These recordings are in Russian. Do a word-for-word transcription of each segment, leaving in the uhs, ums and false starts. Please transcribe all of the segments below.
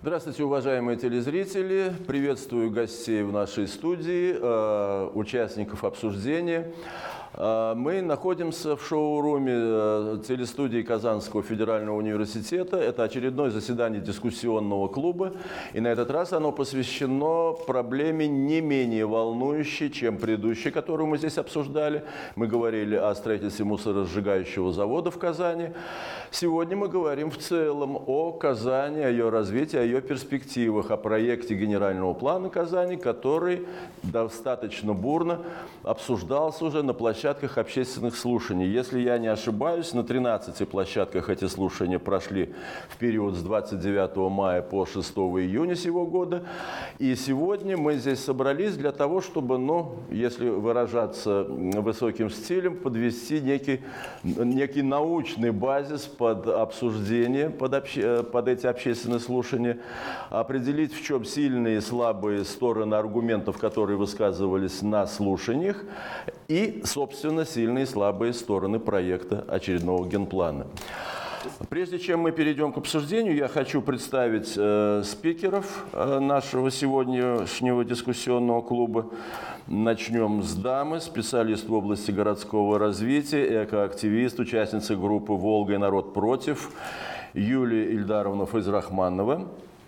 Здравствуйте, уважаемые телезрители! Приветствую гостей в нашей студии, э, участников обсуждения. Э, мы находимся в шоуруме э, телестудии Казанского федерального университета. Это очередное заседание дискуссионного клуба. И на этот раз оно посвящено проблеме не менее волнующей, чем предыдущей, которую мы здесь обсуждали. Мы говорили о строительстве мусоросжигающего завода в Казани. Сегодня мы говорим в целом о Казани, о ее развитии, о ее перспективах, о проекте генерального плана Казани, который достаточно бурно обсуждался уже на площадках общественных слушаний. Если я не ошибаюсь, на тринадцати площадках эти слушания прошли в период с двадцать девятого мая по шестого июня сего года. И сегодня мы здесь собрались для того, чтобы, ну, если выражаться высоким стилем, подвести некий, некий научный базис под обсуждение, под, обще, под эти общественные слушания, определить, в чем сильные и слабые стороны аргументов, которые высказывались на слушаниях, и, собственно, сильные и слабые стороны проекта очередного генплана. Прежде чем мы перейдем к обсуждению, я хочу представить э, спикеров э, нашего сегодняшнего дискуссионного клуба. Начнем с дамы, специалист в области городского развития, экоактивист, участница группы «Волга и народ против» Юлия Ильдаровна Файзрахманова.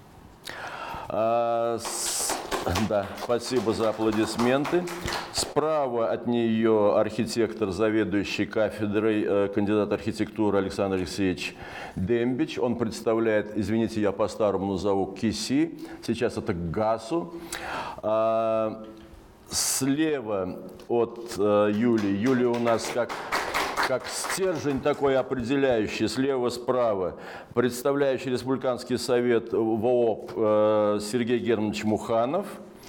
А, с, да, спасибо за аплодисменты. Справа от нее архитектор, заведующий кафедрой, э, кандидат архитектуры Александр Алексеевич Дембич. Он представляет, извините, я по-старому назову, КИСИ, сейчас это ГАСУ. А, слева от э, Юлии, Юлия у нас как... как стержень такой определяющий, слева-справа, представляющий Республиканский совет ВООП э, Сергей Германович Муханов.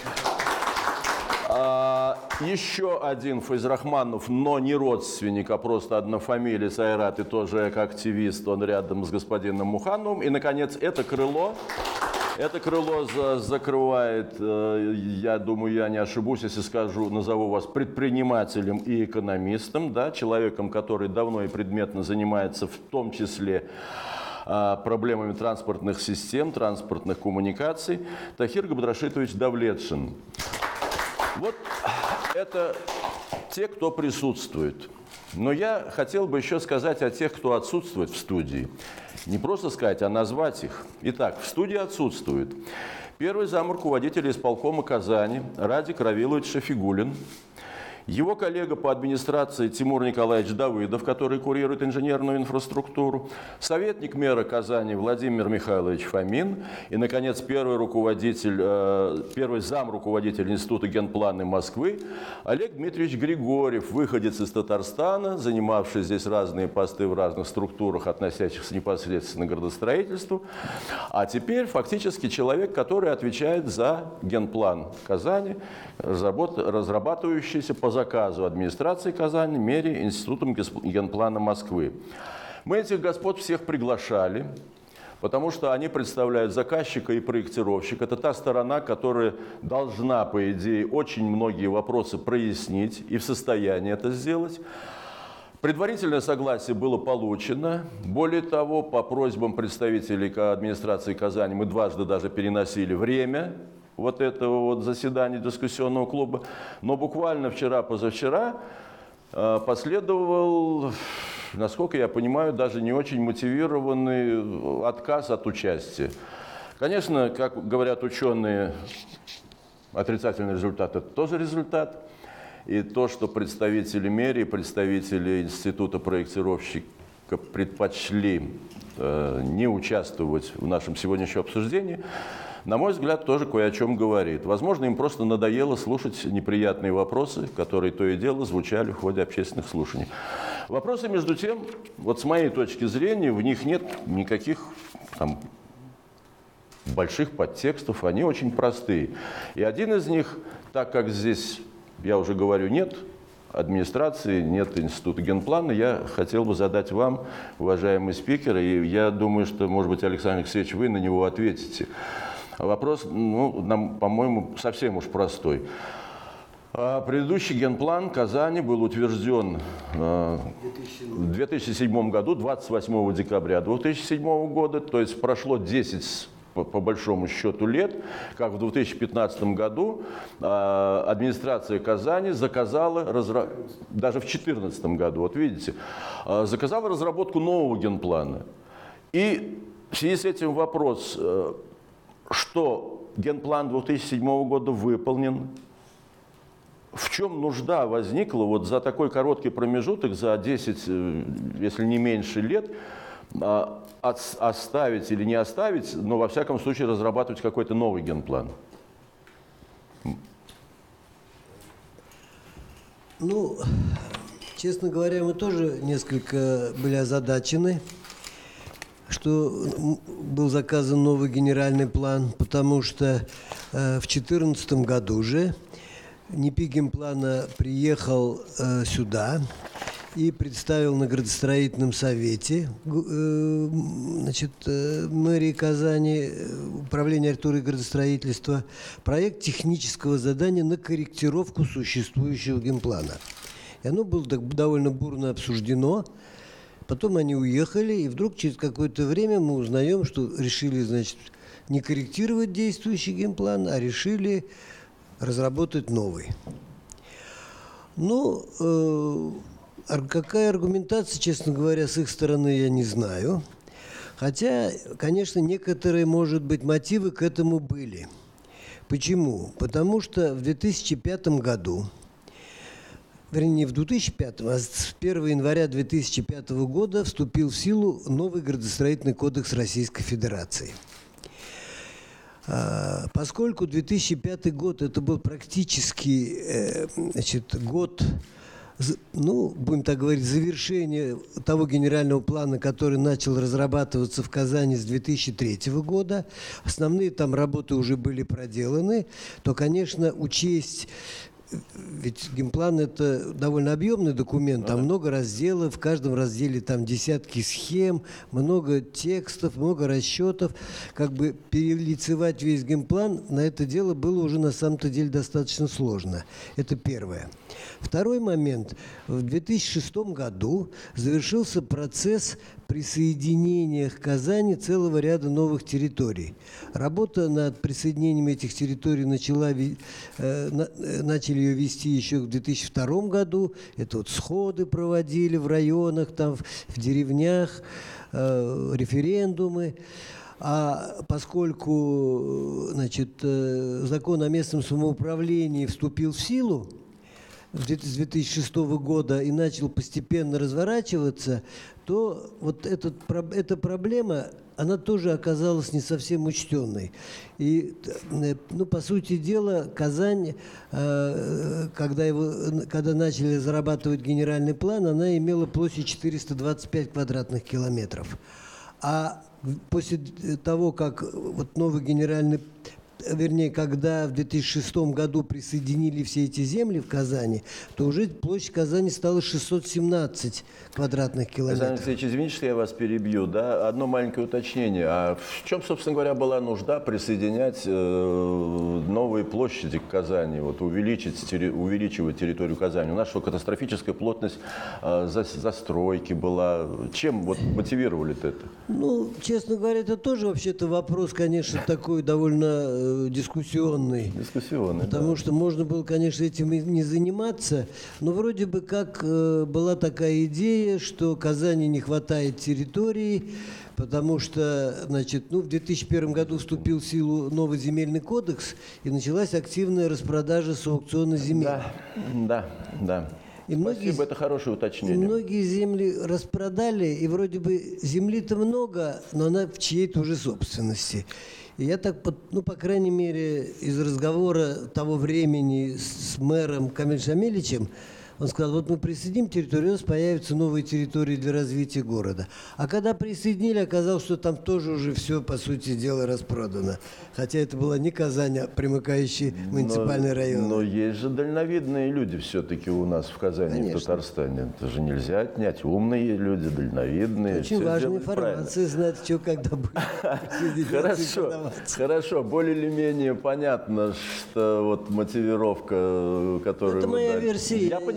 А, еще один Файзрахманов, но не родственник, а просто однофамилец, Айрат, и тоже экоактивист, он рядом с господином Мухановым. И, наконец, это крыло. Это крыло за, закрывает, э, я думаю, я не ошибусь, если скажу, назову вас предпринимателем и экономистом, да, человеком, который давно и предметно занимается в том числе э, проблемами транспортных систем, транспортных коммуникаций, Тахир Габдрашитович Давлетшин. Вот это те, кто присутствует. Но я хотел бы еще сказать о тех, кто отсутствует в студии. Не просто сказать, а назвать их. Итак, в студии отсутствует первый зам руководителя исполкома Казани Радик Равилович Шафигуллин, его коллега по администрации Тимур Николаевич Давыдов, который курирует инженерную инфраструктуру, советник мэра Казани Владимир Михайлович Фомин и, наконец, первый руководитель, первый зам руководителя Института генплана Москвы Олег Дмитриевич Григорьев, выходец из Татарстана, занимавший здесь разные посты в разных структурах, относящихся непосредственно к градостроительству, а теперь фактически человек, который отвечает за генплан Казани, разрабатывающийся по заказу администрации Казани, мэрии, Институтом генплана Москвы. Мы этих господ всех приглашали, потому что они представляют заказчика и проектировщика. Это та сторона, которая должна, по идее, очень многие вопросы прояснить и в состоянии это сделать. Предварительное согласие было получено. Более того, по просьбам представителей администрации Казани мы дважды даже переносили время вот этого вот заседания дискуссионного клуба. Но буквально вчера-позавчера последовал, насколько я понимаю, даже не очень мотивированный отказ от участия. Конечно, как говорят ученые, отрицательный результат – это тоже результат. И то, что представители мэрии, представители Института проектировщика предпочли э, не участвовать в нашем сегодняшнем обсуждении, на мой взгляд, тоже кое о чем говорит. Возможно, им просто надоело слушать неприятные вопросы, которые то и дело звучали в ходе общественных слушаний. Вопросы, между тем, вот с моей точки зрения, в них нет никаких там больших подтекстов, они очень простые. И один из них, так как здесь, я уже говорю, нет администрации, нет Института генплана, я хотел бы задать вам, уважаемые спикеры, и я думаю, что, может быть, Александр Алексеевич, вы на него ответите. Вопрос, ну, нам, по-моему, совсем уж простой. Предыдущий генплан Казани был утвержден в две тысячи седьмом году, двадцать восьмого декабря две тысячи седьмого года, то есть прошло десять по, по большому счету лет, как в две тысячи пятнадцатом году э, администрация Казани заказала, разра... даже в две тысячи четырнадцатом году, вот видите, э, заказала разработку нового генплана. И в связи с этим вопрос, э, что генплан две тысячи седьмого года выполнен, в чем нужда возникла вот за такой короткий промежуток, за десять, если не меньше лет, оставить или не оставить, но во всяком случае разрабатывать какой-то новый генплан? Ну, честно говоря, мы тоже несколько были озадачены, что был заказан новый генеральный план, потому что э, в две тысячи четырнадцатом году же НИПИ генплана приехал э, сюда и представил на градостроительном совете э, значит, э, мэрии Казани, управление архитектуры и градостроительства, проект технического задания на корректировку существующего генплана. И оно было довольно бурно обсуждено. Потом они уехали, и вдруг через какое-то время мы узнаем, что решили, значит, не корректировать действующий генплан, а решили разработать новый. Ну, э, какая аргументация, честно говоря, с их стороны, я не знаю. Хотя, конечно, некоторые, может быть, мотивы к этому были. Почему? Потому что в две тысячи пятом году, вернее, не в две тысячи пятом, а с первого января две тысячи пятого года вступил в силу новый градостроительный кодекс Российской Федерации. Поскольку две тысячи пятый год это был практически значит, год, ну, будем так говорить, завершения того генерального плана, который начал разрабатываться в Казани с две тысячи третьего года, основные там работы уже были проделаны, то, конечно, учесть... Ведь генплан – это довольно объемный документ, там много разделов, в каждом разделе там десятки схем, много текстов, много расчетов. Как бы перелицевать весь генплан на это дело было уже на самом-то деле достаточно сложно. Это первое. Второй момент. В две тысячи шестом году завершился процесс присоединения к Казани целого ряда новых территорий. Работа над присоединением этих территорий начала, э, на, начали ее вести еще в две тысячи втором году. Это вот сходы проводили в районах, там, в, в деревнях, э, референдумы. А поскольку, значит, э, закон о местном самоуправлении вступил в силу с две тысячи шестого года и начал постепенно разворачиваться, то вот этот, эта проблема, она тоже оказалась не совсем учтенной. И, ну, по сути дела, Казань, когда, его, когда начали зарабатывать генеральный план, она имела площадь четыреста двадцать пять квадратных километров. А после того, как вот новый генеральный вернее, когда в две тысячи шестом году присоединили все эти земли в Казани, то уже площадь Казани стала шестьсот семнадцать квадратных километров. Александр Алексеевич, извините, что я вас перебью, да? Одно маленькое уточнение. А в чем, собственно говоря, была нужда присоединять э, новые площади к Казани, вот, увеличить, тери, увеличивать территорию Казани? У нас что, катастрофическая плотность э, за, застройки была? Чем вот мотивировали это? Ну, честно говоря, это тоже вообще-то вопрос, конечно, такой довольно дискуссионный. Дискуссионный, потому да. что можно было, конечно, этим и не заниматься, но вроде бы как э, была такая идея, что Казани не хватает территории, потому что, значит, ну, в две тысячи первом году вступил в силу новый земельный кодекс, и началась активная распродажа с аукциона земель. Да, да, да. И многие, Спасибо, это хорошее уточнение. И многие земли распродали, и вроде бы земли-то много, но она в чьей-то уже собственности. И я так, ну, по крайней мере, из разговора того времени с мэром Камиль Шамилевичем, он сказал, вот мы присоединим территорию, у нас появятся новые территории для развития города. А когда присоединили, оказалось, что там тоже уже все, по сути дела, распродано. Хотя это была не Казань, а примыкающий муниципальный но, район. Но есть же дальновидные люди все-таки у нас в Казани, конечно, в Татарстане. Это же нельзя отнять. Умные люди, дальновидные. Очень важная информация, знать, что когда будет. Хорошо, хорошо. Более или менее понятно, что вот мотивировка, которую... Это моя версия. Я понимаю.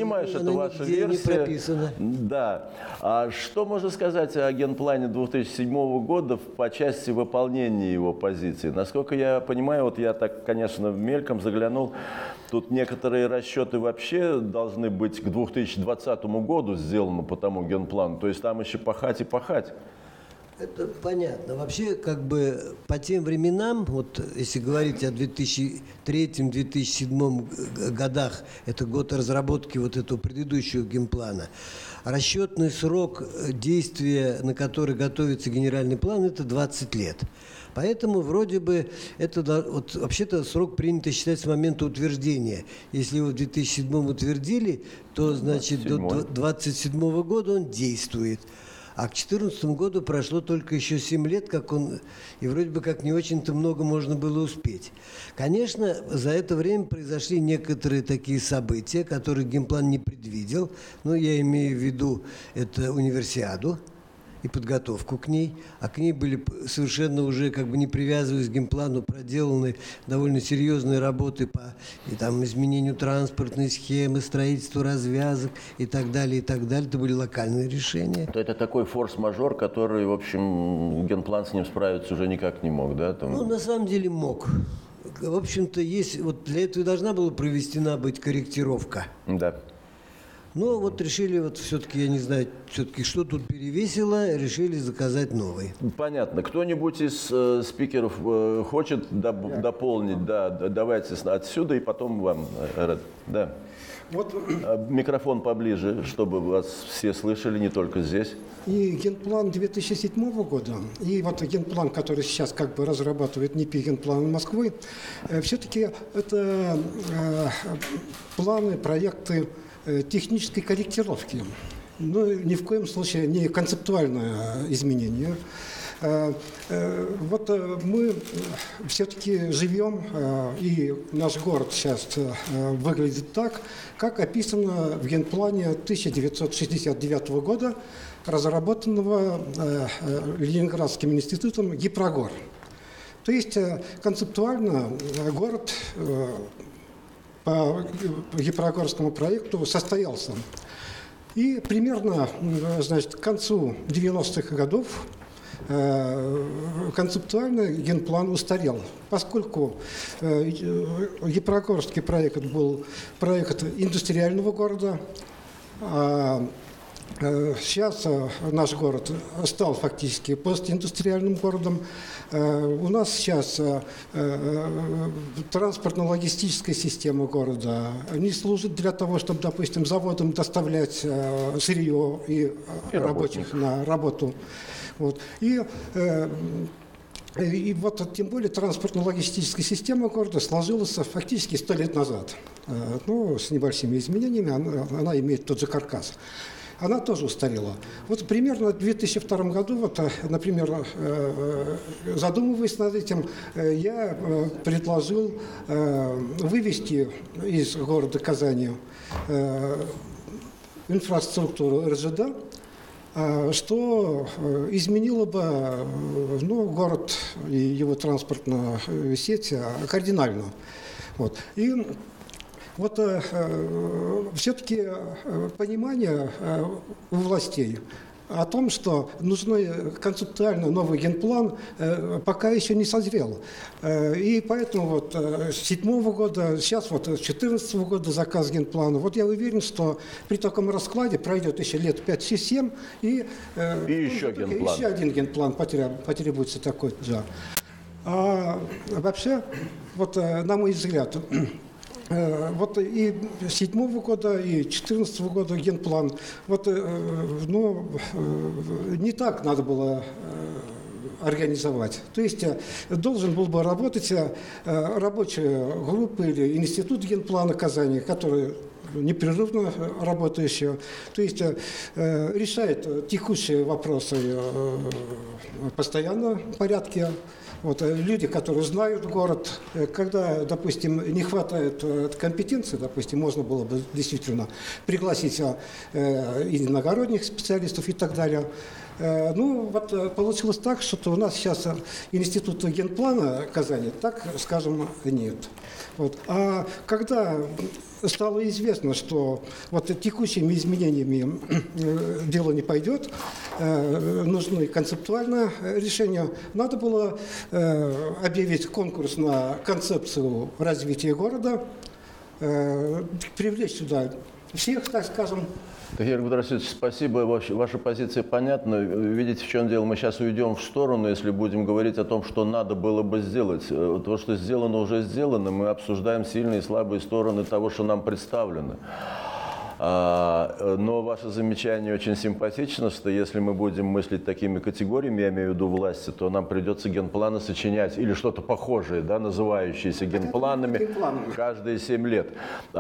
понимаю, что это ваша нигде не версия. прописана. Да. А что можно сказать о генплане две тысячи седьмого года по части выполнения его позиций? Насколько я понимаю, вот я так, конечно, мельком заглянул, тут некоторые расчеты вообще должны быть к две тысячи двадцатому году сделаны по тому генплану. То есть там еще пахать и пахать. Это понятно. Вообще, как бы по тем временам, вот если говорить о две тысячи третьем — две тысячи седьмом годах, это год разработки вот этого предыдущего генплана, расчетный срок действия, на который готовится генеральный план, это двадцать лет. Поэтому вроде бы это вот, вообще-то срок принято считать с момента утверждения. Если его в две тысячи седьмом утвердили, то значит до две тысячи двадцать седьмого года он действует. А к две тысячи четырнадцатому году прошло только еще семь лет, как он, и вроде бы как не очень-то много можно было успеть. Конечно, за это время произошли некоторые такие события, которые генплан не предвидел. Ну, я имею в виду это универсиаду и подготовку к ней. А к ней были совершенно уже, как бы не привязываясь к генплану, проделаны довольно серьезные работы по и, там, изменению транспортной схемы, строительству развязок и так далее, и так далее. Это были локальные решения. То это такой форс-мажор, который, в общем, генплан с ним справиться уже никак не мог, да? Там... Ну, на самом деле мог. В общем-то, есть, вот для этого и должна была проведена быть корректировка. Да. Но вот решили, вот все-таки, я не знаю, все-таки что тут перевесило, решили заказать новый. Понятно. Кто-нибудь из э, спикеров э, хочет доп- yeah. дополнить? Да, давайте отсюда и потом вам, Ред. Да. Вот. Микрофон поближе, чтобы вас все слышали, не только здесь. И генплан две тысячи седьмого года, и вот генплан, который сейчас как бы разрабатывает НИПИ генплан Москвы, э, все-таки это э, планы, проекты технической корректировки. Но ни в коем случае не концептуальное изменение. Вот мы все-таки живем, и наш город сейчас выглядит так, как описано в генплане тысяча девятьсот шестьдесят девятого года, разработанного Ленинградским институтом ГИПРОГОР. То есть концептуально город по ГИПРОГОРскому проекту состоялся. И примерно, значит, к концу девяностых годов концептуально генплан устарел, поскольку ГИПРОГОРский проект был проект индустриального города, а сейчас наш город стал фактически постиндустриальным городом. У нас сейчас транспортно-логистическая система города не служит для того, чтобы, допустим, заводам доставлять сырье и, и рабочих на работу. Вот. И, и вот тем более транспортно-логистическая система города сложилась фактически сто лет назад. Ну, с небольшими изменениями она, она имеет тот же каркас. Она тоже устарела. Вот примерно в две тысячи втором году, вот, например, задумываясь над этим, я предложил вывести из города Казани инфраструктуру эр жэ дэ, что изменило бы, ну, город и его транспортную сеть кардинально. Вот. И вот э, все-таки понимание э, у властей о том, что нужен концептуально новый генплан, э, пока еще не созрел. Э, и поэтому вот э, с седьмого года, сейчас вот с четырнадцатого года заказ генплана. Вот я уверен, что при таком раскладе пройдет еще лет пять-семь, и, э, и еще, генплан. еще один генплан потребуется такой. Да. А вообще, вот на мой взгляд, вот и седьмого года, и четырнадцатого года генплан, вот, ну, не так надо было организовать. То есть должен был бы работать рабочая группа или институт генплана Казани, который непрерывно работающие, то есть решает текущие вопросы постоянно в порядке. Вот, люди, которые знают город, когда, допустим, не хватает компетенции, допустим, можно было бы действительно пригласить э, иногородних специалистов и так далее. Э, ну, вот э, получилось так, что у нас сейчас э, института генплана Казани, так скажем, нет. Вот. А когда стало известно, что вот текущими изменениями э, дело не пойдет, э, нужны концептуальное решение, надо было э, объявить конкурс на концепцию развития города, э, привлечь сюда всех, так скажем. Тахир Кудрасович, спасибо. Ваша, ваша позиция понятна. Видите, в чем дело? Мы сейчас уйдем в сторону, если будем говорить о том, что надо было бы сделать. То, что сделано, уже сделано. Мы обсуждаем сильные и слабые стороны того, что нам представлено. Но ваше замечание очень симпатично, что если мы будем мыслить такими категориями, я имею в виду власти, то нам придется генпланы сочинять или что-то похожее, да, называющееся генпланами, каждые семь лет.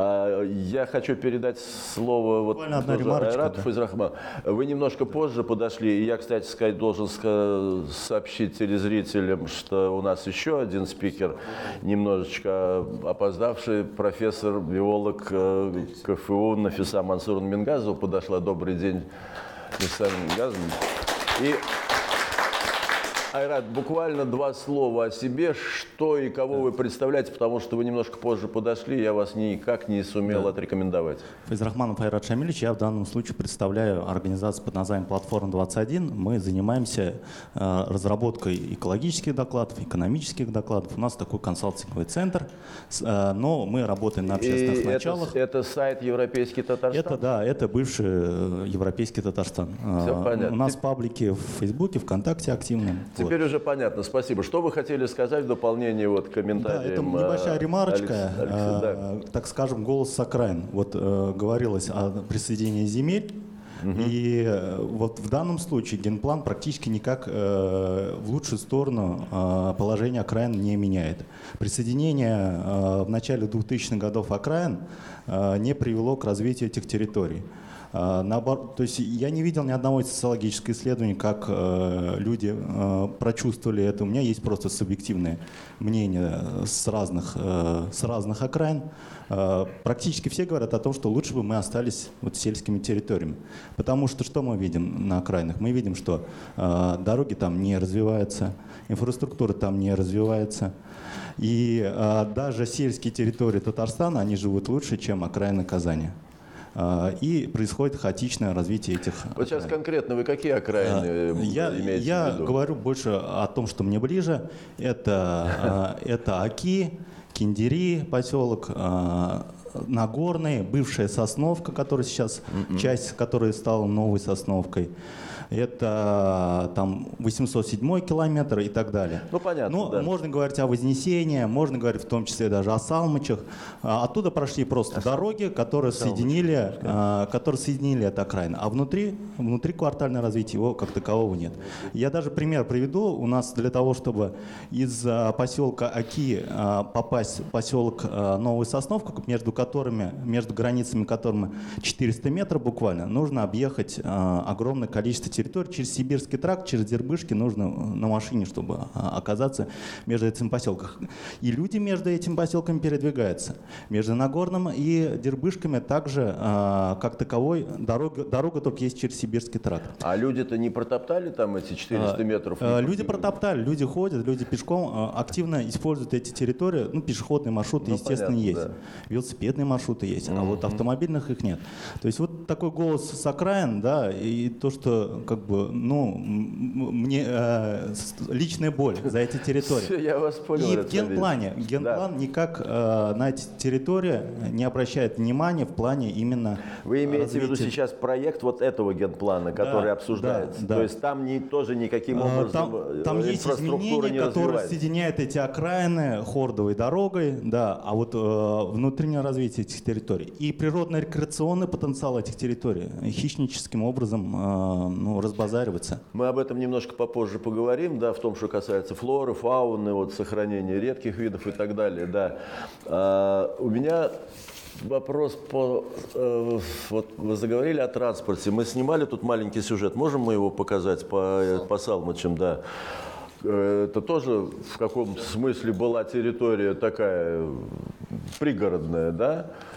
Я хочу передать слово вот Айрату Файзрахману. Вы немножко позже подошли, и я, кстати сказать, должен сообщить телезрителям, что у нас еще один спикер, немножечко опоздавший, профессор, биолог КФУ Нафиса Мансуровна Мингазова подошла. Добрый день, Нафиса Мингазовна. И, Айрат, буквально два слова о себе, что и кого вы представляете, потому что вы немножко позже подошли, я вас никак не сумел да. отрекомендовать. Файзрахманов Айрат Шамильевич, я в данном случае представляю организацию под названием «Платформа двадцать один». Мы занимаемся э, разработкой экологических докладов, экономических докладов. У нас такой консалтинговый центр, э, но мы работаем на общественных и началах. Это, это сайт «Европейский Татарстан»? Это, да, это бывший Европейский Татарстан. Все понятно. У нас паблики в Фейсбуке, ВКонтакте активны. Теперь вот. Уже понятно, спасибо. Что вы хотели сказать в дополнение вот, к комментариям? Да, это небольшая ремарочка, Алекс, Алекс, да. э, так скажем, голос с окраин. Вот э, говорилось о присоединении земель, угу. и э, вот в данном случае генплан практически никак э, в лучшую сторону э, положение окраин не меняет. Присоединение э, в начале двухтысячных годов окраин э, не привело к развитию этих территорий. Наоборот, то есть я не видел ни одного социологического исследования, как э, люди э, прочувствовали это. У меня есть просто субъективное мнение с разных, э, с разных окраин. Э, практически все говорят о том, что лучше бы мы остались вот сельскими территориями. Потому что что мы видим на окраинах? Мы видим, что э, дороги там не развиваются, инфраструктура там не развивается. И э, даже сельские территории Татарстана, они живут лучше, чем окраины Казани. И происходит хаотичное развитие этих Вот окраин. Сейчас конкретно вы какие окраины я, имеете я в виду? Я говорю больше о том, что мне ближе. Это, это Аки, Киндери поселок, Нагорный, бывшая Сосновка, которая сейчас, mm-hmm. часть которой стала новой Сосновкой. Это там восемьсот седьмой километр и так далее. Ну, понятно, Но да. можно говорить о Вознесении, можно говорить в том числе даже о Салмычах. Оттуда прошли просто а дороги, которые соединили, а, которые соединили это окраины. А внутри, внутри квартального развития его как такового нет. Я даже пример приведу. У нас для того, чтобы из поселка Аки попасть в поселок Новая Сосновка, между которыми, между границами которыми четыреста метров буквально, нужно объехать огромное количество территорий через Сибирский тракт, через Дербышки, нужно на машине, чтобы оказаться между этим поселком. И люди между этими поселками передвигаются. Между Нагорным и Дербышками также, как таковой, дорога, дорога только есть через Сибирский тракт. А люди-то не протоптали там эти четыреста метров? Люди протоптали, люди ходят, люди пешком активно используют эти территории. Ну, пешеходные маршруты, ну, естественно, понятно, есть. Да. Велосипедные маршруты есть, mm-hmm. а вот автомобильных их нет. То есть вот такой голос с окраин, да, и то, что как бы, ну, мне э, личная боль за эти территории. Все, я вас понял. И в генплане, генплан да. никак э, на эти территории не обращает внимания в плане именно Вы имеете развития. в виду сейчас проект вот этого генплана, который да, обсуждается? Да, То да. есть там не, тоже никаким образом там, там есть изменения, которые соединяют эти окраины хордовой дорогой, да, а вот э, внутреннее развитие этих территорий и природно-рекреационный потенциал этих территорий хищническим образом э, ну, разбазаривается. Мы об этом немножко попозже поговорим, да, в том, что касается флоры, фауны, вот, сохранения редких видов и так далее. Да. А, у меня вопрос по... Э, вот вы заговорили о транспорте. Мы снимали тут маленький сюжет. Можем мы его показать по, по Салмычам? Да. Это тоже в каком-то смысле была территория такая пригородная, да?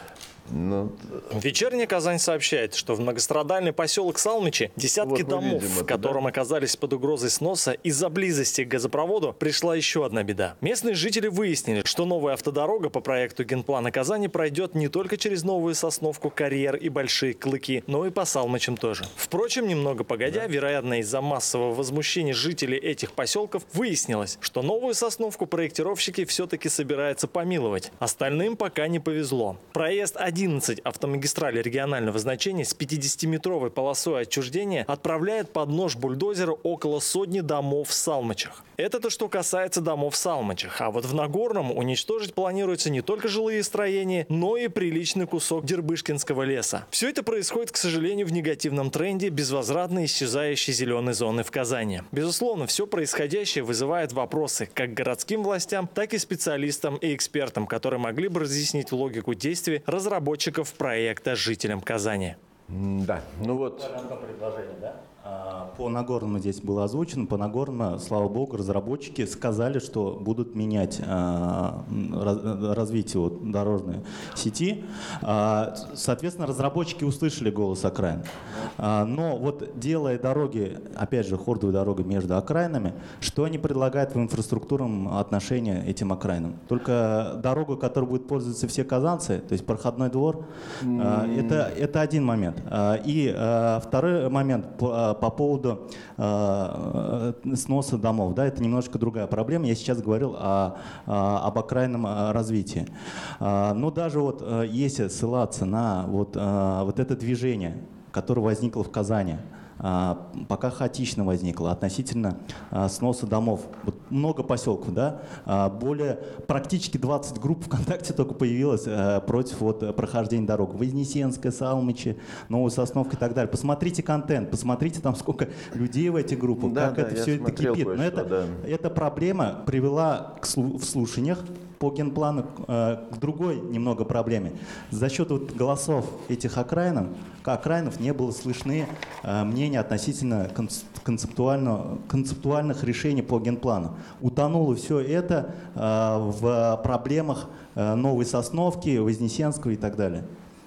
Ну, Вечерняя Казань сообщает, что в многострадальный поселок Салмичи десятки вот домов, видим это, которым да? оказались под угрозой сноса из-за близости к газопроводу, пришла еще одна беда. Местные жители выяснили, что новая автодорога по проекту генплана Казани пройдет не только через Новую Сосновку, Карьер и Большие Клыки, но и по Салмичам тоже. Впрочем, немного погодя, вероятно, из-за массового возмущения жителей этих поселков, выяснилось, что Новую Сосновку проектировщики все-таки собираются помиловать. Остальным пока не повезло. Проезд одиннадцать автомагистрали регионального значения с пятидесятиметровой полосой отчуждения отправляет под нож бульдозера около сотни домов в Салмичах. Это то, что касается домов в Салмичах. А вот в Нагорном уничтожить планируется не только жилые строения, но и приличный кусок Дербышкинского леса. Все это происходит, к сожалению, в негативном тренде безвозвратно исчезающей зеленой зоны в Казани. Безусловно, все происходящее вызывает вопросы как городским властям, так и специалистам и экспертам, которые могли бы разъяснить логику действий разработчиков проекта жителям Казани. Да, ну вот. По Нагорному здесь было озвучено. По Нагорному, слава богу, разработчики сказали, что будут менять а, раз, развитие вот, дорожной сети. А, соответственно, разработчики услышали голос окраин. А, но вот делая дороги, опять же, хордовые дороги между окраинами, что они предлагают в инфраструктурном отношении этим окраинам? Только дорогу, которой будут пользоваться все казанцы, то есть проходной двор, mm. а, это, это один момент. А, и а, второй момент по, по поводу э, сноса домов. Да, это немножко другая проблема. Я сейчас говорил о, о, об окраинном развитии. Э, но даже вот, э, если ссылаться на вот, э, вот это движение, которое возникло в Казани, пока хаотично возникло относительно а, сноса домов. Вот много поселков, да, а, более практически двадцать групп ВКонтакте только появилось а, против вот, прохождения дорог. Вознесенская, Салмичи, Новая Сосновка и так далее. Посмотрите контент, посмотрите там сколько людей в этих группах, да, как да, это все это кипит. Но это, да. эта проблема привела к слу- в слушаниях по генплану э, к другой немного проблеме. За счет вот голосов этих окраинов, окраинов не было слышны э, мнения относительно концептуально, концептуальных решений по генплану. Утонуло все это э, в проблемах э, Новой Сосновки, Вознесенского и так далее.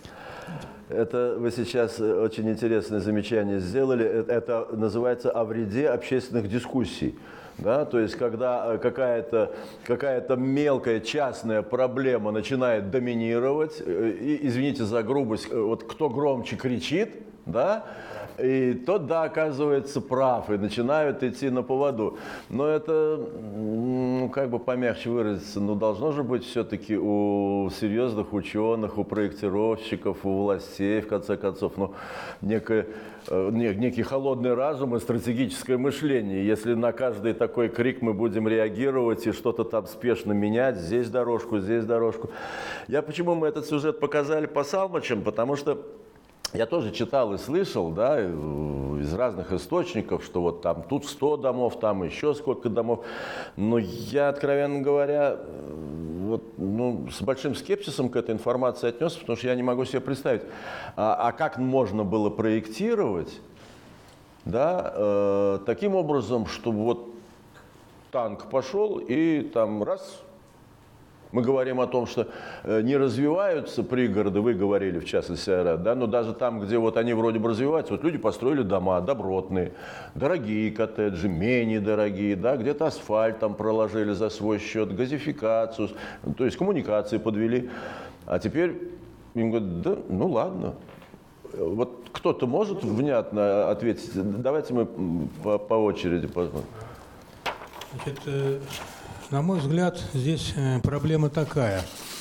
Это вы сейчас очень интересное замечание сделали. Это называется «О вреде общественных дискуссий». Да, то есть, когда какая-то, какая-то мелкая частная проблема начинает доминировать, и, извините за грубость, вот кто громче кричит, да, и тот, да, оказывается прав, и начинают идти на поводу. Но это, ну, как бы помягче выразиться, ну, должно же быть все-таки у серьезных ученых, у проектировщиков, у властей, в конце концов, ну, некое, некий холодный разум и стратегическое мышление. Если на каждый такой крик мы будем реагировать и что-то там спешно менять, здесь дорожку, здесь дорожку. Я почему мы этот сюжет показали по Салмичам, потому что я тоже читал и слышал, да, из разных источников, что вот там тут сто домов, там еще сколько домов. Но я, откровенно говоря, вот, ну, с большим скепсисом к этой информации отнесся, потому что я не могу себе представить, а, а как можно было проектировать, да, э, таким образом, чтобы вот танк пошел и там раз... Мы говорим о том, что не развиваются пригороды, вы говорили, в частности, Айрат, да, но даже там, где вот они вроде бы развиваются, вот люди построили дома добротные, дорогие коттеджи, менее дорогие, да, где-то асфальт там проложили за свой счет, газификацию, то есть коммуникации подвели. А теперь им говорят, да, ну ладно. Вот кто-то может внятно ответить? Давайте мы по, по очереди посмотрим. Значит, на мой взгляд, здесь проблема такая.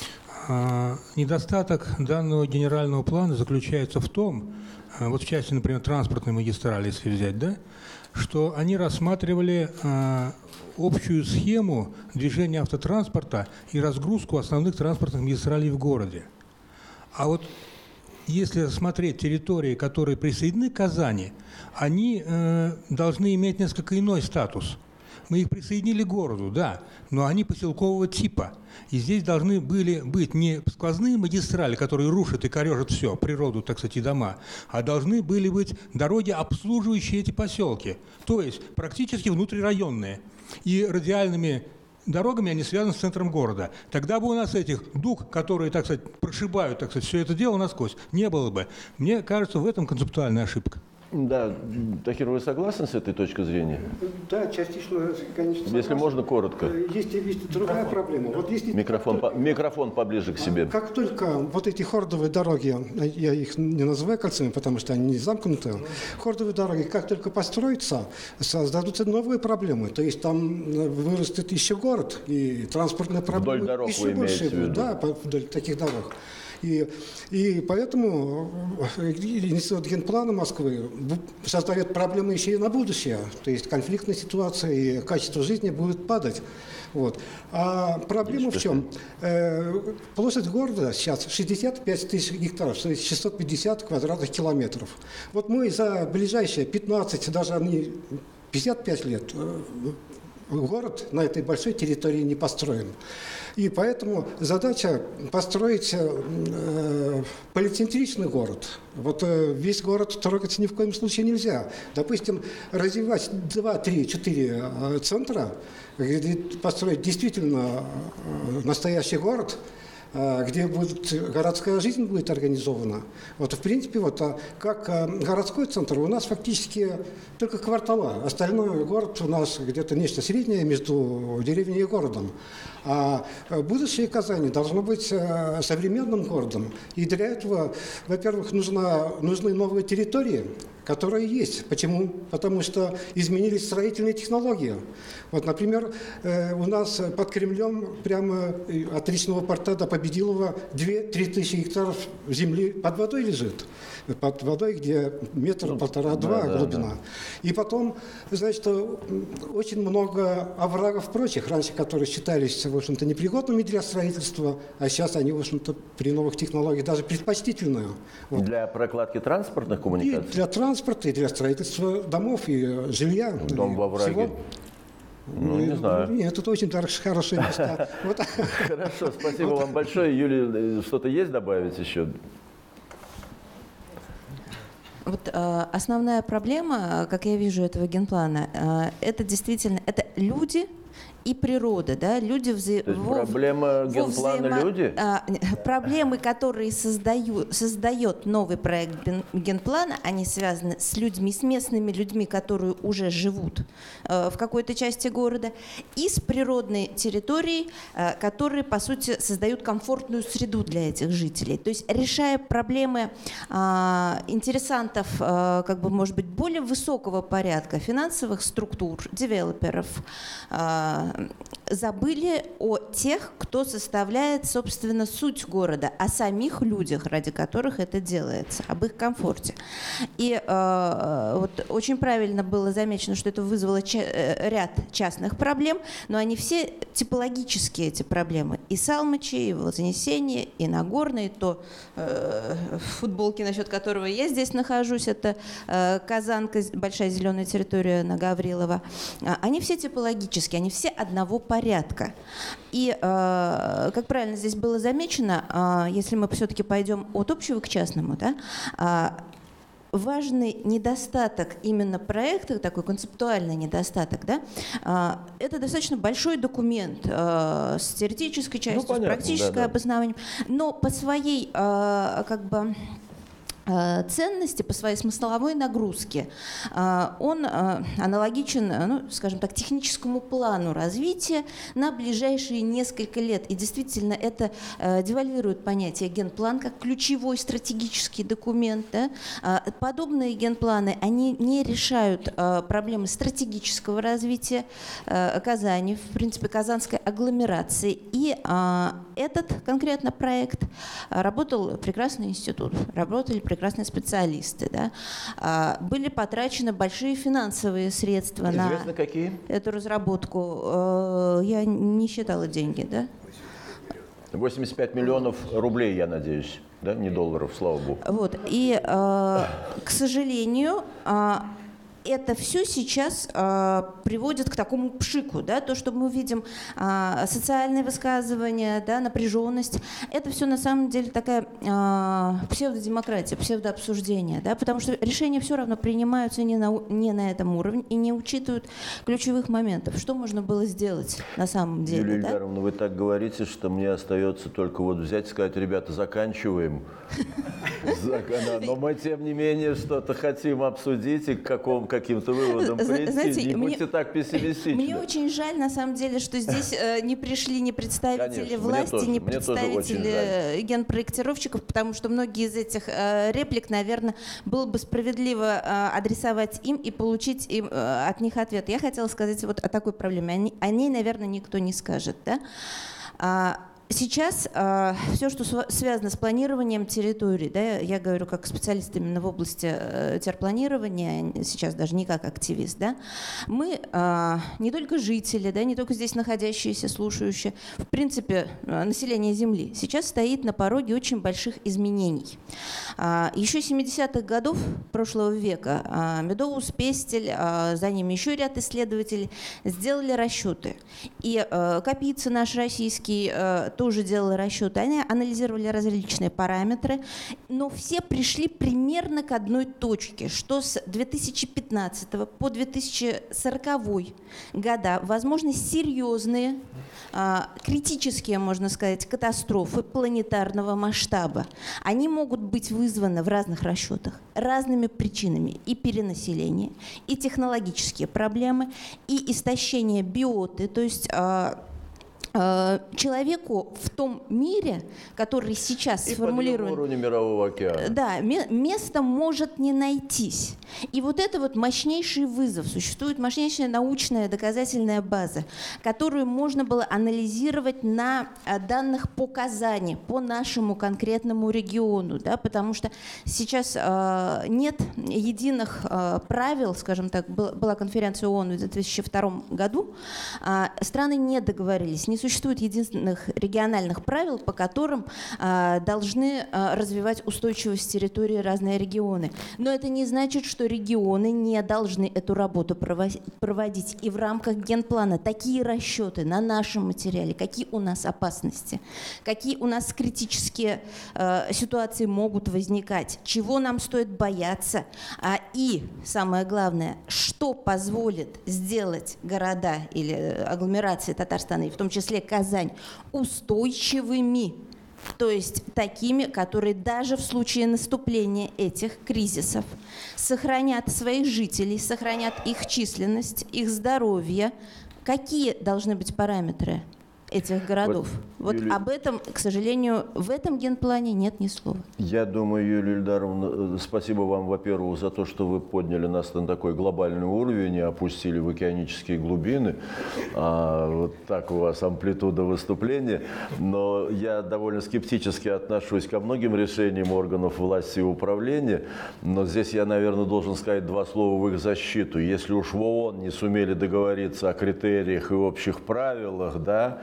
Недостаток данного генерального плана заключается в том, вот в части, например, транспортной магистрали, если взять, да, что они рассматривали общую схему движения автотранспорта и разгрузку основных транспортных магистралей в городе. А вот если рассмотреть территории, которые присоединены к Казани, они э, должны иметь несколько иной статус. Мы их присоединили к городу, да, но они поселкового типа. И здесь должны были быть не сквозные магистрали, которые рушат и корежат все, природу, так сказать, и дома, а должны были быть дороги, обслуживающие эти поселки, то есть практически внутрирайонные. И радиальными дорогами, они связаны с центром города. Тогда бы у нас этих дуг, которые, так сказать, прошибают, так сказать, все это дело насквозь, не было бы. Мне кажется, в этом концептуальная ошибка. Да, Тахир, вы согласны с этой точкой зрения? Да, частично, конечно. Если согласен. можно, коротко. Есть, есть другая проблема. Вот если Микрофон, по- микрофон поближе к себе. Как только вот эти хордовые дороги, я их не называю кольцами, потому что они не замкнуты, хордовые дороги, как только построятся, создадутся новые проблемы. То есть там вырастет еще город, и транспортные проблемы Вдоль дорог еще вы больше имеете в виду? будут. Да, по- вдоль таких дорог. И, и поэтому Институт генплана Москвы создает проблемы еще и на будущее. То есть конфликтная ситуация и качество жизни будет падать. Вот. А проблема в чем? Э, площадь города сейчас шестьдесят пять тысяч гектаров, то есть шестьсот пятьдесят квадратных километров. Вот мы за ближайшие пятнадцать, даже не пятьдесят пять лет э, город на этой большой территории не построен. И поэтому задача построить э, полицентричный город. Вот э, весь город трогать ни в коем случае нельзя. Допустим, развивать два, три, четыре э, центра, где построить действительно э, настоящий город, э, где будет, городская жизнь будет организована. Вот, в принципе, вот, а как э, городской центр у нас фактически только квартала. Остальной город у нас где-то нечто среднее между деревней и городом. А будущее Казани должно быть э, современным городом. И для этого, во-первых, нужна, нужны новые территории, которые есть. Почему? Потому что изменились строительные технологии. Вот, например, э, у нас под Кремлем прямо от речного порта до Победилова две-три тысячи гектаров земли под водой лежит. Под водой, где метр, Ну, полтора-два да, да, глубина. да. И потом, значит, очень много оврагов прочих, раньше которые считались, в общем-то, непригодными для строительства, а сейчас они, в общем-то, при новых технологиях даже предпочтительные. Вот. Для прокладки транспортных И коммуникаций? для транспорта, и для строительства домов, и жилья. Дом и во враге? всего. Ну, не знаю. Нет, тут очень дор- хорошие места. Вот. Хорошо, спасибо вам большое. Юлия, что-то есть добавить еще? Вот э, основная проблема, как я вижу этого генплана, э, это действительно это люди и природа, да, люди вза... То есть во- проблема во генплана взаимо- люди? а, проблемы, которые создаю... создает новый проект ген- генплана, они связаны с людьми, с местными людьми, которые уже живут э, в какой-то части города, и с природной территорией, э, которые, по сути, создают комфортную среду для этих жителей. То есть, решая проблемы э, интересантов, э, как бы, может быть, более высокого порядка, финансовых структур, девелоперов, э, забыли о тех, кто составляет, собственно, суть города, о самих людях, ради которых это делается, об их комфорте. И э, вот очень правильно было замечено, что это вызвало ча- ряд частных проблем, но они все типологические, эти проблемы. И Салмачи, и Вознесение, и Нагорный, то э, футболки, насчет которого я здесь нахожусь, это э, Казанка, большая зеленая территория на Гаврилова. Они все типологические, они все одного порядка. И, э, как правильно здесь было замечено, э, если мы все-таки пойдем от общего к частному, да, э, важный недостаток именно проекта, такой концептуальный недостаток, да, э, это достаточно большой документ э, с теоретической частью, Ну, понятно, с практической да, да. обоснованием, но по своей э, как бы ценности, по своей смысловой нагрузке, он аналогичен, ну, скажем так, техническому плану развития на ближайшие несколько лет. И действительно это девальвирует понятие генплан как ключевой стратегический документ. Да? Подобные генпланы, они не решают проблемы стратегического развития Казани, в принципе, казанской агломерации. И этот конкретно проект работал прекрасный институт, работали прекрасные специалисты. Да? Были потрачены большие финансовые средства Известно, на какие? эту разработку. Я не считала деньги, да? восемьдесят пять миллионов рублей, я надеюсь, да, не долларов, слава богу. Вот. И, к сожалению, это все сейчас э, приводит к такому пшику, да, то, что мы видим э, социальные высказывания, да, напряженность, это все на самом деле такая э, псевдодемократия, псевдообсуждение, да, потому что решения все равно принимаются не на, не на этом уровне и не учитывают ключевых моментов. Что можно было сделать на самом деле? Юлия да? Ильдаровна, вы так говорите, что мне остается только вот взять и сказать: ребята, заканчиваем. Но мы, тем не менее, что-то хотим обсудить и к какому, каким-то выводам прийти. Знаете, не мне, будьте так пессимистичны. Мне очень жаль, на самом деле, что здесь э, не пришли ни представители Конечно, власти, тоже, ни мне тоже представители генпроектировщиков, потому что многие из этих э, реплик, наверное, было бы справедливо э, адресовать им и получить им, э, от них ответ. Я хотела сказать вот о такой проблеме. О ней, о ней наверное, никто не скажет. Да? А, Сейчас э, все, что связано с планированием территорий, да, я говорю как специалист именно в области э, терпланирования, сейчас даже не как активист, да, мы э, не только жители, да, не только здесь находящиеся, слушающие, в принципе, э, население Земли сейчас стоит на пороге очень больших изменений. Э, еще семидесятых годов прошлого века э, Медоуз, Пестель, э, за ними еще ряд исследователей сделали расчеты. И э, Капица наш российский э, тоже делала расчеты, они анализировали различные параметры, но все пришли примерно к одной точке, что с две тысячи пятнадцатого по две тысячи сороковой года возможны серьезные, критические, можно сказать, катастрофы планетарного масштаба. Они могут быть вызваны в разных расчетах разными причинами: и перенаселение, и технологические проблемы, и истощение биоты, то есть человеку в том мире, который сейчас и сформулирован, подъем уровня мирового океана. Да, место может не найтись. И вот это вот мощнейший вызов. Существует мощнейшая научная доказательная база, которую можно было анализировать на данных по Казани, по нашему конкретному региону, да, потому что сейчас э, нет единых э, правил, скажем так, был, была конференция ООН в две тысячи втором году, э, страны не договорились, не существует единственных региональных правил, по которым э, должны э, развивать устойчивость территории разные регионы. Но это не значит, что регионы не должны эту работу проводить. И в рамках генплана такие расчеты на нашем материале, какие у нас опасности, какие у нас критические э, ситуации могут возникать, чего нам стоит бояться, а, и, самое главное, что позволит сделать города или агломерации Татарстана, и в том числе Казань, устойчивыми, то есть такими, которые даже в случае наступления этих кризисов сохранят своих жителей, сохранят их численность, их здоровье. Какие должны быть параметры этих городов? Вот, вот Юлия... об этом, к сожалению, в этом генплане нет ни слова. Я думаю, Юлия Ильдаровна, спасибо вам, во-первых, за то, что вы подняли нас на такой глобальный уровень и опустили в океанические глубины. А, вот так у вас амплитуда выступления. Но я довольно скептически отношусь ко многим решениям органов власти и управления. Но здесь я, наверное, должен сказать два слова в их защиту. Если уж в ООН не сумели договориться о критериях и общих правилах, да,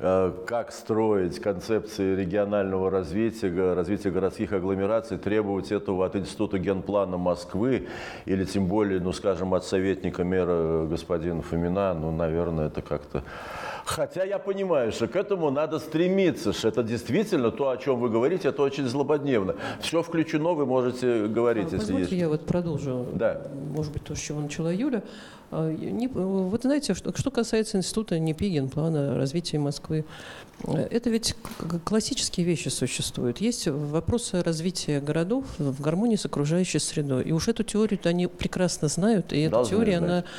как строить концепции регионального развития, развития городских агломераций, требовать этого от Института генплана Москвы или тем более, ну, скажем, от советника мэра господина Фомина, ну, наверное, это как-то... Хотя я понимаю, что к этому надо стремиться, что это действительно то, о чем вы говорите, это очень злободневно. Все включено, вы можете говорить, а, если есть. Я вот продолжу, да. Может быть, то, с чего начала Юля. Не, вот знаете, что, что касается Института НИПИ, генплана развития Москвы, это ведь классические вещи существуют. Есть вопросы развития городов в гармонии с окружающей средой. И уж эту теорию они прекрасно знают, и эта Должны теория, знать. она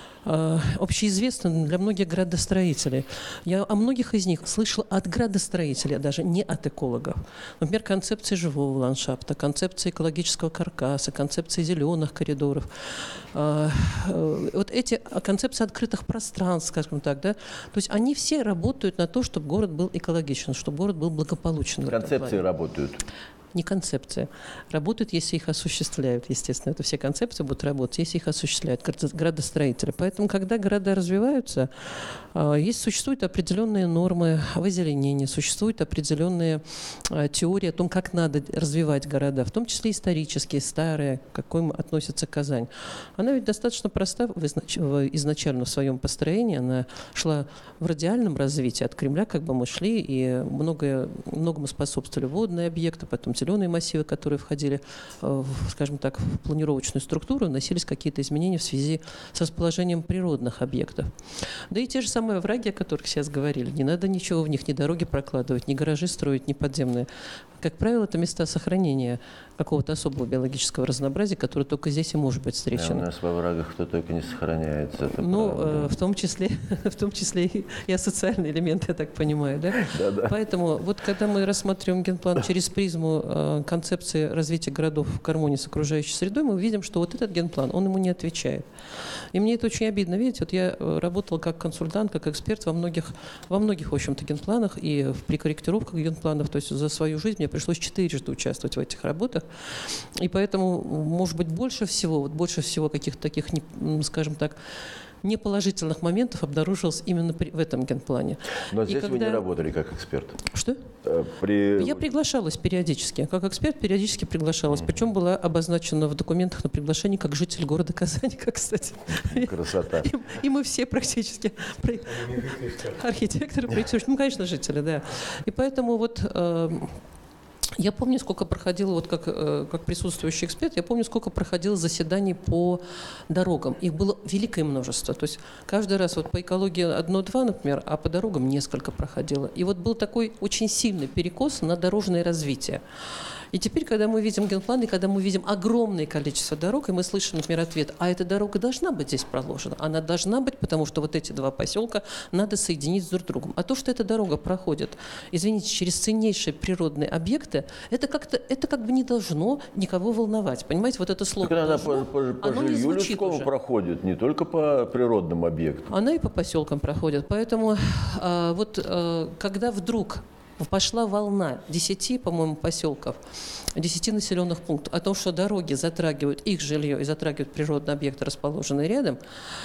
общеизвестно для многих градостроителей. Я о многих из них слышала от градостроителей, даже не от экологов. Например, концепции живого ландшафта, концепции экологического каркаса, концепции зеленых коридоров. Вот эти концепции открытых пространств, скажем так, да, то есть они все работают на то, чтобы город был экологичен, чтобы город был благополучен. Концепции работают. Не концепция. Работают, если их осуществляют, естественно. Это все концепции будут работать, если их осуществляют градостроители. Поэтому, когда города развиваются, Есть, существуют определенные нормы в озеленении, существуют определенные теории о том, как надо развивать города, в том числе исторические, старые, к каким относится Казань. Она ведь достаточно проста в изнач... в изначально в своем построении, она шла в радиальном развитии, от Кремля как бы мы шли, и многое, многому способствовали водные объекты, потом зеленые массивы, которые входили, в, скажем так, в планировочную структуру, носились какие-то изменения в связи с расположением природных объектов. Да и те же самые овраги, о которых сейчас говорили, не надо ничего в них, ни дороги прокладывать, ни гаражи строить, ни подземные. Как правило, это места сохранения какого-то особого биологического разнообразия, которое только здесь и может быть встречено. Да, у нас во врагах кто только не сохраняется. Это ну, правда. в том числе, в том числе и социальный элемент, я так понимаю, да? Да, да. Поэтому вот когда мы рассматриваем генплан через призму э, концепции развития городов в гармонии с окружающей средой, мы видим, что вот этот генплан, он ему не отвечает. И мне это очень обидно. Видите, вот я работала как консультант, как эксперт во многих, во многих, в общем-то, генпланах и при корректировках генпланов. То есть за свою жизнь мне пришлось четырежды участвовать в этих работах. И поэтому, может быть, больше всего, вот больше всего каких-то таких, скажем так, неположительных моментов обнаружилось именно при, в этом генплане. Но здесь когда... вы не работали как эксперт. Что? При... Я приглашалась периодически. Как эксперт периодически приглашалась. Mm-hmm. Причем была обозначена в документах на приглашение как житель города Казани, как, кстати. Красота. И, и мы все практически архитекторы, проектировщики, ну, конечно, жители, да. И поэтому вот... Э, Я помню, сколько проходило, вот как, как присутствующий эксперт, я помню, сколько проходило заседаний по дорогам. Их было великое множество. То есть каждый раз вот по экологии одно-два, например, а по дорогам несколько проходило. И вот был такой очень сильный перекос на дорожное развитие. И теперь, когда мы видим генплан, и когда мы видим огромное количество дорог, и мы слышим, например, ответ, а эта дорога должна быть здесь проложена. Она должна быть, потому что вот эти два поселка надо соединить с друг другом. А то, что эта дорога проходит, извините, через ценнейшие природные объекты, это как-то, это как бы не должно никого волновать. Понимаете, вот это слово так должно, она по, по, по жилью людскому проходит, не только по природным объектам. Она и по поселкам проходит. Поэтому а, вот а, когда вдруг пошла волна десяти, по-моему, поселков, десяти населенных пунктов о том, что дороги затрагивают их жилье и затрагивают природные объекты, расположенные рядом,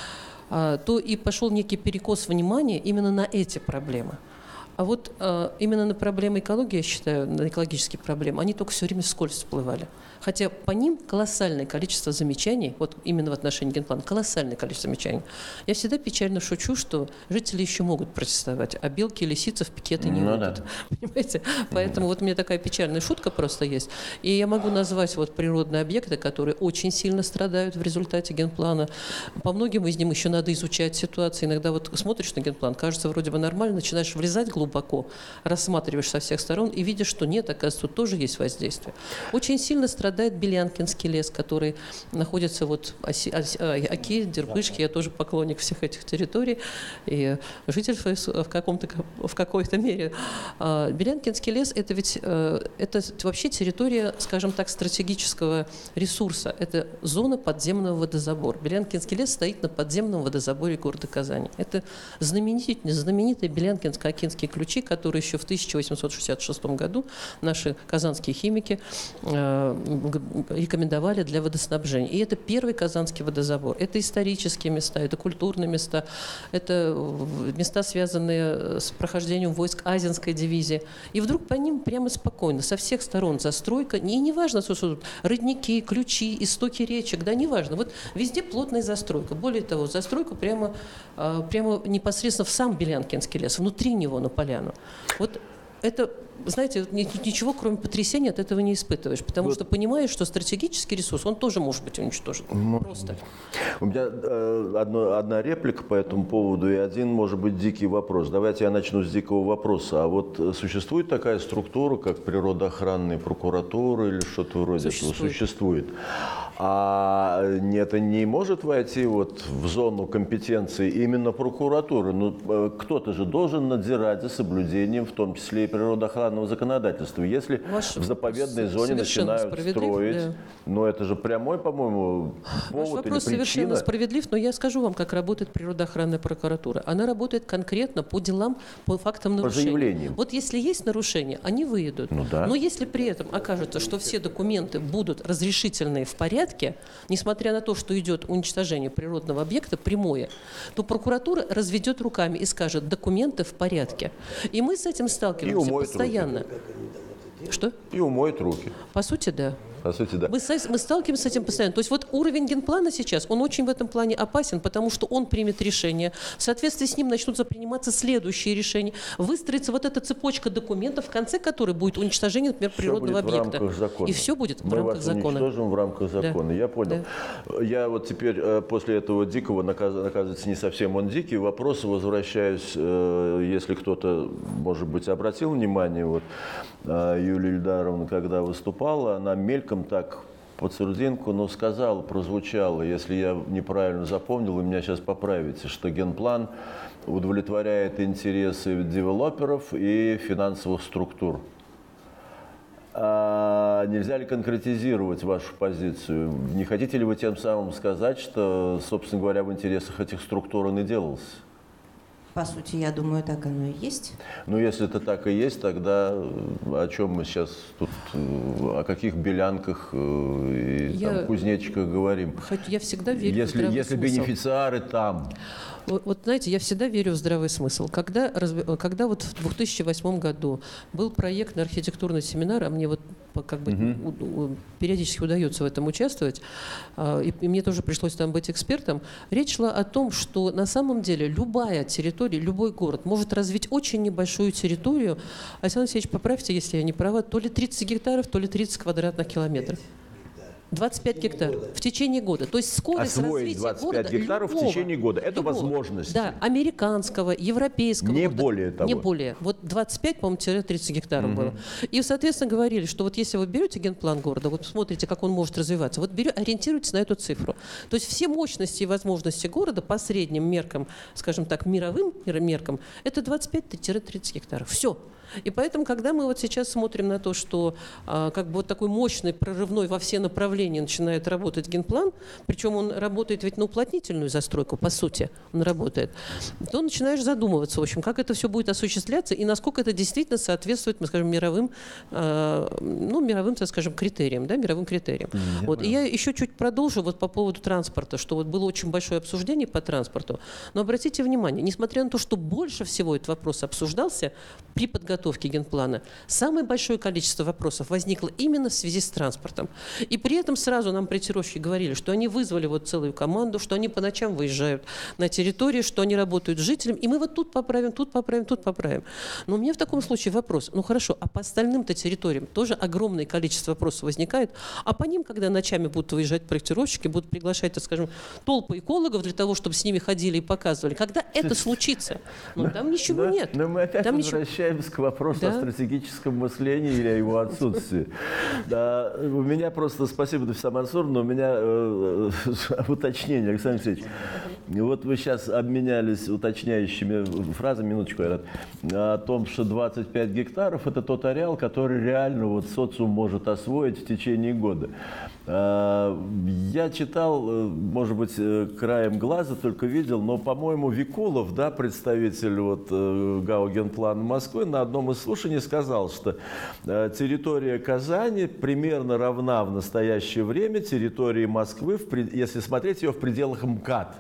то и пошел некий перекос внимания именно на эти проблемы. А вот именно на проблемы экологии, я считаю, на экологические проблемы, они только все время вскользь всплывали. Хотя по ним колоссальное количество замечаний, вот именно в отношении генплана, колоссальное количество замечаний. Я всегда печально шучу, что жители еще могут протестовать, а белки и лисицы в пикеты не ну, выйдут. Да. Понимаете? Поэтому вот у меня такая печальная шутка просто есть. И я могу назвать вот природные объекты, которые очень сильно страдают в результате генплана. По многим из них еще надо изучать ситуацию. Иногда вот смотришь на генплан, кажется вроде бы нормально, начинаешь влезать глубоко, рассматриваешь со всех сторон и видишь, что нет, оказывается, тут тоже есть воздействие. Очень сильно страдает Белянкинский лес, который находится вот оси, оси, Оки, Дербышки. Я тоже поклонник всех этих территорий и житель в, каком-то, в какой-то мере. Белянкинский лес – это ведь это вообще территория, скажем так, стратегического ресурса. Это зона подземного водозабора. Белянкинский лес стоит на подземном водозаборе города Казани. Это знаменитые, знаменитые Белянкинско-Окинские ключи, которые еще в тысяча восемьсот шестьдесят шестом году наши казанские химики рекомендовали для водоснабжения. И это первый казанский водозабор. Это исторические места, это культурные места, это места, связанные с прохождением войск Азинской дивизии. И вдруг по ним прямо спокойно, со всех сторон застройка. И не важно, что тут родники, ключи, истоки речек, да, не важно. Вот везде плотная застройка. Более того, застройка прямо, прямо непосредственно в сам Белянкинский лес, внутри него на поляну. Вот это, знаете, ничего, кроме потрясения, от этого не испытываешь, потому вот. Что понимаешь, что стратегический ресурс, он тоже может быть уничтожен. Может. Просто. У меня э, одно, одна реплика по этому поводу и один, может быть, дикий вопрос. Давайте я начну с дикого вопроса. А вот существует такая структура, как природоохранная прокуратура или что-то вроде существует. этого? Существует. А это не может войти вот в зону компетенции именно прокуратуры? Ну, кто-то же должен надзирать за соблюдением, в том числе и природоохранного законодательства. Если Ваш в заповедной зоне начинают строить, да. Но это же прямой, по-моему, повод Ваш вопрос или причина. Совершенно справедлив, но я скажу вам, как работает природоохранная прокуратура. Она работает конкретно по делам, по фактам нарушений. По заявлениям. Вот если есть нарушения, они выйдут. Ну, да. Но если при этом окажется, что все документы будут разрешительные в порядке, порядке, несмотря на то, что идет уничтожение природного объекта прямое, то прокуратура разведет руками и скажет: документы в порядке. И мы с этим сталкиваемся постоянно. Руки. Что? И умоет руки. По сути, да. По сути, да. Мы, с- мы сталкиваемся с этим постоянно. То есть вот уровень генплана сейчас, он очень в этом плане опасен, потому что он примет решение. В соответствии с ним начнутся приниматься следующие решения. Выстроится вот эта цепочка документов, в конце которой будет уничтожение, например, Всё природного будет в объекта. рамках закона. И все будет в Мы рамках вас закона. уничтожим в рамках закона. Да. Я понял. Я вот теперь э, после этого дикого, наказ- оказывается, не совсем он дикий, вопросы возвращаюсь, э, если кто-то, может быть, обратил внимание, вот э, Юлия Ильдаровна, когда выступала, она мельком так под сурдинку, но сказала, прозвучало, если я неправильно запомнил, вы меня сейчас поправите, что генплан удовлетворяет интересы девелоперов и финансовых структур. А нельзя ли конкретизировать вашу позицию? Не хотите ли вы тем самым сказать, что, собственно говоря, в интересах этих структур он и делался? По сути, я думаю, так оно и есть. Ну, если это так и есть, тогда о чем мы сейчас тут, о каких белянках и Я- там, кузнечиках говорим? Хоть я всегда верю в Если, здравый если смысл. бенефициары там. Вот, вот, знаете, я всегда верю в здравый смысл. Когда, разв- когда вот в две тысячи восьмом году был проектный архитектурный семинар, а мне вот по- как бы у- у- периодически удается в этом участвовать, а, и, и мне тоже пришлось там быть экспертом, речь шла о том, что на самом деле любая территория, любой город может развить очень небольшую территорию. Александр Алексеевич, поправьте, если я не права, то ли тридцать гектаров, то ли тридцать квадратных километров. двадцать пять гектаров в течение года. То есть скорость Освоить развития двадцать пять города гектаров в любого, течение года. Это любого, возможность. Да, американского, европейского. Не города. более того. Не более. Вот двадцать пять, по-моему, тридцать гектаров было. И, соответственно, говорили, что вот если вы берете генплан города, вот смотрите, как он может развиваться, вот берете, ориентируйтесь на эту цифру. То есть все мощности и возможности города по средним меркам, скажем так, мировым меркам, это двадцать пять - тридцать гектаров. Все. И поэтому, когда мы вот сейчас смотрим на то, что а, как бы вот такой мощный, прорывной во все направления начинает работать генплан, причем он работает ведь на уплотнительную застройку, по сути, он работает, то начинаешь задумываться, в общем, как это все будет осуществляться и насколько это действительно соответствует, мы скажем, мировым, а, ну, мировым, так скажем, критериям, да, мировым критериям. Вот. И я еще чуть продолжу вот по поводу транспорта, что вот было очень большое обсуждение по транспорту, но обратите внимание, несмотря на то, что больше всего этот вопрос обсуждался при подготовке генплана, самое большое количество вопросов возникло именно в связи с транспортом. И при этом сразу нам проектировщики говорили, что они вызвали вот целую команду, что они по ночам выезжают на территорию, что они работают с жителями, и мы вот тут поправим, тут поправим, тут поправим. Но у меня в таком случае вопрос, ну хорошо, а по остальным-то территориям тоже огромное количество вопросов возникает, а по ним, когда ночами будут выезжать проектировщики, будут приглашать, так скажем, толпы экологов для того, чтобы с ними ходили и показывали. Когда это случится? Ну там ничего Да, нет. Но мы опять Там ничего- возвращаемся к вопросу Да. о стратегическом мыслении или о его отсутствии. Да, у меня просто, спасибо, Нафиса Мансуровна, у меня э, э, уточнение, Александр Алексеевич. Вот вы сейчас обменялись уточняющими фразами, минуточку, Айрат, о том, что двадцать пять гектаров – это тот ареал, который реально вот социум может освоить в течение года. Э, Я читал, э, может быть, э, краем глаза только видел, но, по-моему, Викулов, да, представитель вот, э, ГАО «Генплана Москвы», на одном из слушаний сказал, что э, территория Казани примерно равна в настоящее время территории Москвы, в пред- если смотреть ее в пределах МКАД.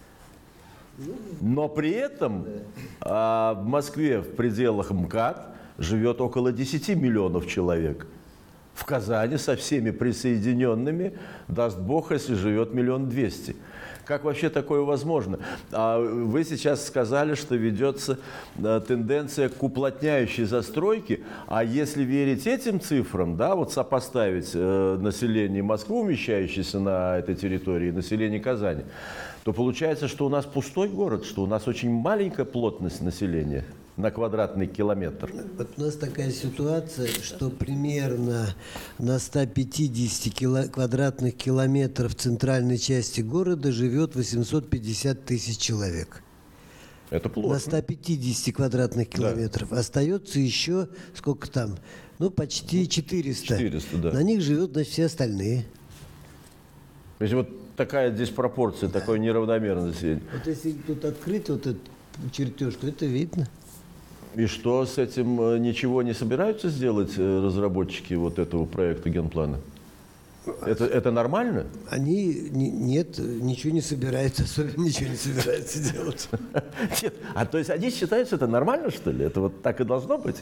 Но при этом а, в Москве в пределах МКАД живет около десяти миллионов человек. В Казани со всеми присоединенными, даст Бог, если живет миллион двести. Как вообще такое возможно? А вы сейчас сказали, что ведется а, тенденция к уплотняющей застройке, а если верить этим цифрам, да, вот сопоставить э, население Москвы, умещающееся на этой территории, и население Казани, то получается, что у нас пустой город, что у нас очень маленькая плотность населения на квадратный километр. Вот у нас такая ситуация, что примерно на ста пятидесяти кило- квадратных километров центральной части города живет восемьсот пятьдесят тысяч человек. Это На плохо. ста пятидесяти квадратных километров. Остается еще, сколько там, ну почти четыреста. четыреста, да. На них живут, значит, все остальные. То есть вот такая диспропорция, такое неравномерное население. Вот если тут открыть вот этот чертеж, то это видно. И что с этим э, ничего не собираются сделать э, разработчики вот этого проекта генплана? Это, это нормально? Они не, нет, ничего не собираются, особенно ничего не собираются делать. Нет. А то есть они считают, что это нормально, что ли? Это вот так и должно быть?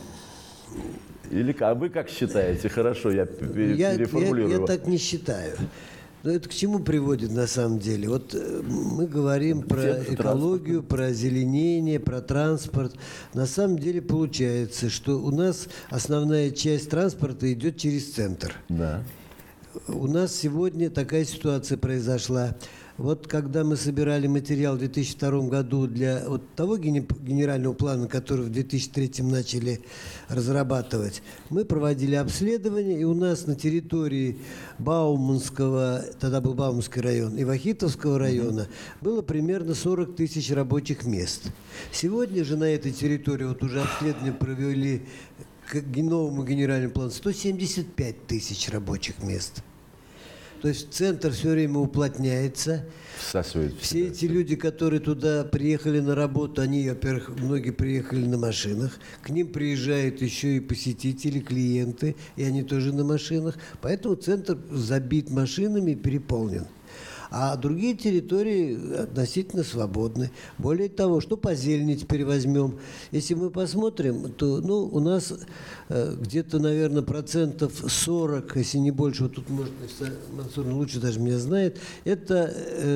Или а вы как считаете? Хорошо, я переформулирую. Я, я, я так не считаю. Но это к чему приводит на самом деле? Вот мы говорим про экологию, про озеленение, про транспорт. На самом деле получается, что у нас основная часть транспорта идет через центр. Да. У нас сегодня такая ситуация произошла. Вот когда мы собирали материал в две тысячи втором году для вот того генерального плана, который в две тысячи третьем начали разрабатывать, мы проводили обследование, и у нас на территории Бауманского, тогда был Бауманский район, и Вахитовского района было примерно сорок тысяч рабочих мест. Сегодня же на этой территории, вот уже обследование провели к новому генеральному плану, сто семьдесят пять тысяч рабочих мест. То есть центр все время уплотняется. Всасывает в Все себя. эти люди, которые туда приехали на работу, они, во-первых, многие приехали на машинах. К ним приезжают еще и посетители, клиенты, и они тоже на машинах. Поэтому центр забит машинами и переполнен. А другие территории относительно свободны. Более того, что по зелени теперь возьмем. Если мы посмотрим, то ну, у нас э, где-то, наверное, процентов сорок, если не больше, вот тут, может, Мансур лучше даже меня знает, это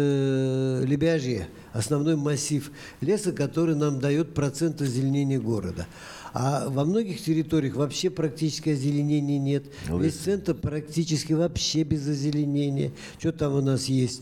э, Лебяжье, основной массив леса, который нам дает процент озеленения города. А во многих территориях вообще практически озеленения нет. Весь центр практически вообще без озеленения. Что там у нас есть?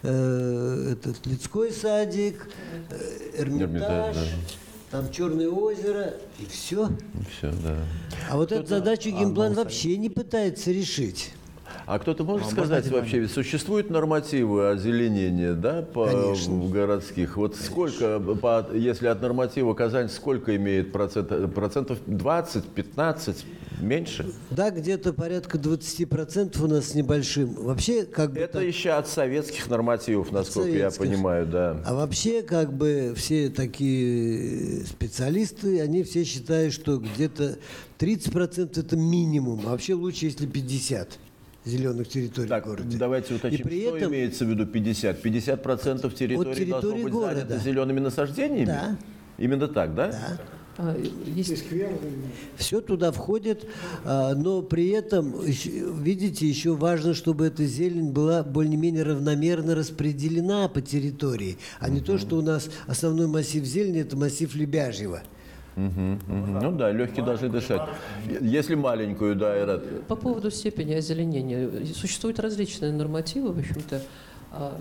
Э, этот Людской садик, э, Эрмитаж, Эрмитаж, да. Там Черное озеро, и все. И все, да. А вот эту задачу генплан вообще не пытается решить. А кто-то может А сказать можно вообще, ведь существуют нормативы озеленения, да, по Конечно. городских? Вот сколько, по, если от норматива Казань, сколько имеет процент, процентов двадцать, пятнадцать, меньше? Да, где-то порядка двадцати процентов у нас с небольшим. Вообще, как бы Это так- еще от советских нормативов, насколько я советских. понимаю, да. А вообще, как бы, все такие специалисты, они все считают, что где-то тридцать процентов это минимум, а вообще лучше, если пятьдесят процентов зеленых территорий Так, в городе. давайте уточним, И при что этом- имеется в виду пятьдесят? пятьдесят процентов территории, От территории должно быть города. занято зелеными насаждениями? Да. Именно так, да? Да. А, есть Сквер, Все туда входит, а, но при этом, еще- видите, еще важно, чтобы эта зелень была более-менее равномерно распределена по территории, а не то, что у нас основной массив зелени – это массив Лебяжьего. Мгм, мгм. Ну да, легкие должны дышать. Если маленькую, да, Айрат. по поводу степени озеленения. Существуют различные нормативы, в общем-то. А,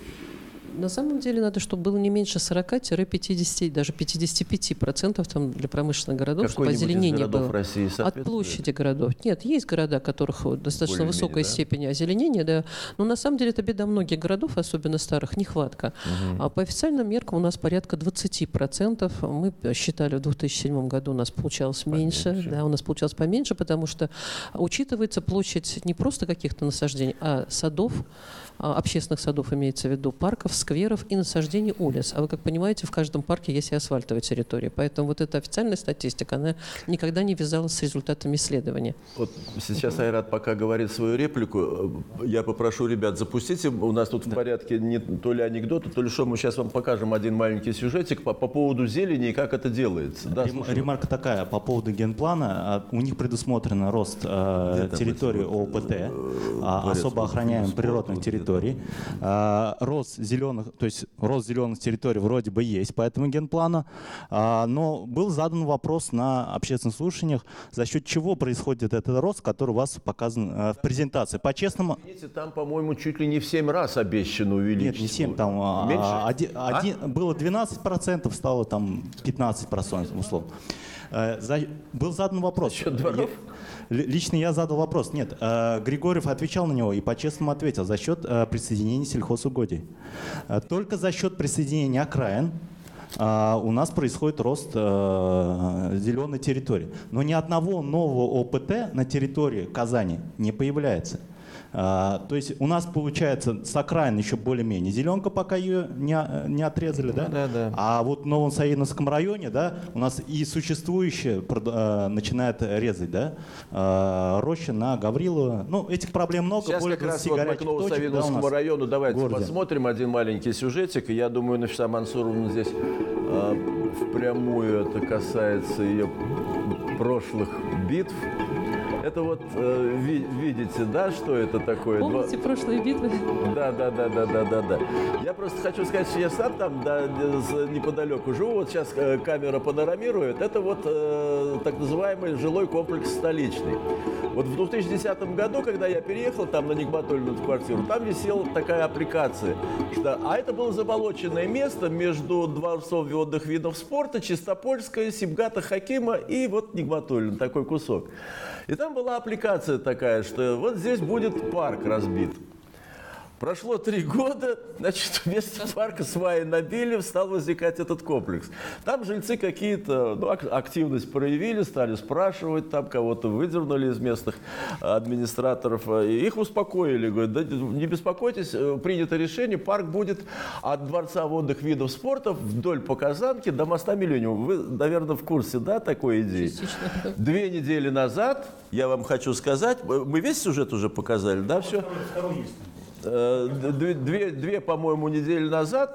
На самом деле надо, чтобы было не меньше сорока-пятидесяти, даже пятидесяти пяти процентов там для промышленных городов, чтобы Какой-нибудь из озеленение городов было. России От соответствует? площади городов. Нет, есть города, у которых вот достаточно Более-менее, высокая да? степень озеленения, да. Но на самом деле это беда многих городов, особенно старых, нехватка. А по официальным меркам у нас порядка двадцати процентов. Мы считали, в две тысячи седьмом году у нас получалось меньше. Поменьше. Да, у нас получалось поменьше, потому что учитывается площадь не просто каких-то насаждений, а садов, а, общественных садов имеется в виду, парков, скверов и насаждений улиц. А вы, как понимаете, в каждом парке есть и асфальтовая территория. Поэтому вот эта официальная статистика, она никогда не вязалась с результатами исследования. Вот сейчас Айрат пока говорит свою реплику. Я попрошу ребят, запустите. У нас тут в порядке не то ли анекдоты, то ли что. Мы сейчас вам покажем один маленький сюжетик по, по поводу зелени и как это делается. Да, Рем- слушаю. Ремарка такая по поводу генплана. А, У них предусмотрен рост э, Где там территории эти вот, ОПТ, а, дворец особо вот, охраняемых спорта, природных вот территорий. А, Рост зеленых, то есть рост зеленых территорий вроде бы есть по этому генплану, а, но был задан вопрос на общественных слушаниях, за счет чего происходит этот рост, который у вас показан э, в презентации. По-честному, Видите, там, по-моему, чуть ли не в семь раз обещано увеличить. нет, не семь, там а, Меньше? один- А? один- было двенадцать процентов, стало там пятнадцать процентов, условно. Э, за- был задан вопрос. счет дворов? Я- ли- лично я задал вопрос. Нет, э, Григорьев отвечал на него и по-честному ответил. За счет э, присоединения сельхозугодий. Э, только за счет присоединения окраин а, у нас происходит рост э, зеленой территории. Но ни одного нового ОПТ на территории Казани не появляется. А, то есть у нас получается с окраин еще более-менее зеленка, пока ее не, не отрезали, да? Да, да. А вот в Новом Саидовском районе, да, у нас и существующее а, начинает резать, да, а, роща на Гаврилова. Ну, этих проблем много. Сейчас более как раз вот мы к Новосавиновскому да, району давайте посмотрим один маленький сюжетик. И я думаю, Нафиса Мансуровна здесь а, впрямую это касается ее прошлых битв. Это вот э, ви, видите, да, что это такое? Помните Два... прошлые битвы? Да, да, да, да, да, да, да. Я просто хочу сказать, что я сам там да, неподалеку живу. Вот сейчас э, камера панорамирует. Это вот э, так называемый жилой комплекс столичный. Вот в две тысячи десятом году, когда я переехал там на Нигматуллину квартиру, там висела такая аппликация, что, а это было заболоченное место между дворцом водных видов спорта, Чистопольская, Сибгата Хакима и вот Нигматуллин, такой кусок. И там была аппликация такая, что вот здесь будет парк разбит. Прошло три года, значит, вместо парка сваи набили, стал возникать этот комплекс. Там жильцы какие-то ну, активность проявили, стали спрашивать, там кого-то выдернули из местных администраторов. И их успокоили, говорят, да, не беспокойтесь, принято решение, парк будет от Дворца водных видов спорта вдоль по Казанке до моста Миллениум. Вы, наверное, в курсе, да, такой идеи? Частично. Две недели назад, я вам хочу сказать, мы весь сюжет уже показали, да, все? Две, две, две, по-моему, недели назад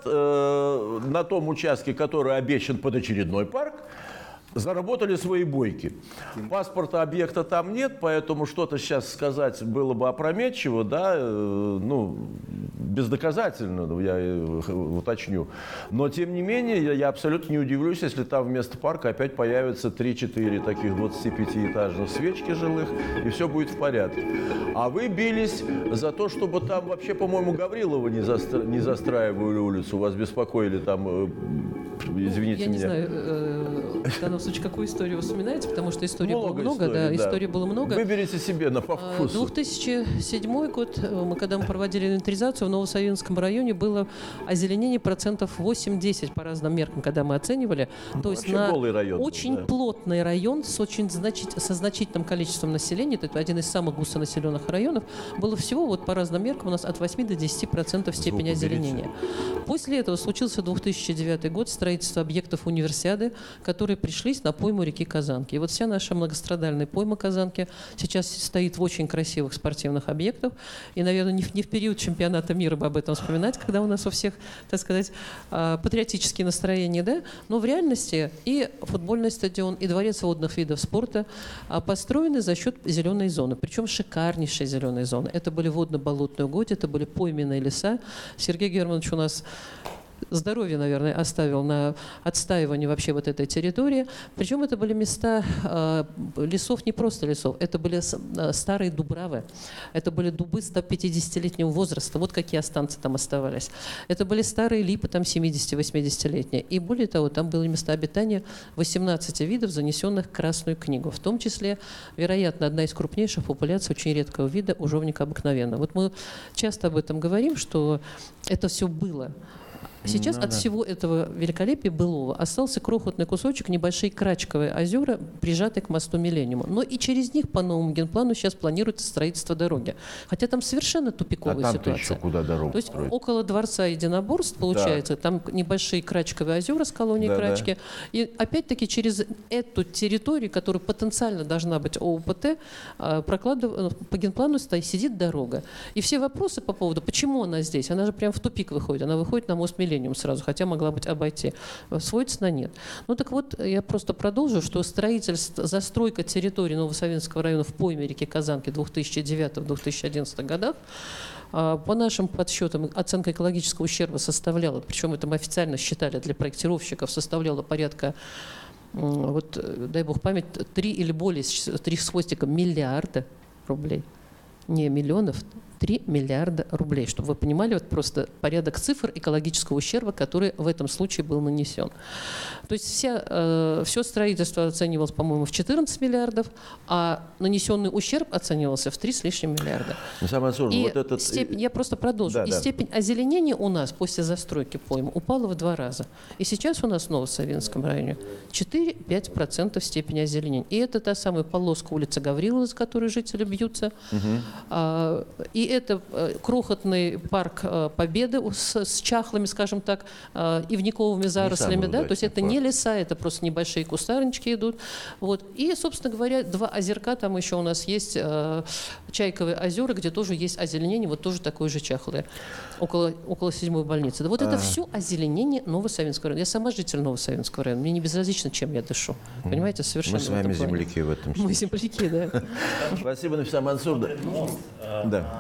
э, на том участке, который обещан под очередной парк, заработали свои бойки. Паспорта объекта там нет, поэтому что-то сейчас сказать было бы опрометчиво, да, э, ну, бездоказательно, я уточню. Но, тем не менее, я, я абсолютно не удивлюсь, если там вместо парка опять появятся три-четыре таких двадцатипятиэтажных свечки жилых, и все будет в порядке. А вы бились за то, чтобы там вообще, по-моему, Гаврилова не, застра... не застраивали улицу, вас беспокоили там, э, извините я меня. Я не знаю, э, в данном случае, какую историю вы вспоминаете, потому что истории было много, историй, да, да, истории было много. Выберите себе на по вкусу. две тысячи седьмой год, мы когда мы проводили инвентаризацию, в Новосавинском районе было озеленение процентов восемь-десять по разным меркам, когда мы оценивали. Ну, то есть на район, очень да. плотный район с очень значит, со значительным количеством населения, это один из самых густонаселенных районов, было всего вот по разным меркам у нас от восьми до десяти процентов степени озеленения. После этого случился две тысячи девятый год, строительство объектов универсиады, которые пришлись на пойму реки Казанки. И вот вся наша многострадальная пойма Казанки сейчас стоит в очень красивых спортивных объектах. И, наверное, не в, не в период чемпионата мира бы об этом вспоминать, когда у нас у всех, так сказать, патриотические настроения, да? Но в реальности и футбольный стадион, и дворец водных видов спорта построены за счет зеленой зоны. Причем шикарнейшей зеленой зоны. Это были водно-болотные угодья, это были пойменные леса. Сергей Германович у нас здоровье, наверное, оставил на отстаивание вообще вот этой территории. Причем это были места э, лесов, не просто лесов, это были э, старые дубравы, это были дубы сто пятидесятилетнего возраста, вот какие останцы там оставались. Это были старые липы, там семидесяти-восьмидесятилетние. И более того, там были места обитания восемнадцати видов, занесенных в Красную книгу. В том числе, вероятно, одна из крупнейших популяций очень редкого вида ужовника обыкновенного. Вот мы часто об этом говорим, что это все было. Сейчас ну, от да. всего этого великолепия былого остался крохотный кусочек, небольшие крачковые озера, прижатые к мосту Миллениума. Но и через них по новому генплану сейчас планируется строительство дороги. Хотя там совершенно тупиковая а ситуация. Еще куда дорогу То есть строить? Около дворца единоборств, получается, да. там небольшие крачковые озера с колонией да, крачки. Да. И опять-таки через эту территорию, которая потенциально должна быть ОУПТ, прокладыв... по генплану стоит, сидит дорога. И все вопросы по поводу, почему она здесь, она же прям в тупик выходит, она выходит на мост Миллениум сразу, хотя могла быть обойти. Сводится на нет. Ну так вот, я просто продолжу, что строительство, застройка территории Новосавинского района в пойме реки Казанки в две тысячи девятом — две тысячи одиннадцатом годах по нашим подсчетам оценка экологического ущерба составляла, причем это мы официально считали для проектировщиков, составляла порядка, вот, дай бог память, три или более, три с хвостиком миллиарда рублей. Не миллионов, три миллиарда рублей, чтобы вы понимали вот просто порядок цифр экологического ущерба, который в этом случае был нанесен. То есть вся, э, все строительство оценивалось, по-моему, в четырнадцать миллиардов, а нанесенный ущерб оценивался в три с лишним миллиарда. Мансур, и вот этот... степень, я просто продолжу. Да, и да. степень озеленения у нас после застройки поймы упала в два раза. И сейчас у нас в Новосавинском районе четыре-пять процентов степени озеленения. И это та самая полоска улицы Гаврилова, за которой жители бьются. Угу. А, и это э, крохотный парк э, Победы с, с чахлыми, скажем так, э, ивниковыми зарослями, да, то есть это не леса, это просто небольшие кустарнички идут. Вот. И, собственно говоря, два озерка, там еще у нас есть э, Чайковые озера, где тоже есть озеленение, вот тоже такое же чахлое, около, около седьмой больницы. Да вот это все озеленение Новосавинского района. Я сама житель Новосавинского района, мне не безразлично, чем я дышу. Понимаете, совершенно. Мы с вами земляки в этом. Мы земляки, да. Спасибо, Нафиса Мансур. Да.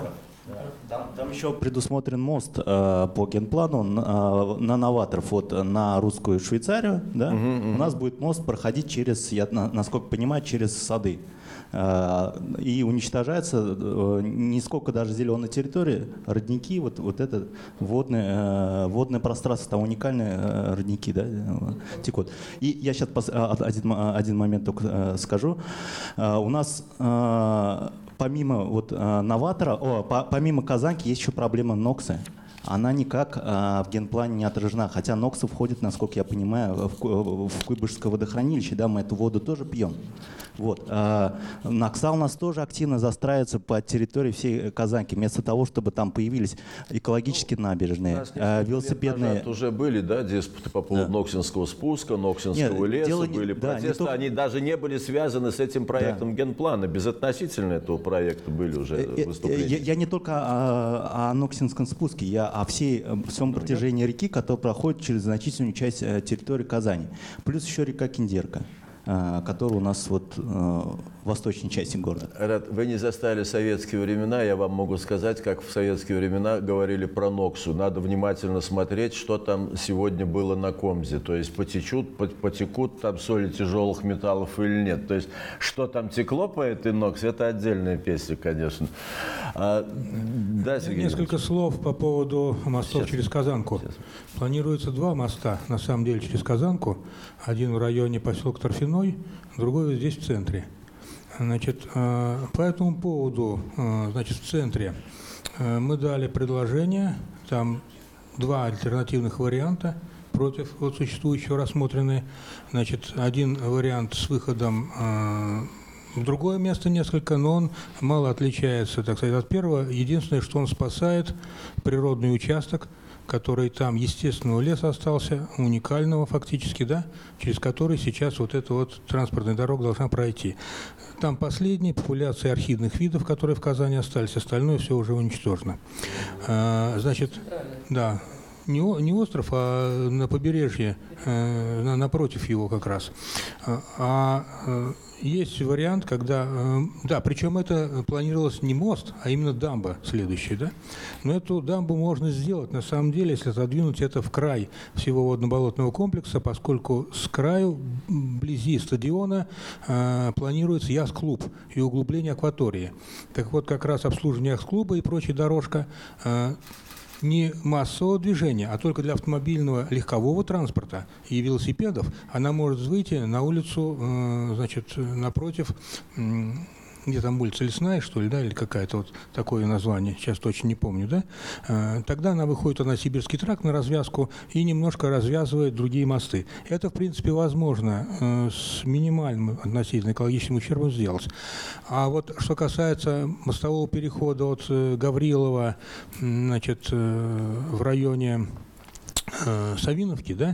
Там, там еще предусмотрен мост э, по генплану на, на новаторов вот, на русскую Швейцарию. Да? Uh-huh, uh-huh. У нас будет мост проходить через, я на, насколько понимаю, через сады. Э, и уничтожается э, не сколько даже зеленой территории, родники, вот, вот это водное, э, водное пространство, там уникальные э, родники, да, текут. И я сейчас пос, один, один момент только э, скажу. Э, у нас э, помимо вот, э, новатора, о, по, помимо Казанки есть еще проблема Ноксы. Она никак э, в генплане не отражена, хотя Ноксы входит, насколько я понимаю, в, в Куйбышевское водохранилище, да, мы эту воду тоже пьем. Вот. А Нокса у нас тоже активно застраивается по территории всей Казанки, вместо того, чтобы там появились экологические набережные, а, велосипедные. Уже были, да, диспуты по поводу да. Ноксинского спуска, Ноксинского Нет, леса, дело... были да, протесты, только... они даже не были связаны с этим проектом да. генплана, безотносительно этого проекта были уже выступления. Я, я не только о, о Ноксинском спуске, я о всей, всем протяжении реки, которая проходит через значительную часть территории Казани. Плюс еще река Киндерка, который у нас вот в восточной части города. Рад, вы не застали советские времена, я вам могу сказать, как в советские времена говорили про Ноксу. Надо внимательно смотреть, что там сегодня было на Комзе. То есть потечут, потекут там соли тяжелых металлов или нет. То есть что там текло по этой Ноксе, это отдельная песня, конечно. А, да, Сергей Несколько слов по поводу мостов Сейчас. через Казанку. Сейчас. Планируется два моста, на самом деле, через Казанку. Один в районе поселка Торфяной, другой здесь в центре. Значит, по этому поводу, значит, в центре мы дали предложение, там два альтернативных варианта против вот существующего рассмотрены. Значит, один вариант с выходом в другое место несколько, но он мало отличается, так сказать, от первого. Единственное, что он спасает природный участок, который там естественного леса остался, уникального фактически, да, через который сейчас вот эта вот транспортная дорога должна пройти. Там последние популяции орхидных видов, которые в Казани остались, остальное все уже уничтожено. А, значит, да, не, не остров, а на побережье, э, на, напротив его как раз. А, а есть вариант, когда, э, да, причем это планировалось не мост, а именно дамба следующая, да. Но эту дамбу можно сделать, на самом деле, если задвинуть это в край всего водно-болотного комплекса, поскольку с краю, вблизи стадиона, э, планируется яхт-клуб и углубление акватории. Так вот, как раз обслуживание яхт-клуба и прочая дорожка э, не массового движения, а только для автомобильного легкового транспорта и велосипедов, она может выйти на улицу, э, значит, напротив, э, где там улица Лесная, что ли, да, или какая-то вот такое название, сейчас точно не помню, да, э, тогда она выходит на Сибирский тракт на развязку и немножко развязывает другие мосты. Это, в принципе, возможно э, с минимальным относительно экологическим ущербом сделать. А вот что касается мостового перехода от э, Гаврилова, значит, э, в районе Савиновки, да,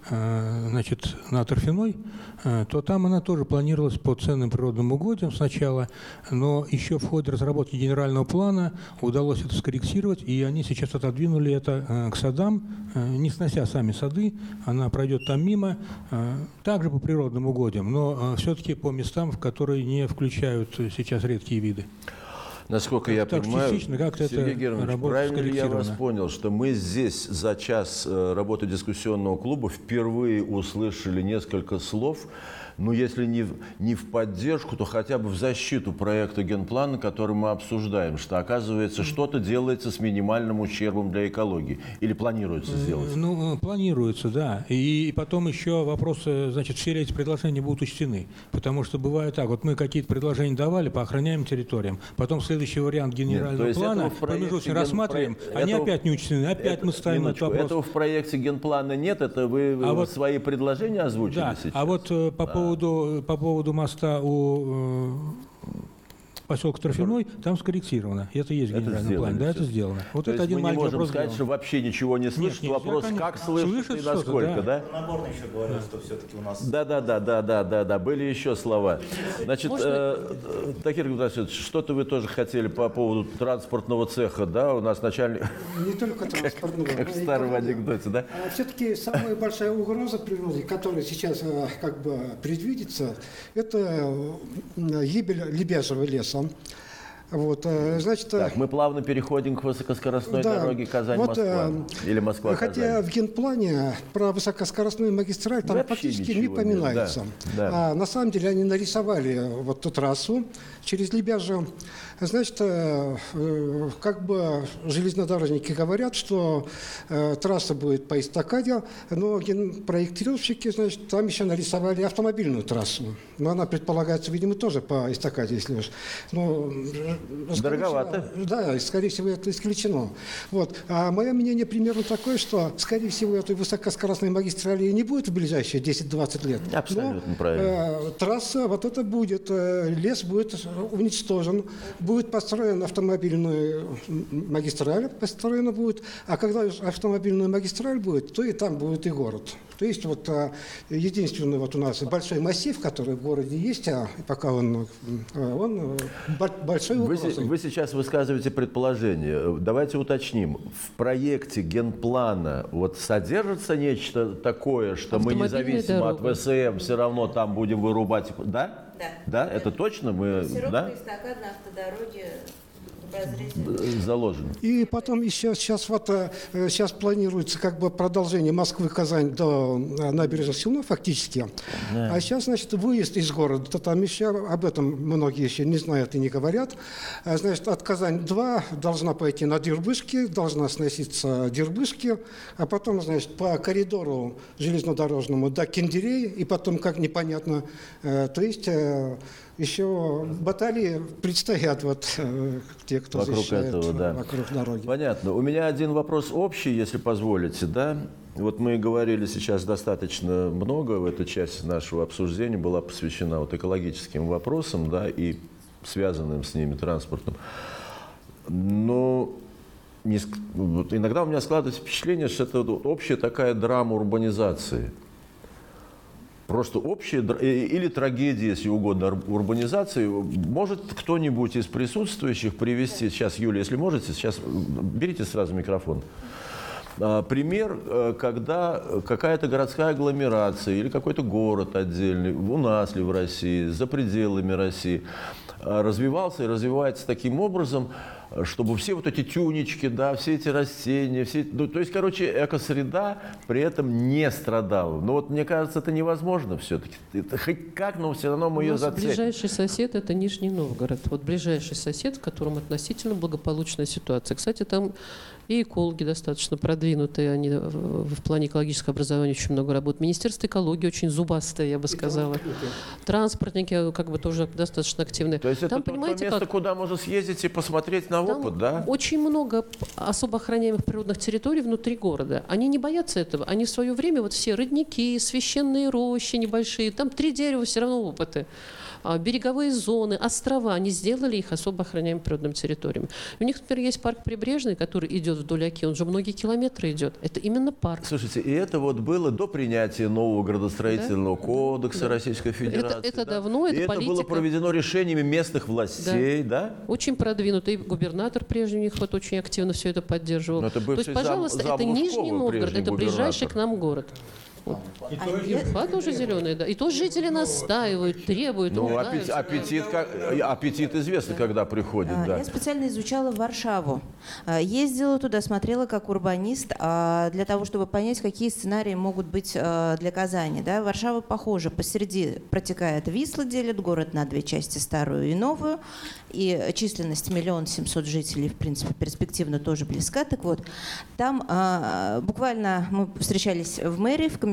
значит, на Торфяной, то там она тоже планировалась по ценным природным угодьям сначала, но еще в ходе разработки генерального плана удалось это скорректировать, и они сейчас отодвинули это к садам, не снося сами сады, она пройдет там мимо, также по природным угодьям, но все-таки по местам, в которые не включают сейчас редкие виды. Насколько я так понимаю, Сергей Германович, правильно ли я вас понял, что мы здесь за час работы дискуссионного клуба впервые услышали несколько слов, ну, если не в, не в поддержку, то хотя бы в защиту проекта генплана, который мы обсуждаем, что, оказывается, что-то делается с минимальным ущербом для экологии. Или планируется сделать? Ну, планируется, да. И, и потом еще вопросы, значит, все эти предложения будут учтены. Потому что бывает так, вот мы какие-то предложения давали по охраняемым территориям, потом следующий вариант генерального Нет, плана, промежуточно ген... рассматриваем, про... они этого... опять не учтены, опять это... мы ставим этот вопрос. Этого в проекте генплана нет, это вы а вот... свои предложения озвучили да. сейчас? А вот по поводу По поводу, по поводу моста у, поселок Торфяной, там скорректировано. Это есть в Это генеральном сделано плане. Да, всё. это сделано. Вот То это есть один мы не маленький можем вопрос. сказать, сделан. что вообще ничего не слышит. нельзя, Вопрос, конечно. как слышит Слышит и что-то, насколько, да? да. Нагорный еще говорил, что все-таки у нас... Да, да, да, да, да, да, да. Были еще слова. Значит, Можно- э, э, Тахир Гудасович, что-то вы тоже хотели по поводу транспортного цеха, да? У нас начальник, Не только транспортного. как в старом анекдоте, да? Все-таки самая большая угроза природе, которая сейчас э, как бы предвидится, это э, гибель лебяжьего леса. Вот, э, значит, э, Так, мы плавно переходим к высокоскоростной да, дороге Казань-Москва. вот, э, Или Москва-Казань. хотя в генплане про высокоскоростную магистраль там Вообще практически не ничего нет, поминается. да, да. А на самом деле они нарисовали вот эту трассу через Лебяжье. Значит, э, э, как бы железнодорожники говорят, что э, трасса будет по эстакаде, но проектировщики, значит, там еще нарисовали автомобильную трассу. Но она предполагается, видимо, тоже по эстакаде, если уж. Но, э, скорее Дороговато. всего, да, скорее всего, это исключено. Вот. А мое мнение примерно такое, что, скорее всего, этой высокоскоростной магистрали не будет в ближайшие десять-двадцать лет. Абсолютно Но, правильно. э, трасса, вот это будет, э, лес будет уничтожен, будет построена автомобильная магистраль, построена будет, а когда автомобильная магистраль будет, то и там будет и город. То есть вот э, единственный вот у нас большой массив, который в городе есть, а пока он, э, он э, бо- большой Вы, угрозой. се- вы сейчас высказываете предположение. Давайте уточним. В проекте генплана вот содержится нечто такое, что мы Автомобильная независимо от дорога. ВСМ все равно там будем вырубать? Да? Да. Да? Это точно? Мы, Широкая да? эстакадная автодороги обозрительно. Заложено. И потом еще сейчас вот э, сейчас планируется как бы продолжение Москвы-Казань до э, набережных Челнов фактически. А сейчас, значит, выезд из города. То там еще об этом многие еще не знают и не говорят. А, значит, от Казань-два должна пойти на Дербышки, должна сноситься Дербышки, а потом, значит, по коридору железнодорожному до Кендерей, и потом, как непонятно, э, то есть э, еще баталии предстоят вот э, те, кто Вокруг защищает этого, да. вокруг дороги. Понятно. У меня один вопрос общий, если позволите, да? Вот мы говорили сейчас достаточно много, в эту часть нашего обсуждения была посвящена вот экологическим вопросам, да, и связанным с ними транспортом. Но не ск- вот иногда у меня складывается впечатление, что это вот общая такая драма урбанизации. Просто общая др- и- или трагедия, если угодно, ар- урбанизации. Может кто-нибудь из присутствующих привести, сейчас, Юлия, если можете, сейчас берите сразу микрофон. А, Пример, э, когда какая-то городская агломерация или какой-то город отдельный, у нас ли в России, за пределами России, а, развивался и развивается таким образом, чтобы все вот эти тюнечки, да, все эти растения, все, ну, то есть, короче, экосреда при этом не страдала. Но вот мне кажется, это невозможно все-таки. Это хоть как, но все равно мы У ее нас зацепим. ближайший сосед – это Нижний Новгород. Вот ближайший сосед, в котором относительно благополучная ситуация. Кстати, там и экологи достаточно продвинутые, они в в плане экологического образования очень много работают. Министерство экологии очень зубастое, я бы сказала. Транспортники как бы тоже достаточно активные. То есть это Там, то, то понимаете, место, как? куда можно съездить и посмотреть на Там опыт, да? очень много п- особо охраняемых природных территорий внутри города. Они не боятся этого. Они в свое время, вот все родники, священные рощи небольшие, там три дерева, все равно опыты. А, береговые зоны, острова, они сделали их особо охраняемыми природными территориями. У них, например, есть парк Прибрежный, который идет вдоль Оки, он же многие километры идет. Это именно парк. Слушайте, и это вот было до принятия нового градостроительного кодекса Да. Российской Федерации. Это- это да? давно, это и это было политика. проведено решениями местных властей, да? Очень продвинутый губернатор прежний у них вот очень активно все это поддерживал. Но это То бывший есть, пожалуйста, зам- это зам Нижний Лужкова, Новгород, прежний это ближайший губернатор. к нам город. Вот. А тоже зеленые, да. И тоже жители настаивают, требуют. Ну, ругаются. аппетит, аппетит, как- аппетит известно, когда приходит, А, да. Я специально изучала Варшаву. А, Ездила туда, смотрела как урбанист, а, для того, чтобы понять, какие сценарии могут быть а, для Казани. Да? Варшава похожа. Посреди протекает Висла, делит город на две части, старую и новую. И численность миллион семьсот жителей, в принципе, перспективно тоже близка. Так вот, там а, буквально мы встречались в мэрии, в комитете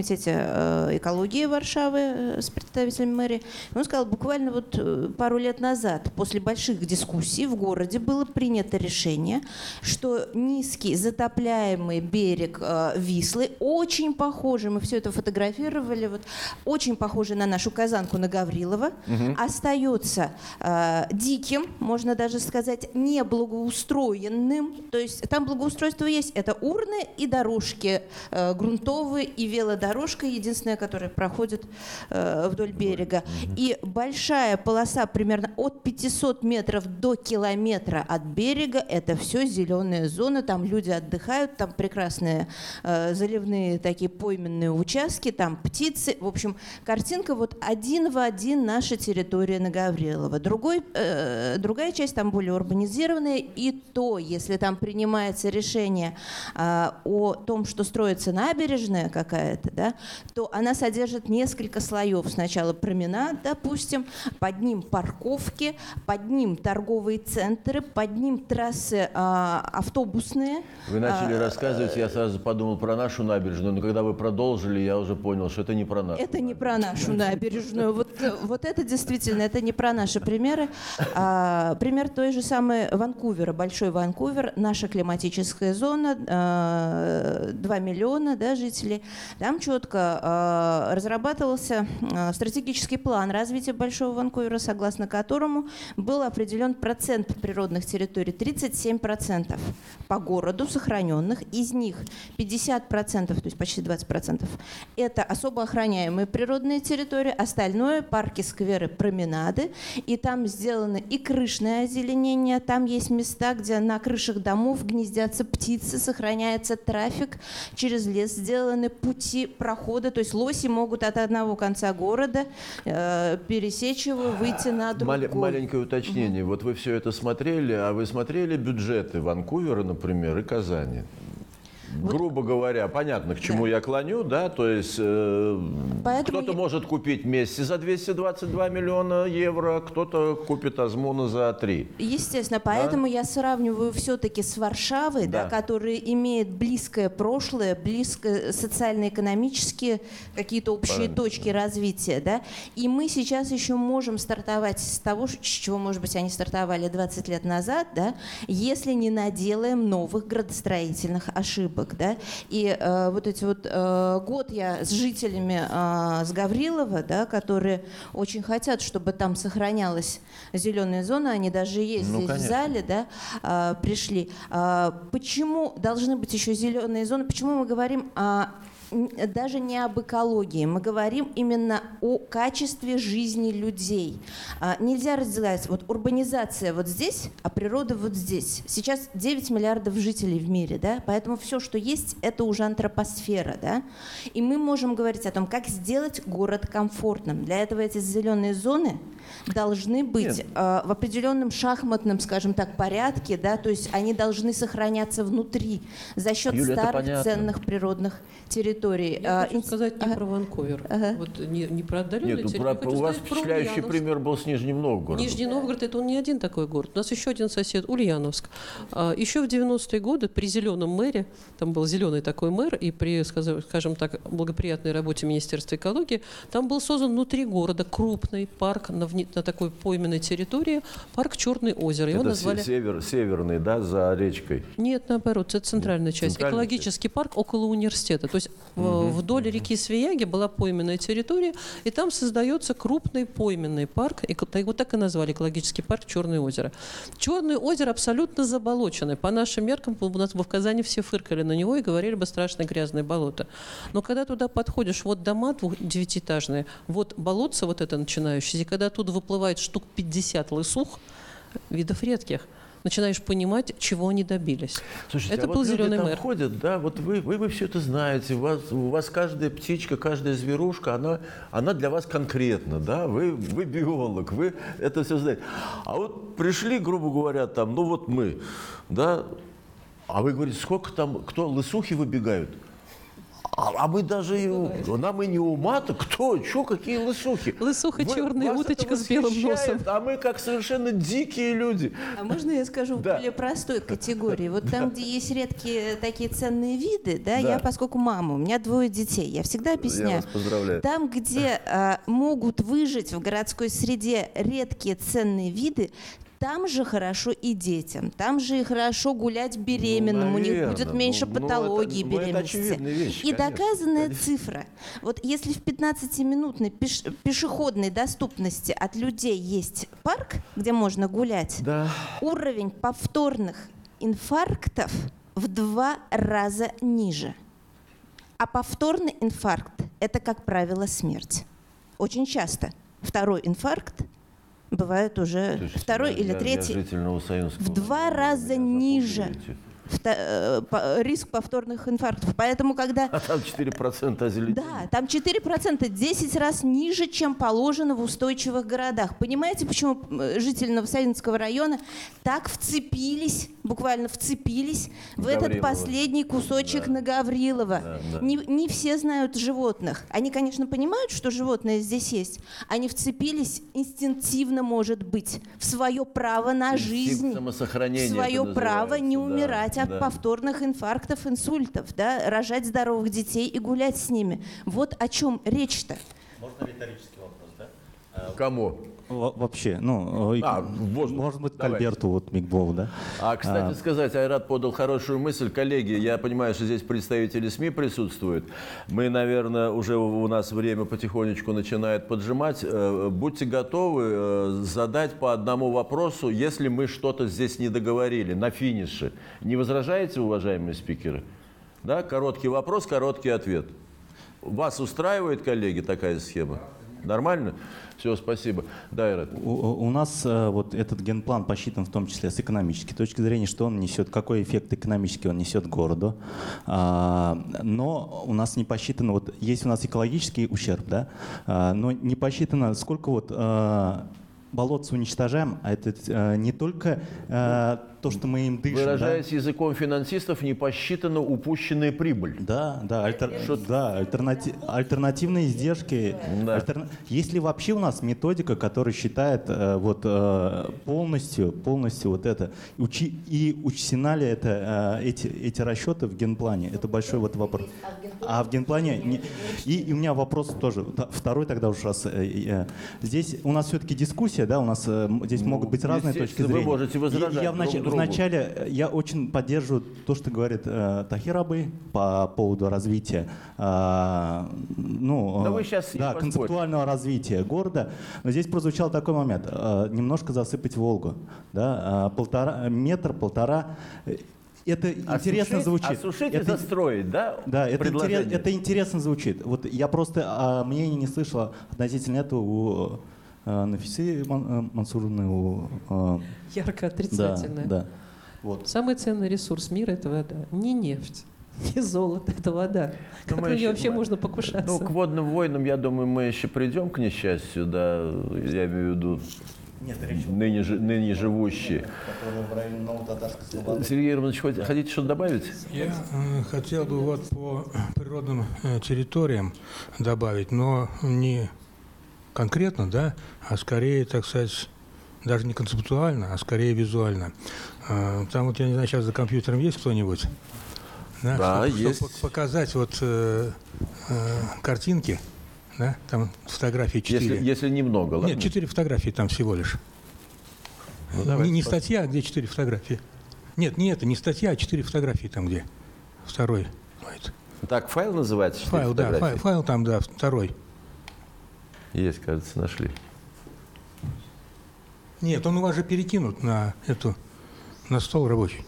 комитете э, экологии Варшавы э, с представителями мэрии. Он сказал, буквально вот э, пару лет назад, после больших дискуссий в городе было принято решение, что низкий затопляемый берег э, Вислы, очень похожий, мы все это фотографировали, вот, очень похожий на нашу Казанку, на Гаврилова, угу. остается э, диким, можно даже сказать, неблагоустроенным. То есть там благоустройство есть. Это урны и дорожки э, грунтовые, и велодорожка, единственная, которая проходит э, вдоль берега. Угу. И большая полоса примерно от пятисот метров до километра от берега, это все зеленая зона, там люди отдыхают, там прекрасные э, заливные такие пойменные участки, там птицы. В общем, картинка вот один в один наша территория на Гаврилова. Другой, э, другая часть там более урбанизированная, и то, если там принимается решение э, о том, что строится набережная какая-то, да, то она содержит несколько слоев. Сначала променад, допустим, под ним парковки, под ним торговые центры, под ним трассы э, автобусные. Вы начали а, рассказывать, я сразу подумал про нашу набережную, но когда вы продолжили, я уже понял, что это не про нашу. Это не про нашу набережную. Вот, вот это действительно, это не про наши примеры. А, пример той же самой Ванкувера, Большой Ванкувер, наша климатическая зона, а, два миллиона да, жителей. Там четко а, разрабатывался а, стратегический план развития Большого Ванкувера, согласно которому был определен процент природных территорий, тридцать семь процентов по городу сохраненных, из них пятьдесят процентов, то есть почти двадцать процентов, это особо охраняемые природные территории, остальное – парки, скверы, променады. И там сделано и крышное озеленение, там есть места, где на крышах домов гнездятся птицы, сохраняется трафик, через лес сделаны пути прохода, то есть лоси могут от одного конца города э, пересечь его, выйти на другой. Мал- маленькое уточнение. Угу. Вот вы все это смотрели, а вы смотрели бюджеты Ванкувера, например, и Казани? Вот. Грубо говоря, понятно, к чему да. я клоню, да, то есть э, кто-то я... может купить Месси за двести двадцать два миллиона евро, кто-то купит Азмуна за три. Естественно, поэтому да? я сравниваю все-таки с Варшавой, да. Да, которая имеет близкое прошлое, близкое социально-экономические какие-то общие Правильно. точки развития, да, и мы сейчас еще можем стартовать с того, с чего, может быть, они стартовали двадцать лет назад, да, если не наделаем новых градостроительных ошибок. Да? И э, вот эти вот э, год я с жителями э, с Гаврилова, да, которые очень хотят, чтобы там сохранялась зеленая зона, они даже есть ну, здесь конечно. в зале, да, э, пришли. Э, почему должны быть еще зеленые зоны? Почему мы говорим о даже не об экологии, мы говорим именно о качестве жизни людей. А, нельзя разделять вот урбанизация вот здесь, а природа вот здесь. Сейчас девять миллиардов жителей в мире, да, поэтому все, что есть, это уже антропосфера, да, и мы можем говорить о том, как сделать город комфортным. Для этого эти зеленые зоны должны быть э, в определенном шахматном, скажем так, порядке, да, то есть они должны сохраняться внутри за счет Юля, старых ценных природных территорий. Я а, хочу сказать не ага. про Ванкувер, ага. вот не, не про отдаленные Нет, территории. Про, у вас впечатляющий пример был с Нижним Новгородом. Нижний Новгород – это он не один такой город. У нас еще один сосед – Ульяновск. А, еще в девяностые годы при зеленом мэре, там был зеленый такой мэр, и при, скажем так, благоприятной работе Министерства экологии, там был создан внутри города крупный парк на, на такой пойменной территории, парк Черное озеро. Его это назвали... север, северный, да, за речкой? Нет, наоборот, это центральная Нет, часть. Центральная Экологический часть. парк около университета. То есть угу, вдоль угу. реки Свияги была пойменная территория, и там создается крупный пойменный парк, и его так и назвали, экологический парк Черное озеро. Черное озеро абсолютно заболоченное. По нашим меркам, у нас в Казани все фыркали на него и говорили бы страшное грязное болото. Но когда туда подходишь, вот дома девятиэтажные, вот болотце вот это начинающееся, и когда оттуда выплывает штук пятьдесят лысух, видов редких, начинаешь понимать, чего они добились. Слушайте, это а был вот зеленый люди мэр. Там ходят, да, вот вы, вы, вы все это знаете, у вас, у вас каждая птичка, каждая зверушка, она, она для вас конкретна, да, вы, вы биолог, вы это все знаете. А вот пришли, грубо говоря, там, ну вот мы, да, а вы говорите, сколько там, кто, лысухи выбегают? А, а мы даже, и- нам и не ума-то, кто, что, какие лысухи? Лысуха Вы- черная, вас уточка это с белым носом. восхищает, А мы как совершенно дикие люди. А можно я скажу в Да. более простой категории? Вот там, где есть редкие такие ценные виды, да, Да. я, поскольку мама, у меня двое детей, я всегда объясняю. вас поздравляю. Там, где а, могут выжить в городской среде редкие ценные виды, там же хорошо и детям, там же и хорошо гулять беременным, у них наверно. будет меньше Ну, ну, патологий это- ну, это беременности. очевидная вещь, и конечно, доказанная конечно. цифра. Вот если в пятнадцатиминутной пеш- пешеходной доступности от людей есть парк, где можно гулять, Да. уровень повторных инфарктов в два раза ниже. А повторный инфаркт – это, как правило, смерть. Очень часто второй инфаркт бывает уже Слушайте, второй я- или я- я третий житель Новосоюзского в два района, раза меня ниже запугиваете. вто- э, по- риск повторных инфарктов. Поэтому, когда А там четыре процента озеленения. да, там четыре процента, десять раз ниже, чем положено в устойчивых городах. Понимаете, почему э, жители Новосоюзского района так вцепились, буквально вцепились в этот Гаврилова. последний кусочек на Гаврилова? Да, да. Не, не все знают животных. Они, конечно, понимают, что животное здесь есть. Они вцепились инстинктивно, может быть, в свое право на Инстинкт жизнь, самосохранения в свое это право не называется, да, умирать от да. повторных инфарктов, инсультов, да, рожать здоровых детей и гулять с ними. Вот о чем речь-то. Можно риторический вопрос, да? Кому? Во- Вообще, ну, э, А, можно. может быть, к Давай. Альберту вот Мигбову, да? А, кстати А, сказать, Айрат подал хорошую мысль. Коллеги, я понимаю, что здесь представители СМИ присутствуют. Мы, наверное, уже у нас время потихонечку начинает поджимать. Э, Будьте готовы э, задать по одному вопросу, если мы что-то здесь не договорили, на финише. Не возражаете, уважаемые спикеры? Да, короткий вопрос, короткий ответ. Вас устраивает, коллеги, такая схема? Нормально? Все, спасибо. Да, Айрат. У, у нас э, вот этот генплан посчитан в том числе с экономической точки зрения, что он несет, какой эффект экономический он несет городу. А, но у нас не посчитано, вот есть у нас экологический ущерб, да, а, но не посчитано, сколько вот а, болотца уничтожаем, а это а, не только а, то, что мы им дышим. Выражаясь языком финансистов, не посчитана упущенная прибыль. Да, да, альтер- да альтернати- альтернативные издержки. Да. Альтерна- Есть ли вообще у нас методика, которая считает э, вот, э, полностью, полностью вот это, учи- и учтена ли это, э, эти, эти расчеты в генплане? Это большой вот вопрос. А в генплане... не- И, и у меня вопрос тоже, та- второй тогда уж раз. э, э, Здесь у нас все-таки дискуссия, да, у нас э, м- здесь могут быть разные точки естественно, вы зрения. можете И возражать я в, нач- друг другу. вначале э, я очень поддерживаю то, что говорит э, Тахир Абы по поводу развития, э, ну, Да э, вы щас не да, поспорите. концептуального развития города. Но здесь прозвучал такой момент: э, немножко засыпать Волгу, да, э, полтора метр, полтора. Э, Это интересно Осушить- звучит. Осушить и Это- застроить, да? Да, это, предложение? интерес- это интересно звучит. Вот я просто а, мнения не слышал относительно этого у э, Нафисы Ман- э, Мансуровны, у э, Ярко да, отрицательное. да. Вот. Самый ценный ресурс мира – это вода. Не нефть, не золото, это вода. Как мы на нее еще- вообще можно покушаться? Ну, к водным войнам, я думаю, мы еще придем, к несчастью, да, я имею в виду Нет, речь ныне, жи- ныне живущие. которая в районе Новотатарской слободы. Сергей Романович, хоть- хотите что-то добавить? Я э, хотел бы вот по природным э, территориям добавить, но не конкретно, да, а скорее, так сказать, даже не концептуально, а скорее визуально. Э, Там вот, я не знаю, сейчас за компьютером есть кто-нибудь? Да, чтобы- чтобы есть. пок- показать вот э, э, картинки, да, там фотографии четыре. Если, если немного, ладно? Нет, четыре фотографии там всего лишь. Ну, не давайте не пос- статья, а где четыре фотографии. Нет, не это, не статья, а четыре фотографии там где. Второй. слайд. Так, файл называется? «Четыре Файл, да, фотографии»? файл, файл там, да, второй. Есть, кажется, нашли. Нет, он у вас же перекинут на эту, на стол рабочий.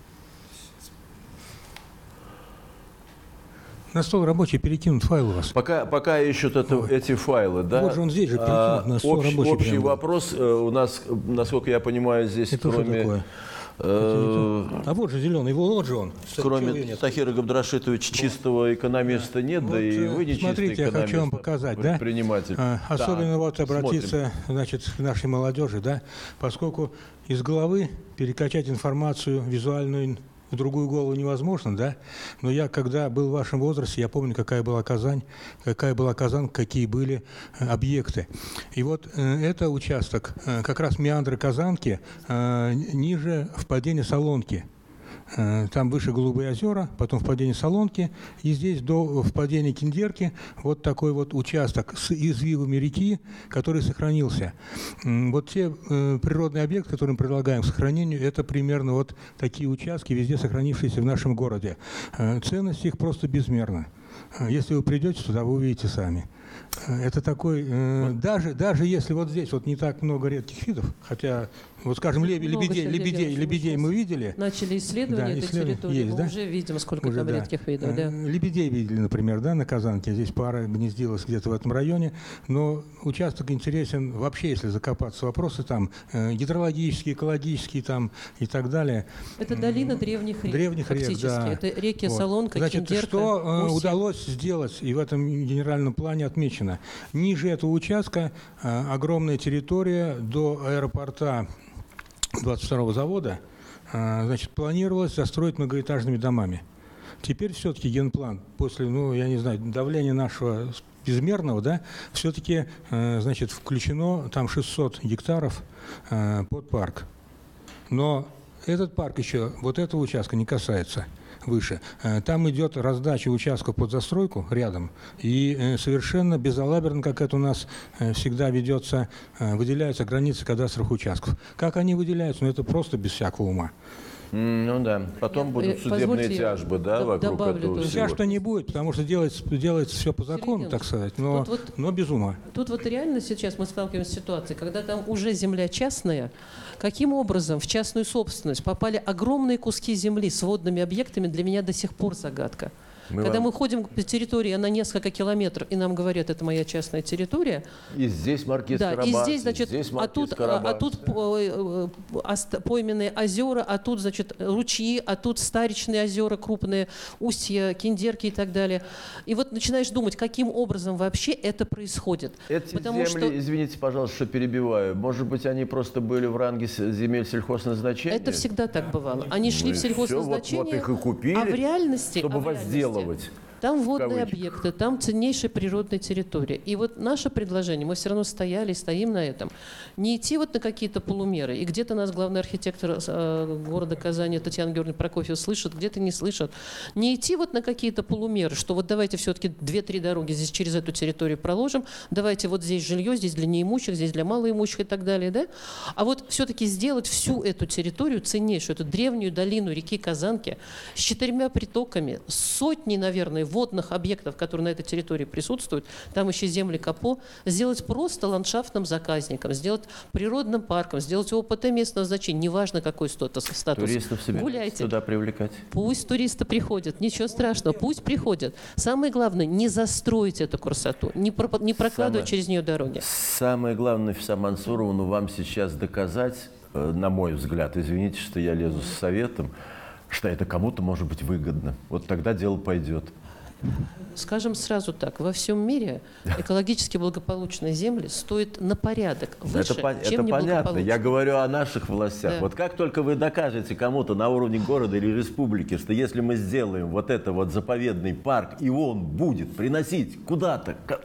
На стол рабочий перекинут файл у вас. Пока, пока ищут это, эти файлы, да? Вот же он здесь же А, перекинут на стол общий, рабочий общий прям. вопрос э, у нас, э, насколько я понимаю, здесь Это что кроме, такое? э, А вот же зеленый, вот же он. Чего кроме её нет? Тахира Габдрашитовича чистого экономиста нет, Вот, да и э, вы не чистый смотрите, я экономист, хочу вам а показать, да? предприниматель. А, Особенно Так, вот обратиться, значит, к нашей молодежи, да, поскольку из головы перекачать информацию визуальную в другую голову невозможно, да? Но я, когда был в вашем возрасте, я помню, какая была Казань, какая была Казань, какие были э, объекты. И вот э, это участок, э, как раз меандры Казанки, э, ниже впадения Солонки. Там выше Голубые озера, потом впадение Солонки, и здесь до впадения Киндерки вот такой вот участок с извивами реки, который сохранился. Вот те э, природные объекты, которые мы предлагаем к сохранению, это примерно вот такие участки, везде сохранившиеся в нашем городе. Э, ценность их просто безмерна. Если вы придете туда, вы увидите сами. Это такой, э, даже, даже если вот здесь вот не так много редких видов, хотя, вот скажем, лебедей, лебедей, лебедей, лебедей мы видели. Начали исследования да, этой территории, есть, мы да? уже видим, сколько уже, там да. редких видов. Да. Лебедей видели, например, да, на Казанке, здесь пара гнездилась где-то в этом районе, но участок интересен вообще, если закопаться в вопросы там э, гидрологические, экологические там и так далее. Это долина древних рек, древних фактически. рек, да. Это реки вот. Солонка, Значит, Киндерка, что э, Уси. удалось сделать, и в этом генеральном плане отмечено. Ниже этого участка э, огромная территория до аэропорта двадцать второго завода, э, значит, планировалось застроить многоэтажными домами. Теперь все-таки генплан, после, ну, я не знаю, давления нашего безмерного, да, все-таки, э, значит, включено там шестьсот гектаров э, под парк. Но этот парк еще вот этого участка не касается. Выше. Там идет раздача участков под застройку рядом, и совершенно безалаберно, как это у нас всегда ведется, выделяются границы кадастровых участков. Как они выделяются? Ну, это просто без всякого ума. Ну да, потом Я, будут судебные позвольте, тяжбы, да, д- вокруг добавлю этого тоже. всего. Тяж-то не будет, потому что делается, делается все по закону, Сергей так сказать, но, вот, вот, но без ума. Тут вот реально сейчас мы сталкиваемся с ситуацией, когда там уже земля частная, каким образом в частную собственность попали огромные куски земли с водными объектами, для меня до сих пор загадка. Мы Когда вам- мы ходим по территории на несколько километров, и нам говорят, это моя частная территория, И здесь Маркиз да, Карабас, и здесь, значит, здесь а Маркиз тут, а, Карабас. а тут э, э, ост- пойменные озера, а тут, значит, ручьи, а тут старичные озера крупные, устья, киндерки и так далее. И вот начинаешь думать, каким образом вообще это происходит. Эти Потому земли, что извините, пожалуйста, что перебиваю, может быть, они просто были в ранге с- земель сельхозназначения? это всегда так бывало. Они шли Ну в и всё, сельхозназначение, вот- вот их и купили, а в реальности, чтобы а в реальности возделывать. Там водные кавычках. объекты, там ценнейшая природная территория. И вот наше предложение, мы все равно стояли и стоим на этом, не идти вот на какие-то полумеры. И где-то нас главный архитектор э, города Казани Татьяна Георгиевна Прокофьева слышит, где-то не слышит. Не идти вот на какие-то полумеры, что вот давайте все-таки две-три дороги здесь через эту территорию проложим, давайте вот здесь жилье, здесь для неимущих, здесь для малоимущих и так далее. Да? А вот все-таки сделать всю эту территорию ценнейшую, эту древнюю долину реки Казанки с четырьмя притоками, с сотней, наверное, водных объектов, которые на этой территории присутствуют, там еще земли Капо, сделать просто ландшафтным заказником, сделать природным парком, сделать его ОПТ местного значения, неважно какой статус. статус. Туристов собираются Гуляйте. туда привлекать? Пусть туристы приходят, ничего страшного, пусть приходят. Самое главное, не застроить эту красоту, не, про, не прокладывать Самое- через нее дороги. Самое главное, Нафиса Мансуровна, вам сейчас доказать, э, на мой взгляд, извините, что я лезу с советом, что это кому-то может быть выгодно. Вот тогда дело пойдет. Скажем сразу так, во всем мире экологически благополучные земли стоят на порядок выше, Это, пон- чем это понятно. неблагополучные. Я говорю о наших властях. Да. Вот как только вы докажете кому-то на уровне города или республики, что если мы сделаем вот это вот заповедный парк, и он будет приносить куда-то, ка-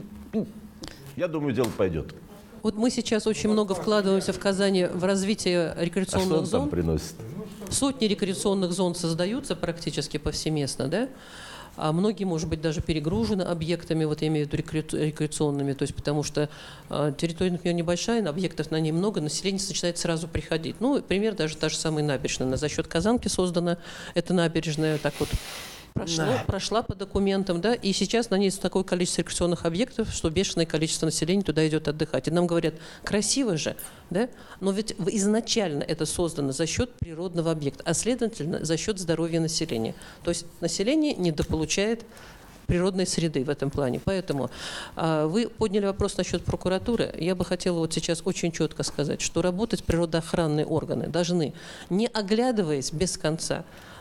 я думаю, дело пойдет. Вот мы сейчас очень много вкладываемся в Казани в развитие А что рекреационных он там зон. приносит? Сотни рекреационных зон создаются практически повсеместно, да? А многие, может быть, даже перегружены объектами, вот я имею в виду рекре- рекреационными, то есть потому что э, территория, например, небольшая, но объектов на ней много, население начинает сразу приходить. Ну, пример даже та же самая набережная. За счет Казанки создана эта набережная, так вот прошло, прошла по документам, да, и сейчас на ней такое количество рекреационных объектов, что бешеное количество населения туда идет отдыхать. И нам говорят, красиво же, да, но ведь в- изначально это создано за счет природного объекта, а следовательно за счет здоровья населения. То есть население недополучает природной среды в этом плане. Поэтому а, вы подняли вопрос насчет прокуратуры. Я бы хотела вот сейчас очень четко сказать, что работать природоохранные органы должны, не оглядываясь без конца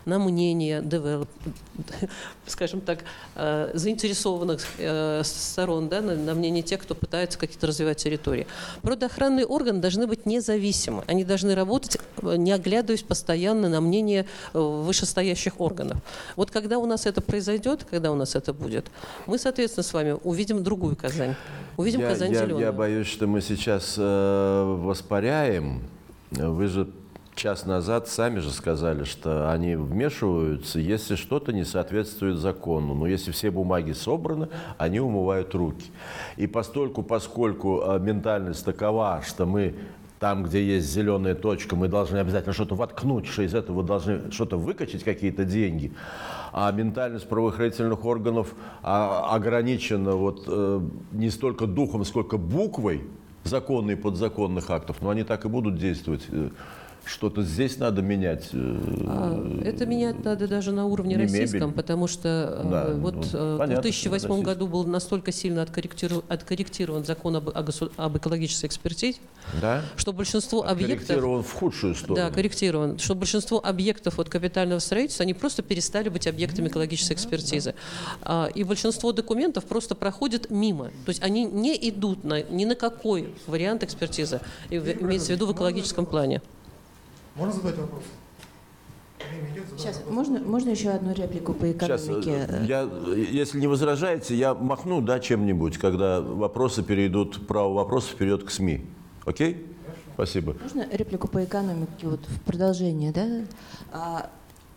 на мнение девелоп, скажем так, э, заинтересованных э, сторон, да, на, на мнение тех, кто пытается какие-то развивать территории. Природоохранные органы должны быть независимы. Они должны работать, не оглядываясь постоянно на мнение вышестоящих органов. Вот когда у нас это произойдет, когда у нас это будет, мы, соответственно, с вами увидим другую Казань. Увидим я, Казань я, зеленую. Я боюсь, что мы сейчас э, воспаряем. Вы же час назад сами же сказали, что они вмешиваются, если что-то не соответствует закону. Но если все бумаги собраны, они умывают руки. И постольку, поскольку э, ментальность такова, что мы там, где есть зеленая точка, мы должны обязательно что-то воткнуть, что из этого должны что-то выкачать, какие-то деньги. А ментальность правоохранительных органов а, ограничена вот, э, не столько духом, сколько буквой законных и подзаконных актов, но они так и будут действовать. Что-то здесь надо менять. Это менять надо даже на уровне Не российском, мебель. потому что Да, вот ну, в понятно, две тысячи восьмом российском. году был настолько сильно откорректирован, откорректирован закон об, о госу- об экологической экспертизе, Да? что большинство объектов... Корректирован в худшую сторону. Да, корректирован. Что большинство объектов от капитального строительства, они просто перестали быть объектами экологической экспертизы. А, и большинство документов просто проходят мимо. То есть они не идут на, ни на какой вариант экспертизы, и в- имеется в виду в экологическом плане. Можно задать вопрос? Время идет, задавай Сейчас, вопрос. можно, можно еще одну реплику по Сейчас, экономике? э, я, если не возражаете, я махну да, чем-нибудь, когда вопросы перейдут, право вопросов перейдет к СМИ. Окей? Спасибо. Можно реплику по экономике вот в продолжение, да? А,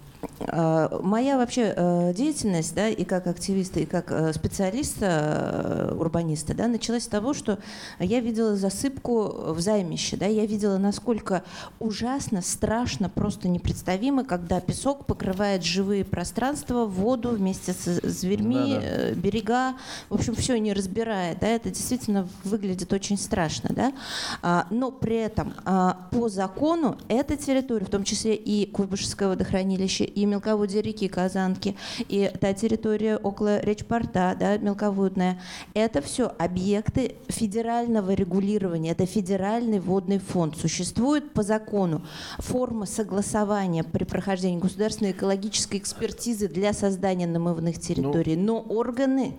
а, моя вообще э, деятельность, да, и как активиста, и как э, специалиста, э, урбаниста, да, началась с того, что я видела засыпку в Займище, да, я видела, насколько ужасно, страшно, просто непредставимо, когда песок покрывает живые пространства, воду вместе с зверьми, Да-да. э, берега, в общем, все не разбирает, да, это действительно выглядит очень страшно, да, а, но при этом а, по закону эта территория, в том числе и Куйбышевское водохранилище, и мелководье реки Казанки, и та территория около речпорта, да, мелководная, это все объекты федерального регулирования, это федеральный водный фонд. Существует по закону форма согласования при прохождении государственной экологической экспертизы для создания намывных территорий, но органы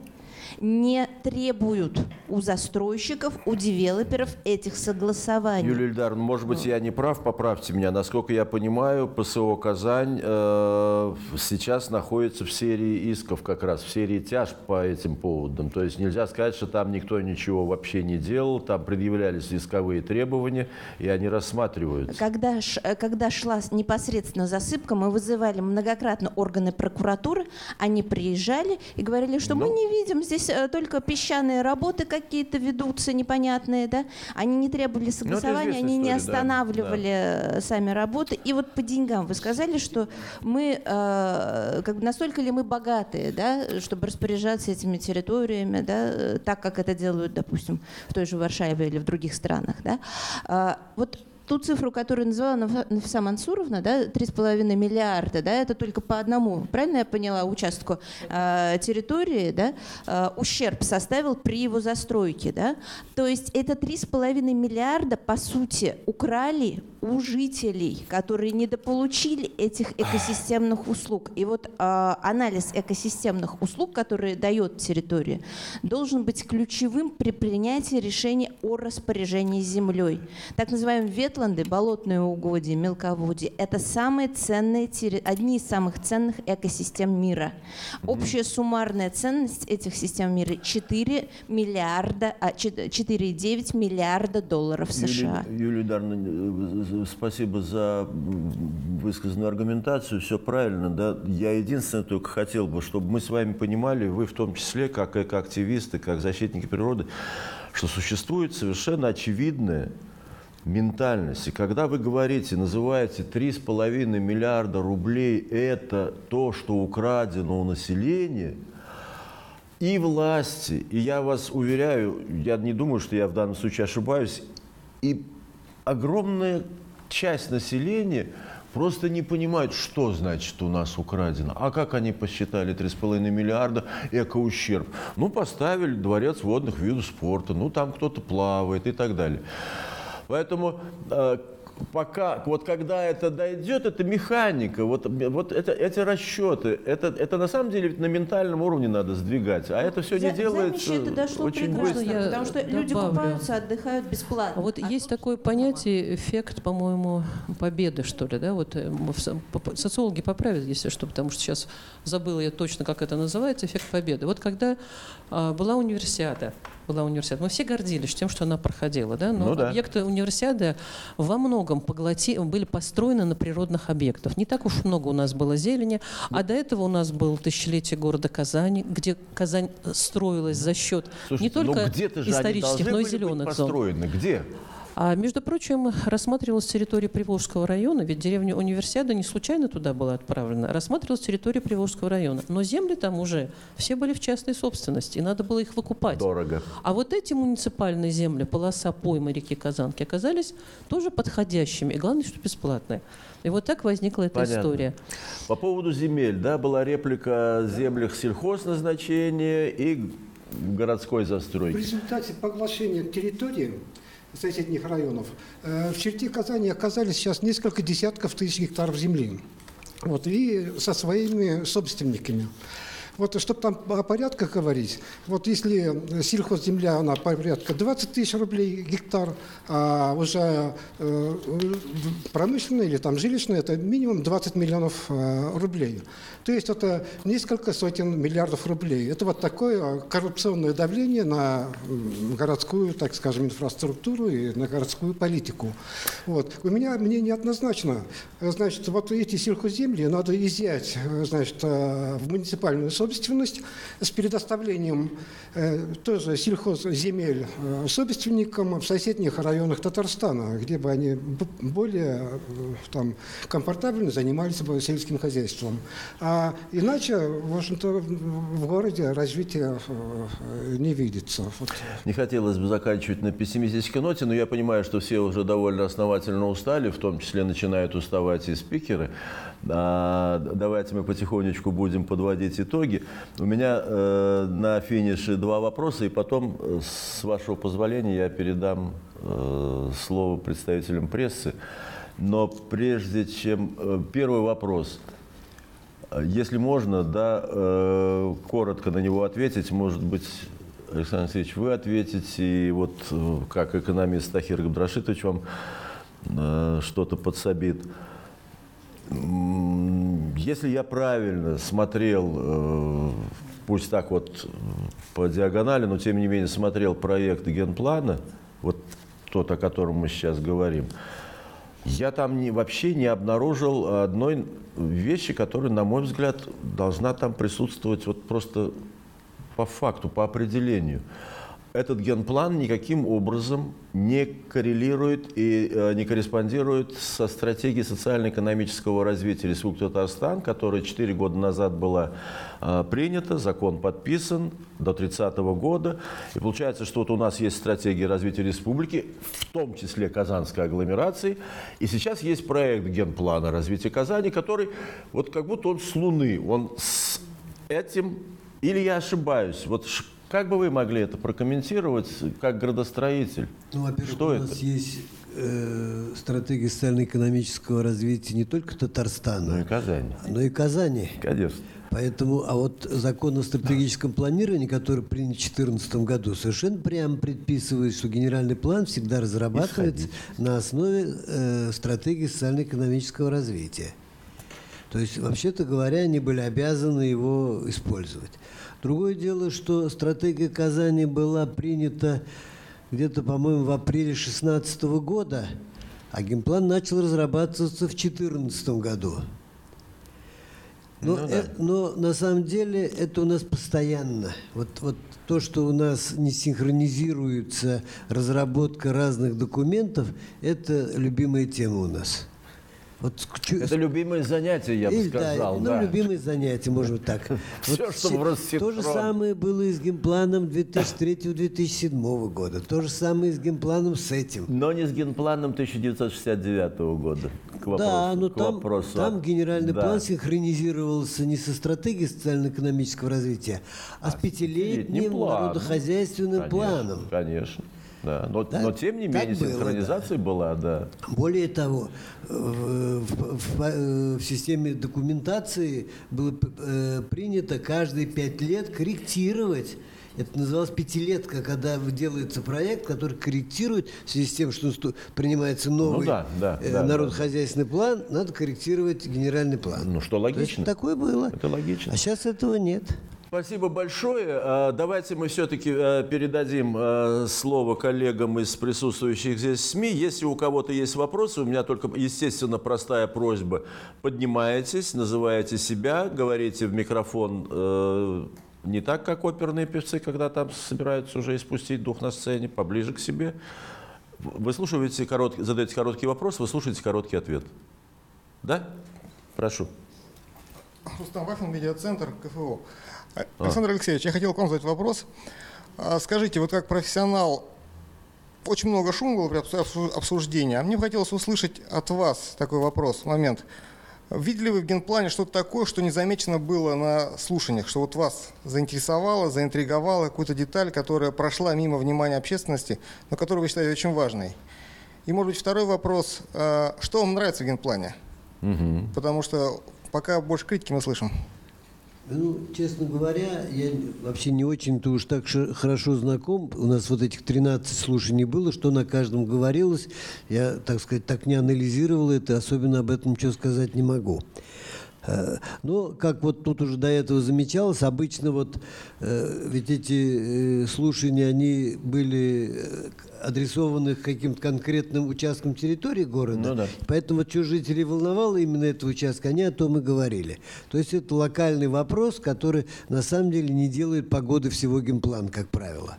не требуют у застройщиков, у девелоперов этих согласований. Юлия Ильдаровна, может быть, я не прав, поправьте меня. Насколько я понимаю, ПСО «Казань» э, сейчас находится в серии исков как раз, в серии тяжб по этим поводам. То есть нельзя сказать, что там никто ничего вообще не делал, там предъявлялись исковые требования, и они рассматриваются. Когда, ш- когда шла с- непосредственно засыпка, мы вызывали многократно органы прокуратуры, они приезжали и говорили, что мы Ну. не видим, здесь э, только песчаные работы какие-то ведутся непонятные, да? Они не требовали согласования, известная они не история, да, останавливали э, сами работы. И вот по деньгам вы сказали, что мы, э, как бы настолько ли мы богатые, да, чтобы распоряжаться этими территориями, да, э, так, как это делают, допустим, в той же Варшаве или в других странах, да? А, вот ту цифру, которую называла Наф- Нафиса Мансуровна, да, три с половиной миллиарда, да, это только по одному, правильно я поняла, участку э, территории, да, э, ущерб составил при его застройке, да, то есть это три с половиной миллиарда, по сути, украли у жителей, которые недополучили этих экосистемных услуг. И вот э, анализ экосистемных услуг, которые дает территория, должен быть ключевым при принятии решения о распоряжении землей. Так называемые ветланды, болотные угодья, мелководье – это самые ценные, терри- одни из самых ценных экосистем мира. Общая суммарная ценность этих систем мира – четыре миллиарда, а, четыре целых девять десятых миллиарда долларов США. Юлия, Юлия Ильдаровна, спасибо за высказанную аргументацию, все правильно. Да? Я единственное только хотел бы, чтобы мы с вами понимали, вы в том числе, как экоактивисты, как защитники природы, что существует совершенно очевидная ментальность. И когда вы говорите, называете три с половиной миллиарда рублей, это то, что украдено у населения, и власти, и я вас уверяю, я не думаю, что я в данном случае ошибаюсь, и огромная часть населения просто не понимают, что значит у нас украдено. А как они посчитали три с половиной миллиарда экоущерб? Ну, поставили дворец водных видов спорта, ну, там кто-то плавает и так далее. Поэтому э, пока, вот когда это дойдет, это механика, вот, вот это, эти расчеты, это, это на самом деле на ментальном уровне надо сдвигать, а это все За, не делается за это дошло очень прекрасно, быстро. потому что люди добавлю. купаются, отдыхают бесплатно. А вот А есть тут- такое понятие, эффект, по-моему, победы, что ли, да? Вот э, в со- по- социологи поправят, если что, потому что сейчас забыла я точно, как это называется, эффект победы. Вот когда а, была универсиада, была универсиада, мы все гордились тем, что она проходила, да? Но Ну да. объекты универсиады во многом поглоти, были построены на природных объектах. Не так уж много у нас было зелени, а до этого у нас было тысячелетие города Казани, где Казань строилась за счет Слушайте, не только ну где-то же они исторических, должны но и были быть зеленых зон. построены. Где? А, между прочим, рассматривалась территория Приволжского района, ведь деревня Универсиада не случайно туда была отправлена, рассматривалась территория Приволжского района. Но земли там уже все были в частной собственности, и надо было их выкупать. Дорого. А вот эти муниципальные земли, полоса поймы реки Казанки, оказались тоже подходящими, и главное, что бесплатные. И вот так возникла эта Понятно. история. По поводу земель, да, была реплика о землях сельхозназначения и городской В застройки. результате поглощения территории соседних районов э, в черте Казани оказались сейчас несколько десятков тысяч гектаров земли. Вот, и со своими собственниками. Вот, чтобы там о порядках говорить, вот если сельхозземля, она порядка двадцать тысяч рублей гектар, а уже э, промышленная или там жилищная, это минимум двадцать миллионов э, рублей. То есть это несколько сотен миллиардов рублей. Это вот такое коррупционное давление на городскую, так скажем, инфраструктуру и на городскую политику. Вот. У меня мнение однозначно. Значит, вот эти сельхозземли надо изъять, значит, в муниципальную собственность с предоставлением э, тоже сельхозземель э, собственникам в соседних районах Татарстана, где бы они б- более э, там, комфортабельно занимались бы сельским хозяйством. А иначе, в общем-то, в городе развития э, не видится. Вот. Не хотелось бы заканчивать на пессимистической ноте, но я понимаю, что все уже довольно основательно устали, в том числе начинают уставать и спикеры. А, давайте мы потихонечку будем подводить итоги. У меня э, на финише два вопроса, и потом, э, с вашего позволения, я передам э, слово представителям прессы. Но прежде чем... Э, первый вопрос. Если можно, да, э, коротко на него ответить, может быть, Александр Алексеевич, вы ответите, и вот э, как экономист Тахир Габдрашитович вам э, что-то подсобит. Если я правильно смотрел, э, пусть так вот по диагонали, но тем не менее смотрел проект генплана, вот тот, о котором мы сейчас говорим, я там не, вообще не обнаружил одной вещи, которая, на мой взгляд, должна там присутствовать вот просто по факту, по определению. Этот генплан никаким образом не коррелирует и э, не корреспондирует со стратегией социально-экономического развития Республики Татарстан, которая четыре года назад была э, принята, закон подписан до тридцатого года. И получается, что вот у нас есть стратегия развития республики, в том числе Казанской агломерации, и сейчас есть проект генплана развития Казани, который вот как будто он с Луны, он с этим, или я ошибаюсь, вот как бы вы могли это прокомментировать как градостроитель? Ну, во-первых, Что у это? нас есть э, стратегия социально-экономического развития не только Татарстана, Ну и Казани. но и Казани. Конечно. Поэтому, а вот закон о стратегическом планировании, который принят в две тысячи четырнадцатом году, совершенно прямо предписывает, что генеральный план всегда разрабатывается на основе э, стратегии социально-экономического развития. То есть, вообще-то говоря, они были обязаны его использовать. Другое дело, что стратегия Казани была принята где-то, по-моему, в апреле две тысячи шестнадцатого года, а генплан начал разрабатываться в две тысячи четырнадцатом году. Но, Ну да. э- но на самом деле это у нас постоянно. Вот, вот то, что у нас не синхронизируется разработка разных документов, это любимая тема у нас. Вот, чу- Это любимое занятие, я бы Или, сказал. да, Да. ну, любимые занятия, может быть, так. Всё, что в России То же трон. самое было и с генпланом две тысячи третьего — две тысячи седьмого года. То же самое и с генпланом с этим. Но не с генпланом тысяча девятьсот шестьдесят девятого года. К вопросу, Да, но к там, вопросу. там генеральный Да. план синхронизировался не со стратегией социально-экономического развития, а с пятилетним планом. народохозяйственным Конечно, планом. Конечно. да. Но, Да, но тем не менее было, синхронизация да. была, да. Более того, в, в- в- в системе документации было э, принято каждые пять лет корректировать. Это называлось пятилетка, когда делается проект, который корректирует в связи с тем, что насту- принимается новый Ну да, да, э, да, народохозяйственный план, надо корректировать генеральный план. Ну, что То есть логично. такое было. Это логично. А сейчас этого нет. Спасибо большое. А, Давайте мы все-таки а, передадим а, слово коллегам из присутствующих здесь СМИ. Если у кого-то есть вопросы, у меня только, естественно, простая просьба. Поднимаетесь, называете себя, говорите в микрофон э, не так, как оперные певцы, когда там собираются уже испустить дух на сцене, поближе к себе. Вы слушаете короткий, задаете короткий вопрос, вы слушаете короткий ответ. Да? Прошу. Рустам Вахин, медиацентр КФУ. Александр Алексеевич, я хотел к вам задать вопрос. А, Скажите, вот как профессионал, очень много шума было при обсу- обсуждении, а мне бы хотелось услышать от вас такой вопрос, момент. Видели вы в генплане что-то такое, что не замечено было на слушаниях, что вот вас заинтересовало, заинтриговало, какую-то деталь, которая прошла мимо внимания общественности, но которую вы считаете очень важной? И, может быть, второй вопрос. а, Что вам нравится в генплане? Угу. Потому что пока больше критики мы слышим. Ну, честно говоря, я вообще не очень-то уж так ш- хорошо знаком. У нас вот этих тринадцать слушаний было, что на каждом говорилось. Я, так сказать, так не анализировал это, особенно об этом ничего сказать не могу. Э, Но, как вот тут уже до этого замечалось, обычно вот э, ведь эти э, слушания, они были э, адресованы к каким-то конкретным участкам территории города. Ну да. Поэтому вот что жителей волновало именно этого участка, они о том и говорили. То есть это локальный вопрос, который на самом деле не делает погоды всего генплана, как правило.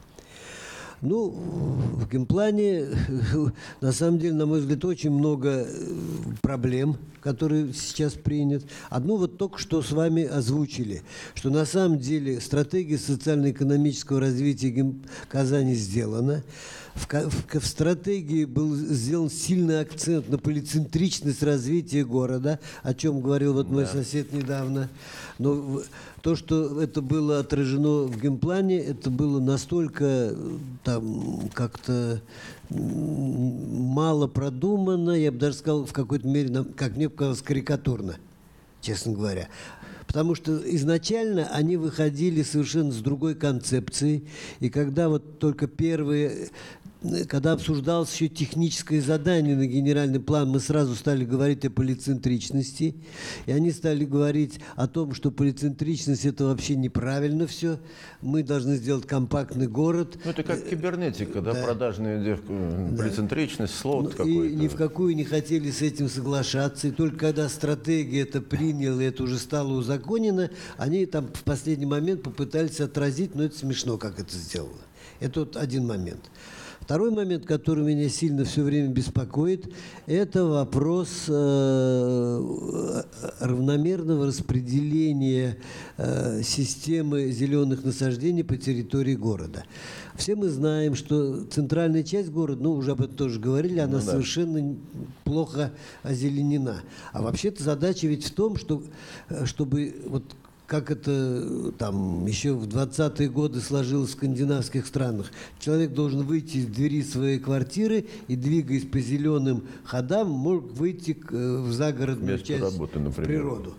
Ну, в генплане, на самом деле, на мой взгляд, очень много э, проблем, которые сейчас принят. Одну вот только что с вами озвучили, что на самом деле стратегия социально-экономического развития Ген- Казани сделана. В, ка- в- в стратегии был сделан сильный акцент на полицентричность развития города, о чем говорил вот мой сосед недавно. Но в- то, что это было отражено в генплане, это было настолько э, там как-то м, мало продумано, я бы даже сказал, в какой-то мере, нам- как мне показалось, карикатурно, честно говоря. Потому что изначально они выходили совершенно с другой концепцией. И когда вот только первые, э, когда обсуждалось еще техническое задание на генеральный план, мы сразу стали говорить о полицентричности. И они стали говорить о том, что полицентричность – это вообще неправильно все. Мы должны сделать компактный город. Ну, это как кибернетика, да, продажная девка, полицентричность, слово Ну, какое-то. и ни в какую не хотели с этим соглашаться. И только когда стратегия это приняла, и это уже стало узаконено, они там в последний момент попытались отразить, но это смешно, как это сделано. Это вот один момент. Второй момент, который меня сильно все время беспокоит, это вопрос э, равномерного распределения э, системы зеленых насаждений по территории города. Все мы знаем, что центральная часть города, ну, уже об этом тоже говорили, она Ну да. совершенно плохо озеленена. А вообще-то задача ведь в том, что, э, чтобы вот как это там еще в двадцатые годы сложилось в скандинавских странах. Человек должен выйти из двери своей квартиры и, двигаясь по зеленым ходам, мог выйти к, э, в загородную Место часть, работы, в например. природу.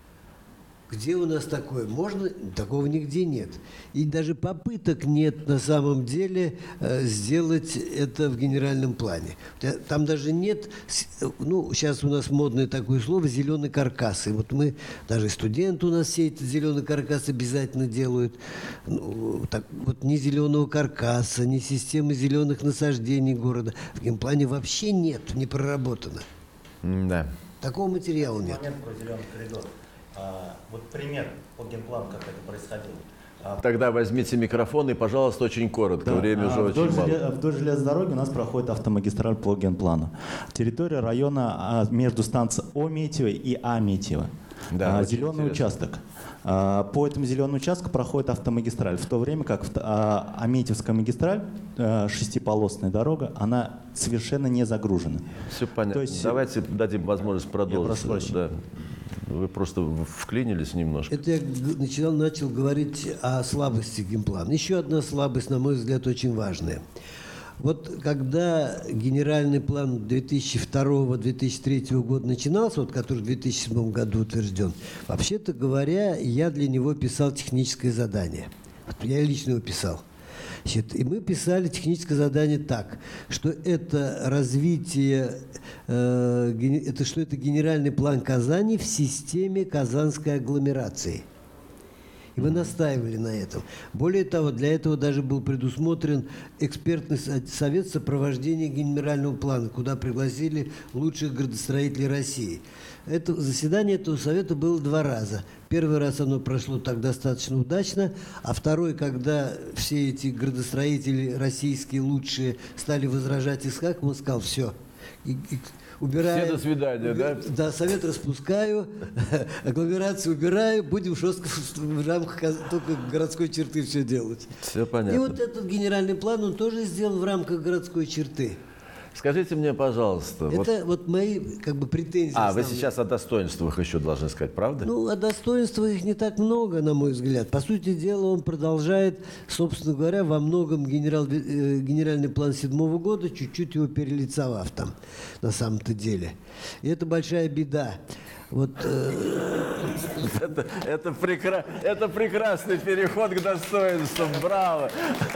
Где у нас такое? Можно? Такого нигде нет. И даже попыток нет на самом деле э, сделать это в генеральном плане. Та- Там даже нет, с- ну, сейчас у нас модное такое слово «зеленый каркас». И вот мы, даже студенты у нас все эти зеленый каркас обязательно делают. Ну, так, вот ни зеленого каркаса, ни системы зеленых насаждений города в генплане вообще нет, не проработано. Да. Такого материала нет. Момент про зеленый коридор. А, вот пример по генплану, как это происходило. А, Тогда возьмите микрофон и, пожалуйста, очень коротко. Да, Время а уже вдоль, очень мало. желе- вдоль железной дороги у нас проходит автомагистраль по генплану. Территория района а, между станцией Ометьево и Аметьево. Да, А, очень зеленый интересно. участок. А, По этому зеленому участку проходит автомагистраль. В то время как в- а, Аметьевская магистраль, а, шестиполосная дорога, она совершенно не загружена. Все понятно. То есть- Давайте дадим возможность продолжить. прошу прощения. Да. Вы просто в- вклинились немножко. Это я г- начал, начал говорить о слабости генплана. Еще одна слабость, на мой взгляд, очень важная. Вот когда генеральный план две тысячи второго — две тысячи третьего года начинался, вот, который в две тысячи седьмом году утвержден, вообще-то говоря, я для него писал техническое задание. Вот я лично его писал. Значит, и мы писали техническое задание так, что это развитие, э, это, что это генеральный план Казани в системе Казанской агломерации. И вы настаивали на этом. Более того, для этого даже был предусмотрен экспертный совет сопровождения генерального плана, куда пригласили лучших градостроителей России. Это, заседание этого совета было два раза. Первый раз оно прошло так достаточно удачно, а второй, когда все эти градостроители российские лучшие стали возражать Исхакову, он сказал: все, и, и, убираю. Все, до свидания, да? Да, совет распускаю, агломерацию убираю, будем жестко в рамках только городской черты все делать. Все понятно. И вот этот генеральный план он тоже сделан в рамках городской черты. Скажите мне, пожалуйста. Это вот, вот мои как бы претензии. А, основные. вы сейчас о достоинствах еще должны сказать, правда? Ну, о достоинствах их не так много, на мой взгляд. По сути дела, он продолжает, собственно говоря, во многом генерал, э, генеральный план седьмого года, чуть-чуть его перелицовав там, на самом-то деле. И это большая беда. Вот, э... это, это, прекра... это прекрасный переход к достоинствам. Браво!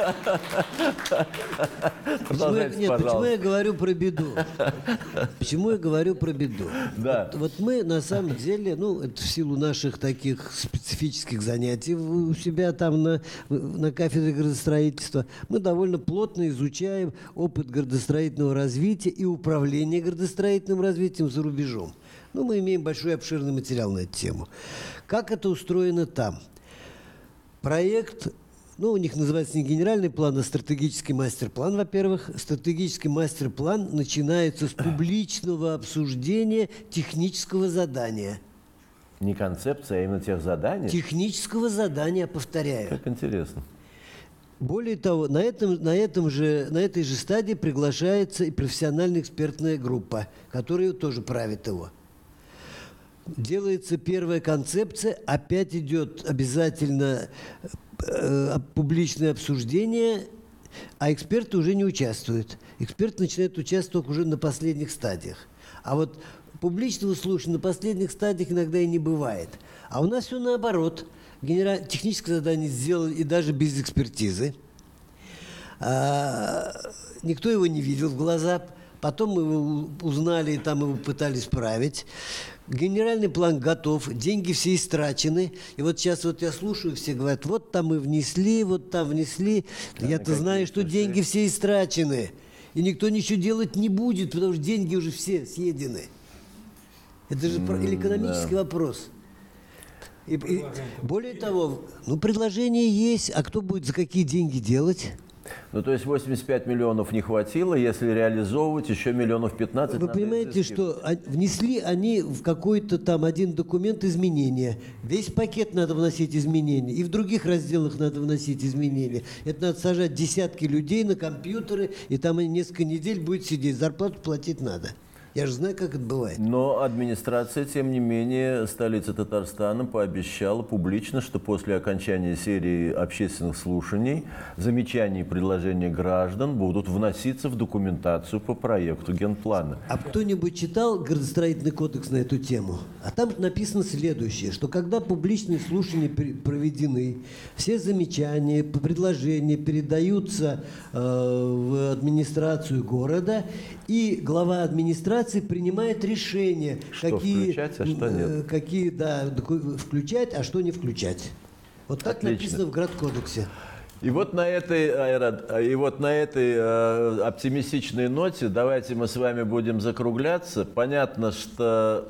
Почему я, нет, почему я говорю про беду? Почему я говорю про беду? Да. Вот, вот мы на самом деле, ну, это в силу наших таких специфических занятий у себя там на, на кафедре градостроительства, мы довольно плотно изучаем опыт градостроительного развития и управления градостроительным развитием за рубежом. Ну, мы имеем большой обширный материал на эту тему. Как это устроено там? Проект, ну, у них называется не генеральный план, а стратегический мастер-план, во-первых. Стратегический мастер-план начинается с публичного обсуждения технического задания. Не концепция, а именно тех заданий? Технического задания, повторяю. Как интересно. Более того, на, этом, на, этом же, на этой же стадии приглашается и профессиональная экспертная группа, которая тоже правит его. Делается первая концепция, опять идет обязательно э, публичное обсуждение, а эксперты уже не участвуют. Эксперты начинают участвовать уже на последних стадиях. А вот публичного слушания на последних стадиях иногда и не бывает. А у нас все наоборот. Генераль... Техническое задание сделали и даже без экспертизы. А, никто его не видел в глаза. Потом мы его узнали и там его пытались править. Генеральный план готов, деньги все истрачены. И вот сейчас вот я слушаю, все говорят, вот там мы внесли, вот там внесли. Да, я-то знаю, что деньги все истрачены. И никто ничего делать не будет, потому что деньги уже все съедены. Это же mm, экономический да. вопрос. И, и, более того, ну, предложение есть, а кто будет за какие деньги делать? Ну, то есть восемьдесят пять миллионов не хватило, если реализовывать еще миллионов пятнадцать. Вы понимаете, что внесли они в какой-то там один документ изменения. Весь пакет надо вносить изменения. И в других разделах надо вносить изменения. Это надо сажать десятки людей на компьютеры, и там они несколько недель будет сидеть. Зарплату платить надо. Я же знаю, как это бывает. Но администрация, тем не менее, столицы Татарстана пообещала публично, что после окончания серии общественных слушаний замечания и предложения граждан будут вноситься в документацию по проекту генплана. А кто-нибудь читал градостроительный кодекс на эту тему? А там написано следующее, что когда публичные слушания проведены, все замечания, предложения передаются э, в администрацию города, и глава администрации принимает решение, что какие, включать, а что нет. какие да, включать, а что не включать. Вот так Отлично. Написано в Градкодексе. И вот на этой, Айрат, и вот на этой э, оптимистичной ноте давайте мы с вами будем закругляться. Понятно, что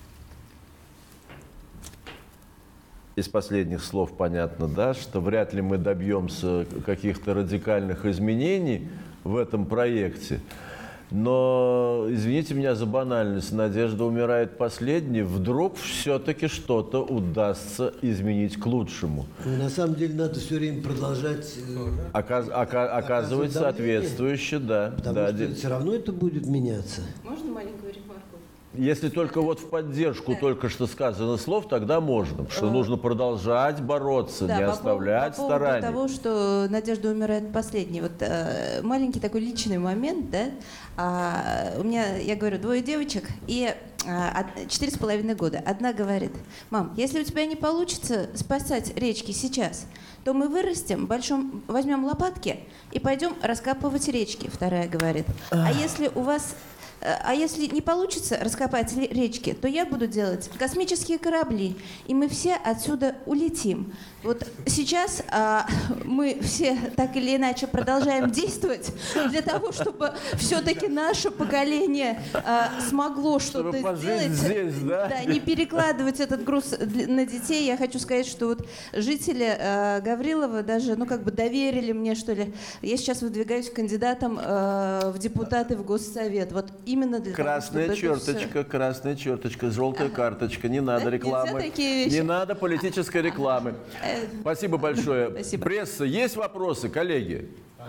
из последних слов понятно, да, что вряд ли мы добьемся каких-то радикальных изменений в этом проекте. Но, извините меня за банальность, надежда умирает последней. Вдруг все-таки что-то удастся изменить к лучшему. Ну, на самом деле надо все время продолжать Оказ, ока, оказывать соответствующе, да. Потому да, что де... все равно это будет меняться. Можно маленькую ремарку? Если только вот в поддержку только что сказано слов, тогда можно, что нужно продолжать бороться, Да, не по оставлять поводу, по поводу стараний. того, что надежда умирает последней. Вот э, маленький такой личный момент, да. А, у меня, я говорю, двое девочек и а, од- четыре с половиной года. Одна говорит: мам, если у тебя не получится спасать речки сейчас, то мы вырастем, большом, возьмем лопатки и пойдем раскапывать речки. Вторая говорит: а если у вас А если не получится раскопать речки, то я буду делать космические корабли, и мы все отсюда улетим. Вот сейчас а, мы все так или иначе продолжаем действовать для того, чтобы все-таки наше поколение а, смогло что-то сделать. Здесь, да? Да, не перекладывать этот груз на детей. Я хочу сказать, что вот жители а, Гаврилова даже, ну, как бы доверили мне, что ли. Я сейчас выдвигаюсь кандидатом а, в депутаты в Госсовет. Вот именно для Красная того, чтобы это черточка, красная черточка, желтая карточка. Не надо Да? рекламы. Нельзя такие вещи? Не надо политической рекламы. Спасибо большое. Спасибо. Пресса, есть вопросы, коллеги?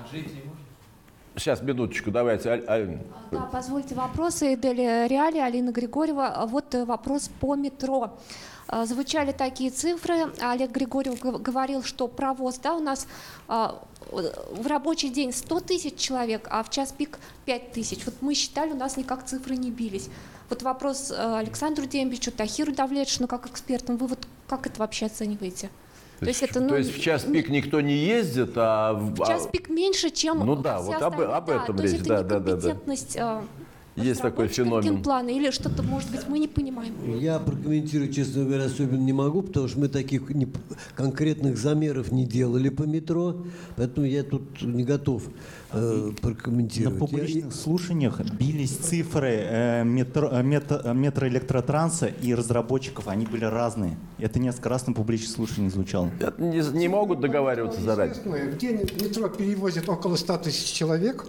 Сейчас, минуточку, давайте. Аль- Аль- Да, позвольте вопросы. Эдель Реали, Алина Григорьева. Вот э, вопрос по метро. Э, Звучали такие цифры. Олег Григорьев г- говорил, что провоз, да, у нас э, в рабочий день сто тысяч человек, а в час пик пять тысяч. Вот мы считали, у нас никак цифры не бились. Вот вопрос э, Александру Дембичу, Тахиру Давлетшину, как экспертам. Вы вот как это вообще оцениваете? То есть, это, ну, то есть в час пик никто не ездит, а в, в час пик меньше, чем ну да, все вот об, остальные. об этом да, речь, то есть да, это да, да, да. некомпетентность, э, Есть такой феномен. Генплана, или что-то, может быть, мы не понимаем. Я прокомментировать, честно говоря, особенно не могу, потому что мы таких не- конкретных замеров не делали по метро, поэтому я тут не готов э, На прокомментировать. публичных Я- слушаниях бились цифры э, метро, э, мето- метроэлектротранса и разработчиков, они были разные. Это несколько раз на публичных слушаниях звучало. Это не, не могут договариваться заранее. Естественно, в день метро перевозит около ста тысяч человек.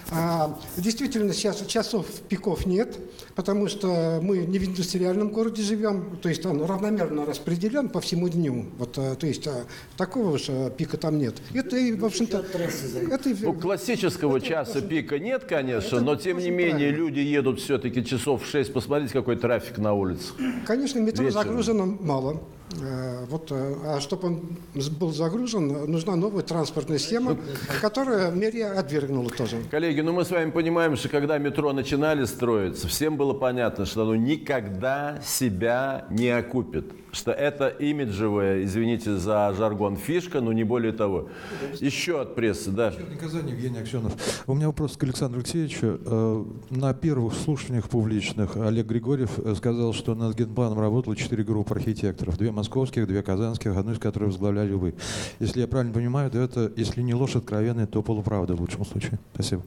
А, действительно, сейчас часов пиков нет, потому что мы не в индустриальном городе живем, то есть он равномерно распределен по всему дню. Вот, а, то есть а, такого уж а, пика там нет. Это, и, в общем-то, это и- Ну, классического часа пика нет, конечно, но тем не менее люди едут все-таки часов в шесть. Посмотрите, какой трафик на улицах. Конечно, метро Вечером. загружено мало. Э, Вот, э, а чтобы он был загружен, нужна новая транспортная схема, которая мэрия отвергнула тоже. Коллеги, ну мы с вами понимаем, что когда метро начинали строиться, всем было понятно, что оно никогда себя не окупит. Что это имиджевая, извините за жаргон, фишка, но не более того. Еще от прессы, да. Казани, Евгений Аксенов. У меня вопрос к Александру Алексеевичу. Э, На первых слушаниях публичных Олег Григорьев э, сказал, что над генпланом работало четыре группы архитекторов. Две московских, две казанских, одну из которых возглавляли вы. Если я правильно понимаю, то это, если не ложь откровенная, то полуправда в лучшем случае. Спасибо.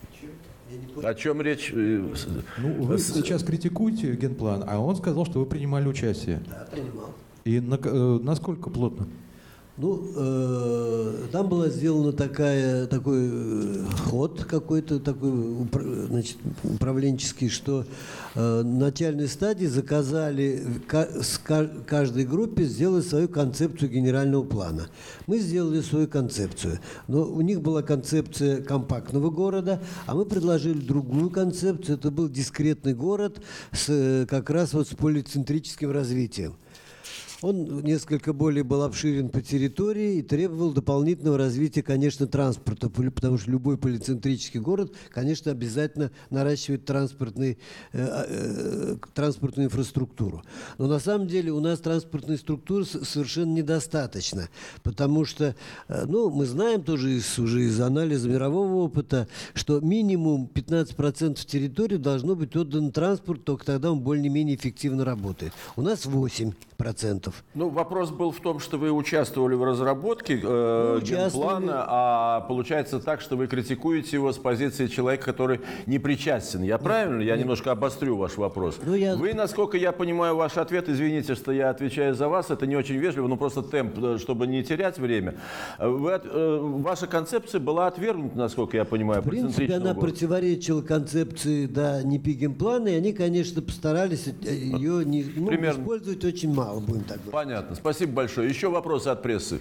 О чем речь? Э, Ну, вы сейчас критикуете генплан, а он сказал, что вы принимали участие. Да, принимал. И на- э, насколько плотно? Ну, э, там была сделана такая, такой э, ход какой-то такой упра- значит, управленческий, что э, на начальной стадии заказали ка- с ка- каждой группе сделать свою концепцию генерального плана. Мы сделали свою концепцию, но у них была концепция компактного города, а мы предложили другую концепцию. Это был дискретный город с, э, как раз вот с полицентрическим развитием. Он несколько более был обширен по территории и требовал дополнительного развития, конечно, транспорта, поли- потому что любой полицентрический город, конечно, обязательно наращивает транспортный, э, э, транспортную инфраструктуру. Но на самом деле у нас транспортной структуры с- совершенно недостаточно, потому что, э, ну, мы знаем тоже из, уже из анализа мирового опыта, что минимум пятнадцать процентов территории должно быть отдано транспорту, только тогда он более-менее эффективно работает. У нас восемь процентов. Ну, вопрос был в том, что вы участвовали в разработке э, Мы участвовали. генплана, а получается так, что вы критикуете его с позиции человека, который не причастен. Я правильно? Я немножко обострю ваш вопрос. Ну, я- Вы, насколько я понимаю ваш ответ, извините, что я отвечаю за вас, это не очень вежливо, но просто темп, э, чтобы не терять время. Вы от- э, ваша концепция была отвергнута, насколько я понимаю, В принципе, полицентричного она города. противоречила концепции, да, не пигенплана, и они, конечно, постарались э, ее не, ну, Примерно. использовать очень мало, будем так говорить. Понятно. Спасибо большое. Еще вопросы от прессы?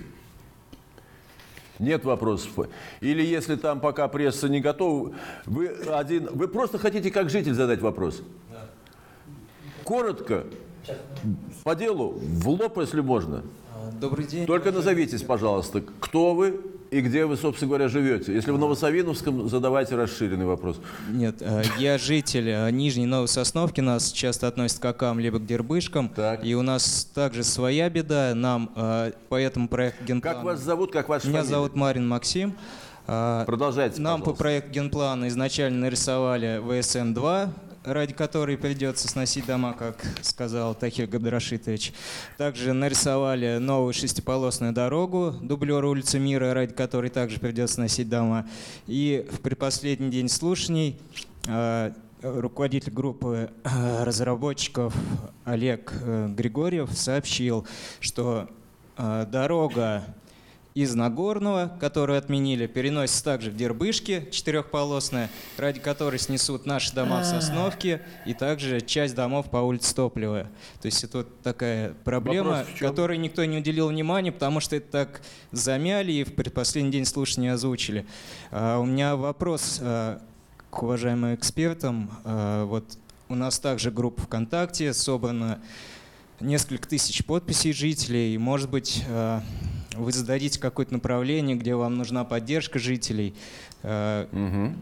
Нет вопросов. Или если там пока пресса не готова, вы один, вы просто хотите как житель задать вопрос? коротко, по делу, в лоб, если можно. Добрый день. Только назовитесь, пожалуйста, кто вы и где вы, собственно говоря, живете. Если в Новосавиновском, задавайте расширенный вопрос. Нет, э, я житель э, Нижней Новой Сосновки, нас часто относят к Акам либо к Дербышкам. Так. И у нас также своя беда. Нам э, по этому проекту генплана... Как вас зовут, как ваша Меня фамилия? зовут Марин Максим. Э, Продолжайте, Нам пожалуйста. по проекту генплана изначально нарисовали вэ эс эн два, ради которой придется сносить дома, как сказал Тахир Габдрашитович. Также нарисовали новую шестиполосную дорогу, дублер улицы Мира, ради которой также придется сносить дома. И в предпоследний день слушаний э, руководитель группы э, разработчиков Олег э, Григорьев сообщил, что э, дорога из Нагорного, которую отменили, переносится также в Дербышки, четырехполосная, ради которой снесут наши дома в Сосновке и также часть домов по улице Топливая. То есть это вот такая проблема, которой никто не уделил внимания, потому что это так замяли и в предпоследний день слушания озвучили. А у меня вопрос а, к уважаемым экспертам. А, вот у нас также группа ВКонтакте, собрано несколько тысяч подписей жителей, и, может быть, вы зададите какое-то направление, где вам нужна поддержка жителей, угу.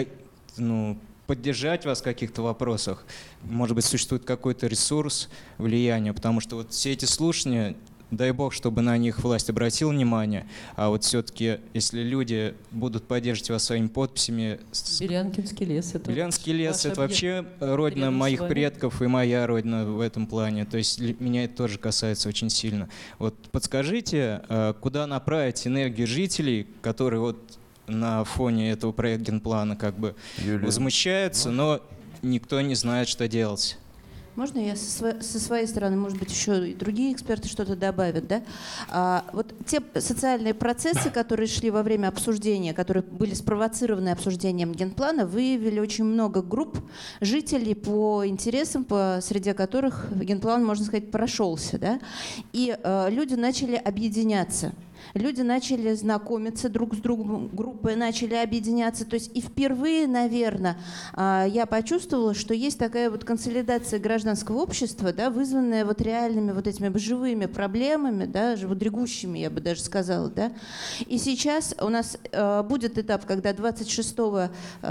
ну, поддержать вас в каких-то вопросах. Может быть, существует какой-то ресурс влияния, потому что вот все эти слушания, дай бог, чтобы на них власть обратила внимание, а вот все-таки, если люди будут поддерживать вас своими подписями... Белянкинский лес. Это Белянский лес — это объект. вообще родина Рядом моих с вами. предков и моя родина в этом плане. То есть меня это тоже касается очень сильно. Вот подскажите, куда направить энергию жителей, которые вот на фоне этого проекта генплана как бы Юлия. возмущаются, но никто не знает, что делать. Можно я со своей, со своей стороны, может быть, еще и другие эксперты что-то добавят, да? А, вот те социальные процессы, которые шли во время обсуждения, которые были спровоцированы обсуждением генплана, выявили очень много групп жителей по интересам, по среди которых генплан, можно сказать, прошелся, да? И а, люди начали объединяться. Люди начали знакомиться друг с другом, группы начали объединяться. То есть и впервые, наверное, я почувствовала, что есть такая вот консолидация гражданского общества, да, вызванная вот реальными вот этими живыми проблемами, да, живодрегущими, я бы даже сказала. Да. И сейчас у нас будет этап, когда двадцать шестого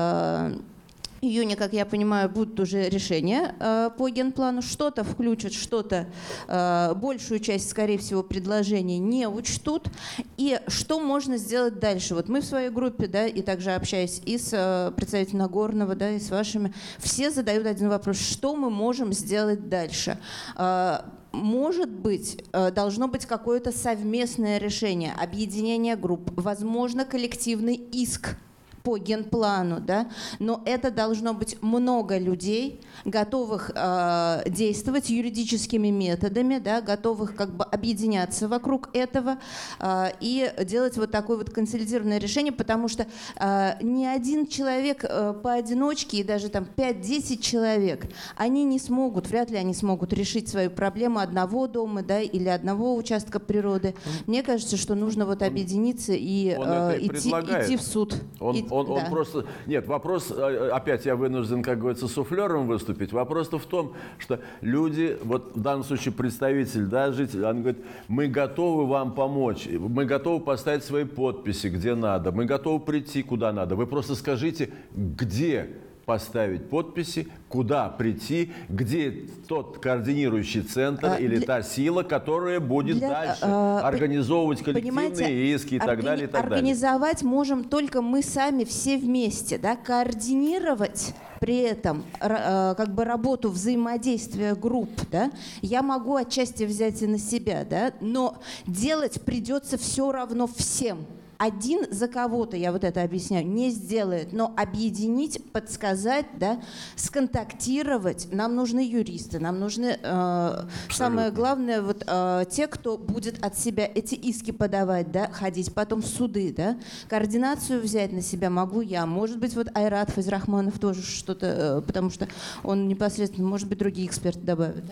июня, как я понимаю, будут уже решения э, по генплану. Что-то включат, что-то, э, большую часть, скорее всего, предложений не учтут. И что можно сделать дальше? Вот мы в своей группе, да, и также общаясь и с э, представителем Нагорного, да, и с вашими, все задают один вопрос: что мы можем сделать дальше? Э, Может быть, должно быть какое-то совместное решение, объединение групп, возможно, коллективный иск по генплану, да, но это должно быть много людей, готовых э, действовать юридическими методами, да, готовых как бы объединяться вокруг этого э, и делать вот такое вот консолидированное решение, потому что э, ни один человек э, поодиночке, и даже там пять-десять человек, они не смогут, вряд ли они смогут решить свою проблему одного дома, да, или одного участка природы. Мне кажется, что нужно вот объединиться и э, идти, идти в суд. Он, И, он, он да. просто... Нет, вопрос... Опять я вынужден, как говорится, суфлером выступить. Вопрос-то в том, что люди, вот в данном случае представитель, да, житель, он говорит: мы готовы вам помочь, мы готовы поставить свои подписи, где надо, мы готовы прийти, куда надо. Вы просто скажите, где поставить подписи, куда прийти, где тот координирующий центр а, или для... та сила, которая будет для, дальше э, организовывать коллективные иски и так органи... далее. И так организовать далее. можем только мы сами все вместе, да, координировать при этом э, как бы работу взаимодействия групп, да, я могу отчасти взять и на себя, да, но делать придется все равно всем. Один за кого-то, я вот это объясняю, не сделает, но объединить, подсказать, да, сконтактировать. Нам нужны юристы, нам нужны, э, самое главное, вот, э, те, кто будет от себя эти иски подавать, да, ходить потом в суды. Да. Координацию взять на себя могу я. Может быть, вот Айрат Фазрахманов тоже что-то, э, потому что он непосредственно, может быть, другие эксперты добавят. Да?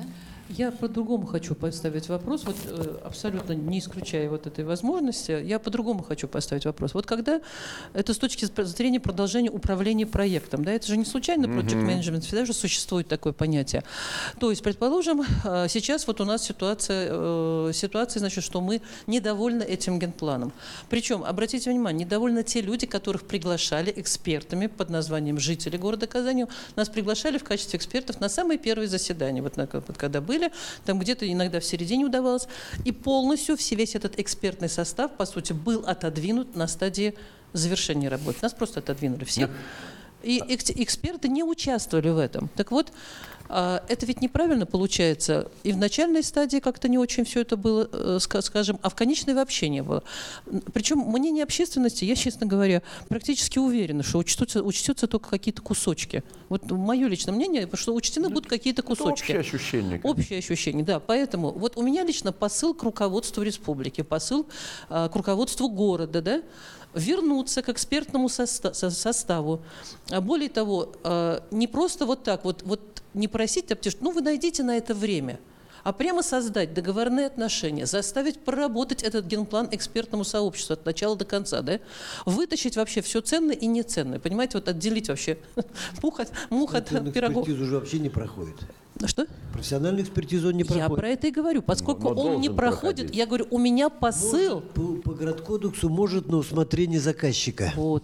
Я по-другому хочу поставить вопрос, вот э, абсолютно не исключая вот этой возможности, я по-другому хочу поставить вопрос. Вот когда это с точки зрения продолжения управления проектом, да, это же не случайно project management, всегда же существует такое понятие. То есть, предположим, э, сейчас вот у нас ситуация, э, ситуация, значит, что мы недовольны этим генпланом. Причем, обратите внимание, недовольны те люди, которых приглашали экспертами под названием жители города Казани, нас приглашали в качестве экспертов на самые первые заседания, вот, на, вот когда были, там где-то иногда в середине удавалось, и полностью весь этот экспертный состав, по сути, был отодвинут на стадии завершения работы. Нас просто отодвинули всех. И эксперты не участвовали в этом. Так вот, это ведь неправильно получается. И в начальной стадии как-то не очень все это было, скажем, а в конечной вообще не было. Причем мнение общественности, я, честно говоря, практически уверена, что учтутся, учтется только какие-то кусочки. Вот мое личное мнение, что учтены будут какие-то кусочки. Это общее ощущение. Общее ощущение, да. Поэтому вот у меня лично посыл к руководству республики, посыл а, к руководству города, да, вернуться к экспертному составу. Более того, не просто вот так, вот, вот не просить, ну вы найдите на это время, а прямо создать договорные отношения, заставить проработать этот генплан экспертному сообществу от начала до конца, да? Вытащить вообще все ценное и неценное, понимаете, вот отделить вообще мух от, мух от пирогов. Экспертизу уже вообще не проходит. Что? Профессиональную экспертизу он не проходит. Я про это и говорю. Поскольку но он не проходит, проходить. я говорю, у меня посыл. Может, по, по городкодексу может на усмотрение заказчика. Вот.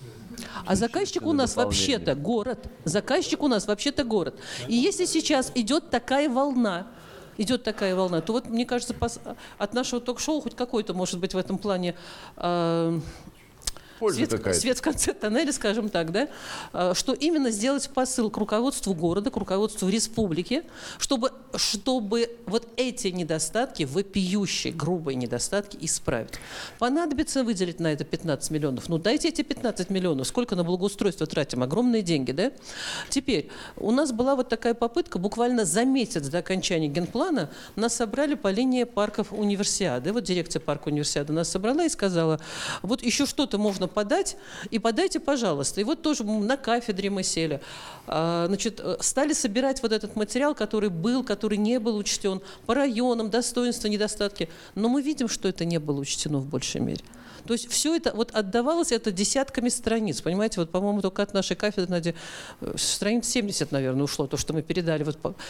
А заказчик у нас вообще-то город. Заказчик у нас вообще-то город. И если сейчас идет такая волна, идет такая волна, то вот, мне кажется, от нашего ток-шоу хоть какой-то, может быть, в этом плане э, свет, свет в конце тоннеля, скажем так, да, что именно сделать посыл к руководству города, к руководству республики, чтобы, чтобы вот эти недостатки, вопиющие, грубые недостатки исправить. Понадобится выделить на это пятнадцать миллионов. Ну дайте эти пятнадцать миллионов. Сколько на благоустройство тратим? Огромные деньги, да? Теперь, у нас была вот такая попытка, буквально за месяц до окончания генплана нас собрали по линии парков Универсиады. Вот дирекция парка Универсиады нас собрала и сказала, вот еще что-то можно подать, и подайте, пожалуйста. И вот тоже на кафедре мы сели. Значит, стали собирать вот этот материал, который был, который не был учтен, по районам, достоинства, недостатки. Но мы видим, что это не было учтено в большей мере. То есть все это вот отдавалось это десятками страниц. Понимаете, вот, по-моему, только от нашей кафедры Надя, страниц семьдесят, наверное, ушло, то, что мы передали. Вот, по,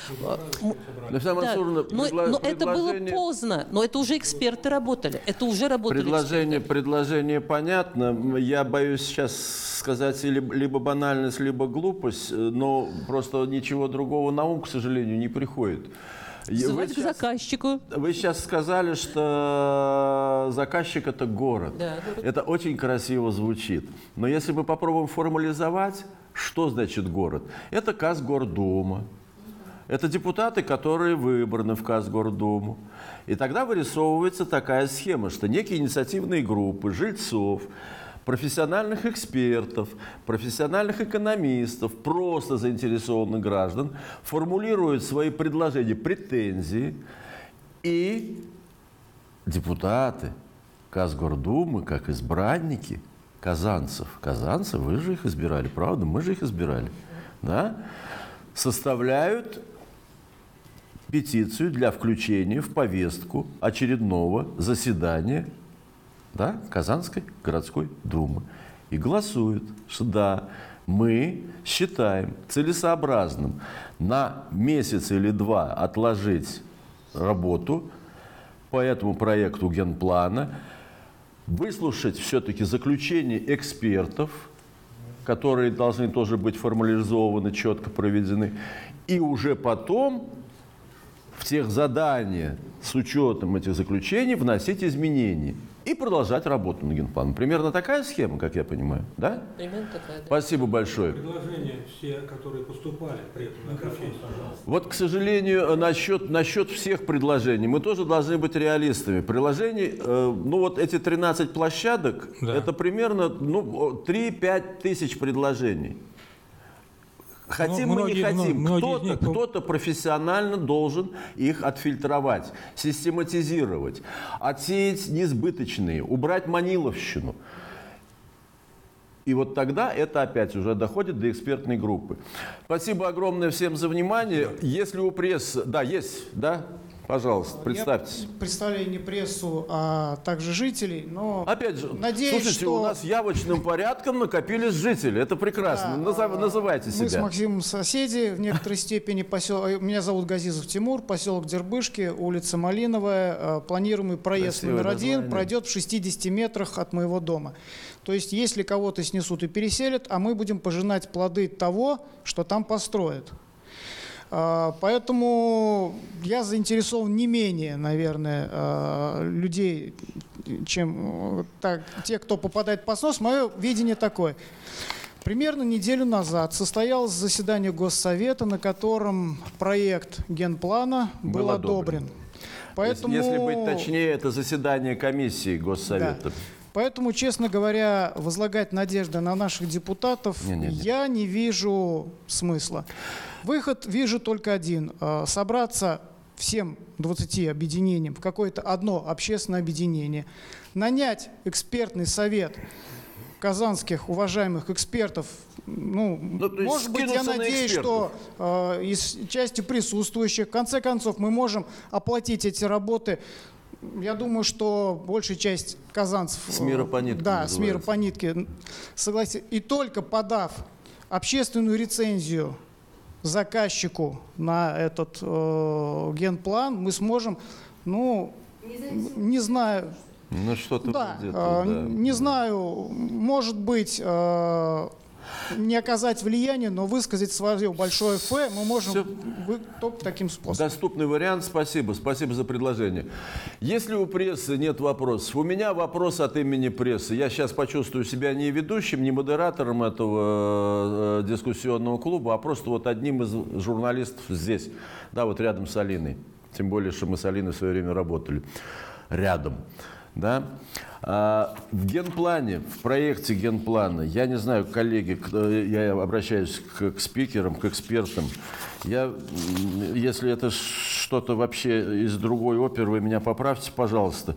да, но, но это было поздно, но это уже эксперты работали, это уже работали предложение, эксперты. Предложение понятно. Я боюсь сейчас сказать либо, либо банальность, либо глупость, но просто ничего другого на ум, к сожалению, не приходит. Звать к заказчику. Вы сейчас сказали, что заказчик – это город. Да, город. Это очень красиво звучит. Но если мы попробуем формализовать, что значит город? Это Казгордума. Это депутаты, которые выбраны в Казгордуму. И тогда вырисовывается такая схема, что некие инициативные группы жильцов, профессиональных экспертов, профессиональных экономистов, просто заинтересованных граждан формулируют свои предложения, претензии, и депутаты Казгордумы, как избранники казанцев, казанцы, вы же их избирали, правда, мы же их избирали, да, составляют петицию для включения в повестку очередного заседания, да, Казанской городской думы. И голосуют, что да, мы считаем целесообразным на месяц или два отложить работу по этому проекту генплана, выслушать все-таки заключение экспертов, которые должны тоже быть формализованы, четко проведены, и уже потом в тех задания с учетом этих заключений вносить изменения и продолжать работу над генпланом. Примерно такая схема, как я понимаю, да? Примерно такая, да. Спасибо большое. Предложения все, которые поступали при этом на обращение, пожалуйста. Вот, к сожалению, насчет, насчет всех предложений мы тоже должны быть реалистами. Приложений, э, ну вот эти тринадцать площадок, да. Это примерно ну, три-пять тысяч предложений. Хотим ну, мы не хотим, кто-то, них... кто-то профессионально должен их отфильтровать, систематизировать, отсеять несбыточные, убрать маниловщину. И вот тогда это опять уже доходит до экспертной группы. Спасибо огромное всем за внимание. Если у прессы... Да, есть, да? Пожалуйста, представьтесь. Я представляю не прессу, а также жителей, но опять же, надеюсь, слушайте, что... у нас явочным порядком накопились жители. Это прекрасно. Да, Назов... Называйте себя. Мы с Максимом соседи, в некоторой степени. Посел... Меня зовут Газизов Тимур, поселок Дербышки, улица Малиновая. Планируемый проезд Красивое номер один название. пройдет в шестидесяти метрах от моего дома. То есть, если кого-то снесут и переселят, а мы будем пожинать плоды того, что там построят. Поэтому я заинтересован не менее, наверное, людей, чем так, те, кто попадает под снос. Мое видение такое. Примерно неделю назад состоялось заседание Госсовета, на котором проект генплана был, был одобрен. одобрен. Поэтому... Если быть точнее, это заседание комиссии Госсовета. Да. Поэтому, честно говоря, возлагать надежды на наших депутатов не, не, не. я не вижу смысла. Выход вижу только один. Собраться всем двадцати объединениям в какое-то одно общественное объединение, нанять экспертный совет казанских уважаемых экспертов. Ну, ну может быть, я надеюсь, что э, из части присутствующих, в конце концов, мы можем оплатить эти работы. Я думаю, что большая часть казанцев... С мира по нитке. Да, называется. С мира по нитке. Согласен. И только подав общественную рецензию заказчику на этот э, генплан, мы сможем, ну, не знаю... Ну, что-то да, вроде э, этого, да. Не знаю, может быть... Э, не оказать влияние, но высказать свое большое «Ф» мы можем вы, только таким способом. Доступный вариант. Спасибо. Спасибо за предложение. Если у прессы нет вопросов, у меня вопрос от имени прессы. Я сейчас почувствую себя не ведущим, не модератором этого э, дискуссионного клуба, а просто вот одним из журналистов здесь, да, вот рядом с Алиной. Тем более, что мы с Алиной в свое время работали рядом. Да? А в генплане, в проекте генплана, я не знаю, коллеги, я обращаюсь к, к спикерам, к экспертам, я, если это что-то вообще из другой оперы, вы меня поправьте, пожалуйста.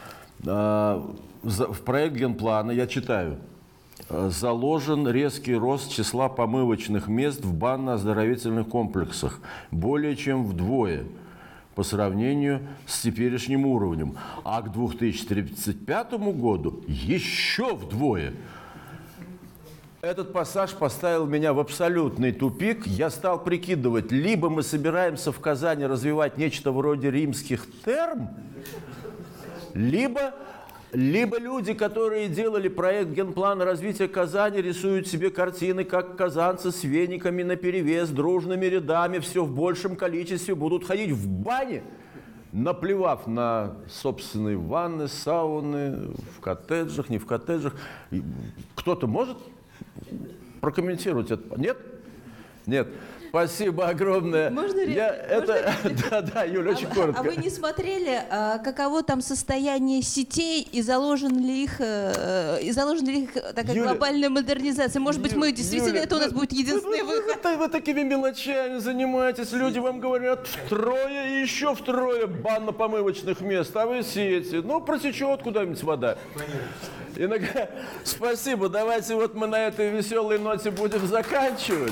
А, в проект генплана, я читаю, заложен резкий рост числа помывочных мест в банно-оздоровительных комплексах более чем вдвое по сравнению с теперешним уровнем. А к две тысячи тридцать пятому году еще вдвое. Этот пассаж поставил меня в абсолютный тупик. Я стал прикидывать, либо мы собираемся в Казани развивать нечто вроде римских терм, либо... Либо люди, которые делали проект генплана развития Казани, рисуют себе картины, как казанцы с вениками наперевес, дружными рядами, все в большем количестве будут ходить в бане, наплевав на собственные ванны, сауны, в коттеджах, не в коттеджах. Кто-то может прокомментировать это? Нет? Нет. Спасибо огромное. Можно я, это, да, да, Юля, очень а, коротко. А вы не смотрели, а, каково там состояние сетей и заложен ли их, э, и заложена ли их такая Юля, глобальная модернизация? Может быть, мы действительно, Юля, это у нас будет единственный вы, выход? Вы, вы, вы такими мелочами занимаетесь, люди вам говорят втрое и еще втрое банно-помывочных мест, а вы сеете. Ну, протечет куда-нибудь вода. Иногда... Спасибо, давайте вот мы на этой веселой ноте будем заканчивать.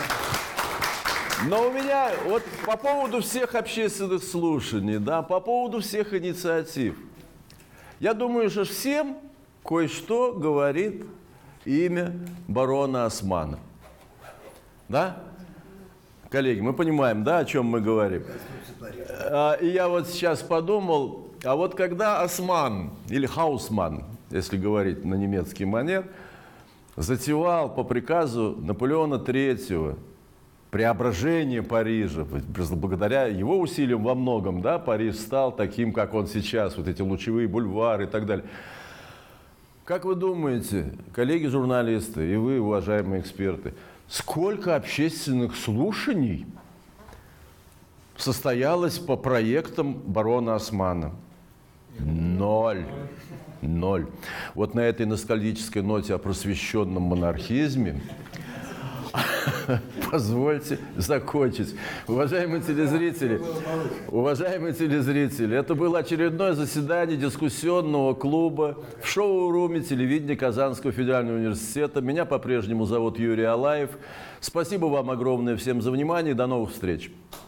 Но у меня вот по поводу всех общественных слушаний, да, по поводу всех инициатив, я думаю, что всем кое-что говорит имя барона Османа. Да? Коллеги, мы понимаем, да, о чем мы говорим? И я вот сейчас подумал, а вот когда Осман, или Хаусман, если говорить на немецкий манер, затевал по приказу Наполеона Третьего преображение Парижа, благодаря его усилиям во многом, да, Париж стал таким, как он сейчас, вот эти лучевые бульвары и так далее. Как вы думаете, коллеги-журналисты и вы, уважаемые эксперты, сколько общественных слушаний состоялось по проектам барона Османа? Ноль. Ноль. Вот на этой ностальгической ноте о просвещенном монархизме позвольте закончить. Уважаемые телезрители, уважаемые телезрители, это было очередное заседание дискуссионного клуба в шоу-руме телевидения Казанского федерального университета. Меня по-прежнему зовут Юрий Алаев. Спасибо вам огромное всем за внимание. До новых встреч.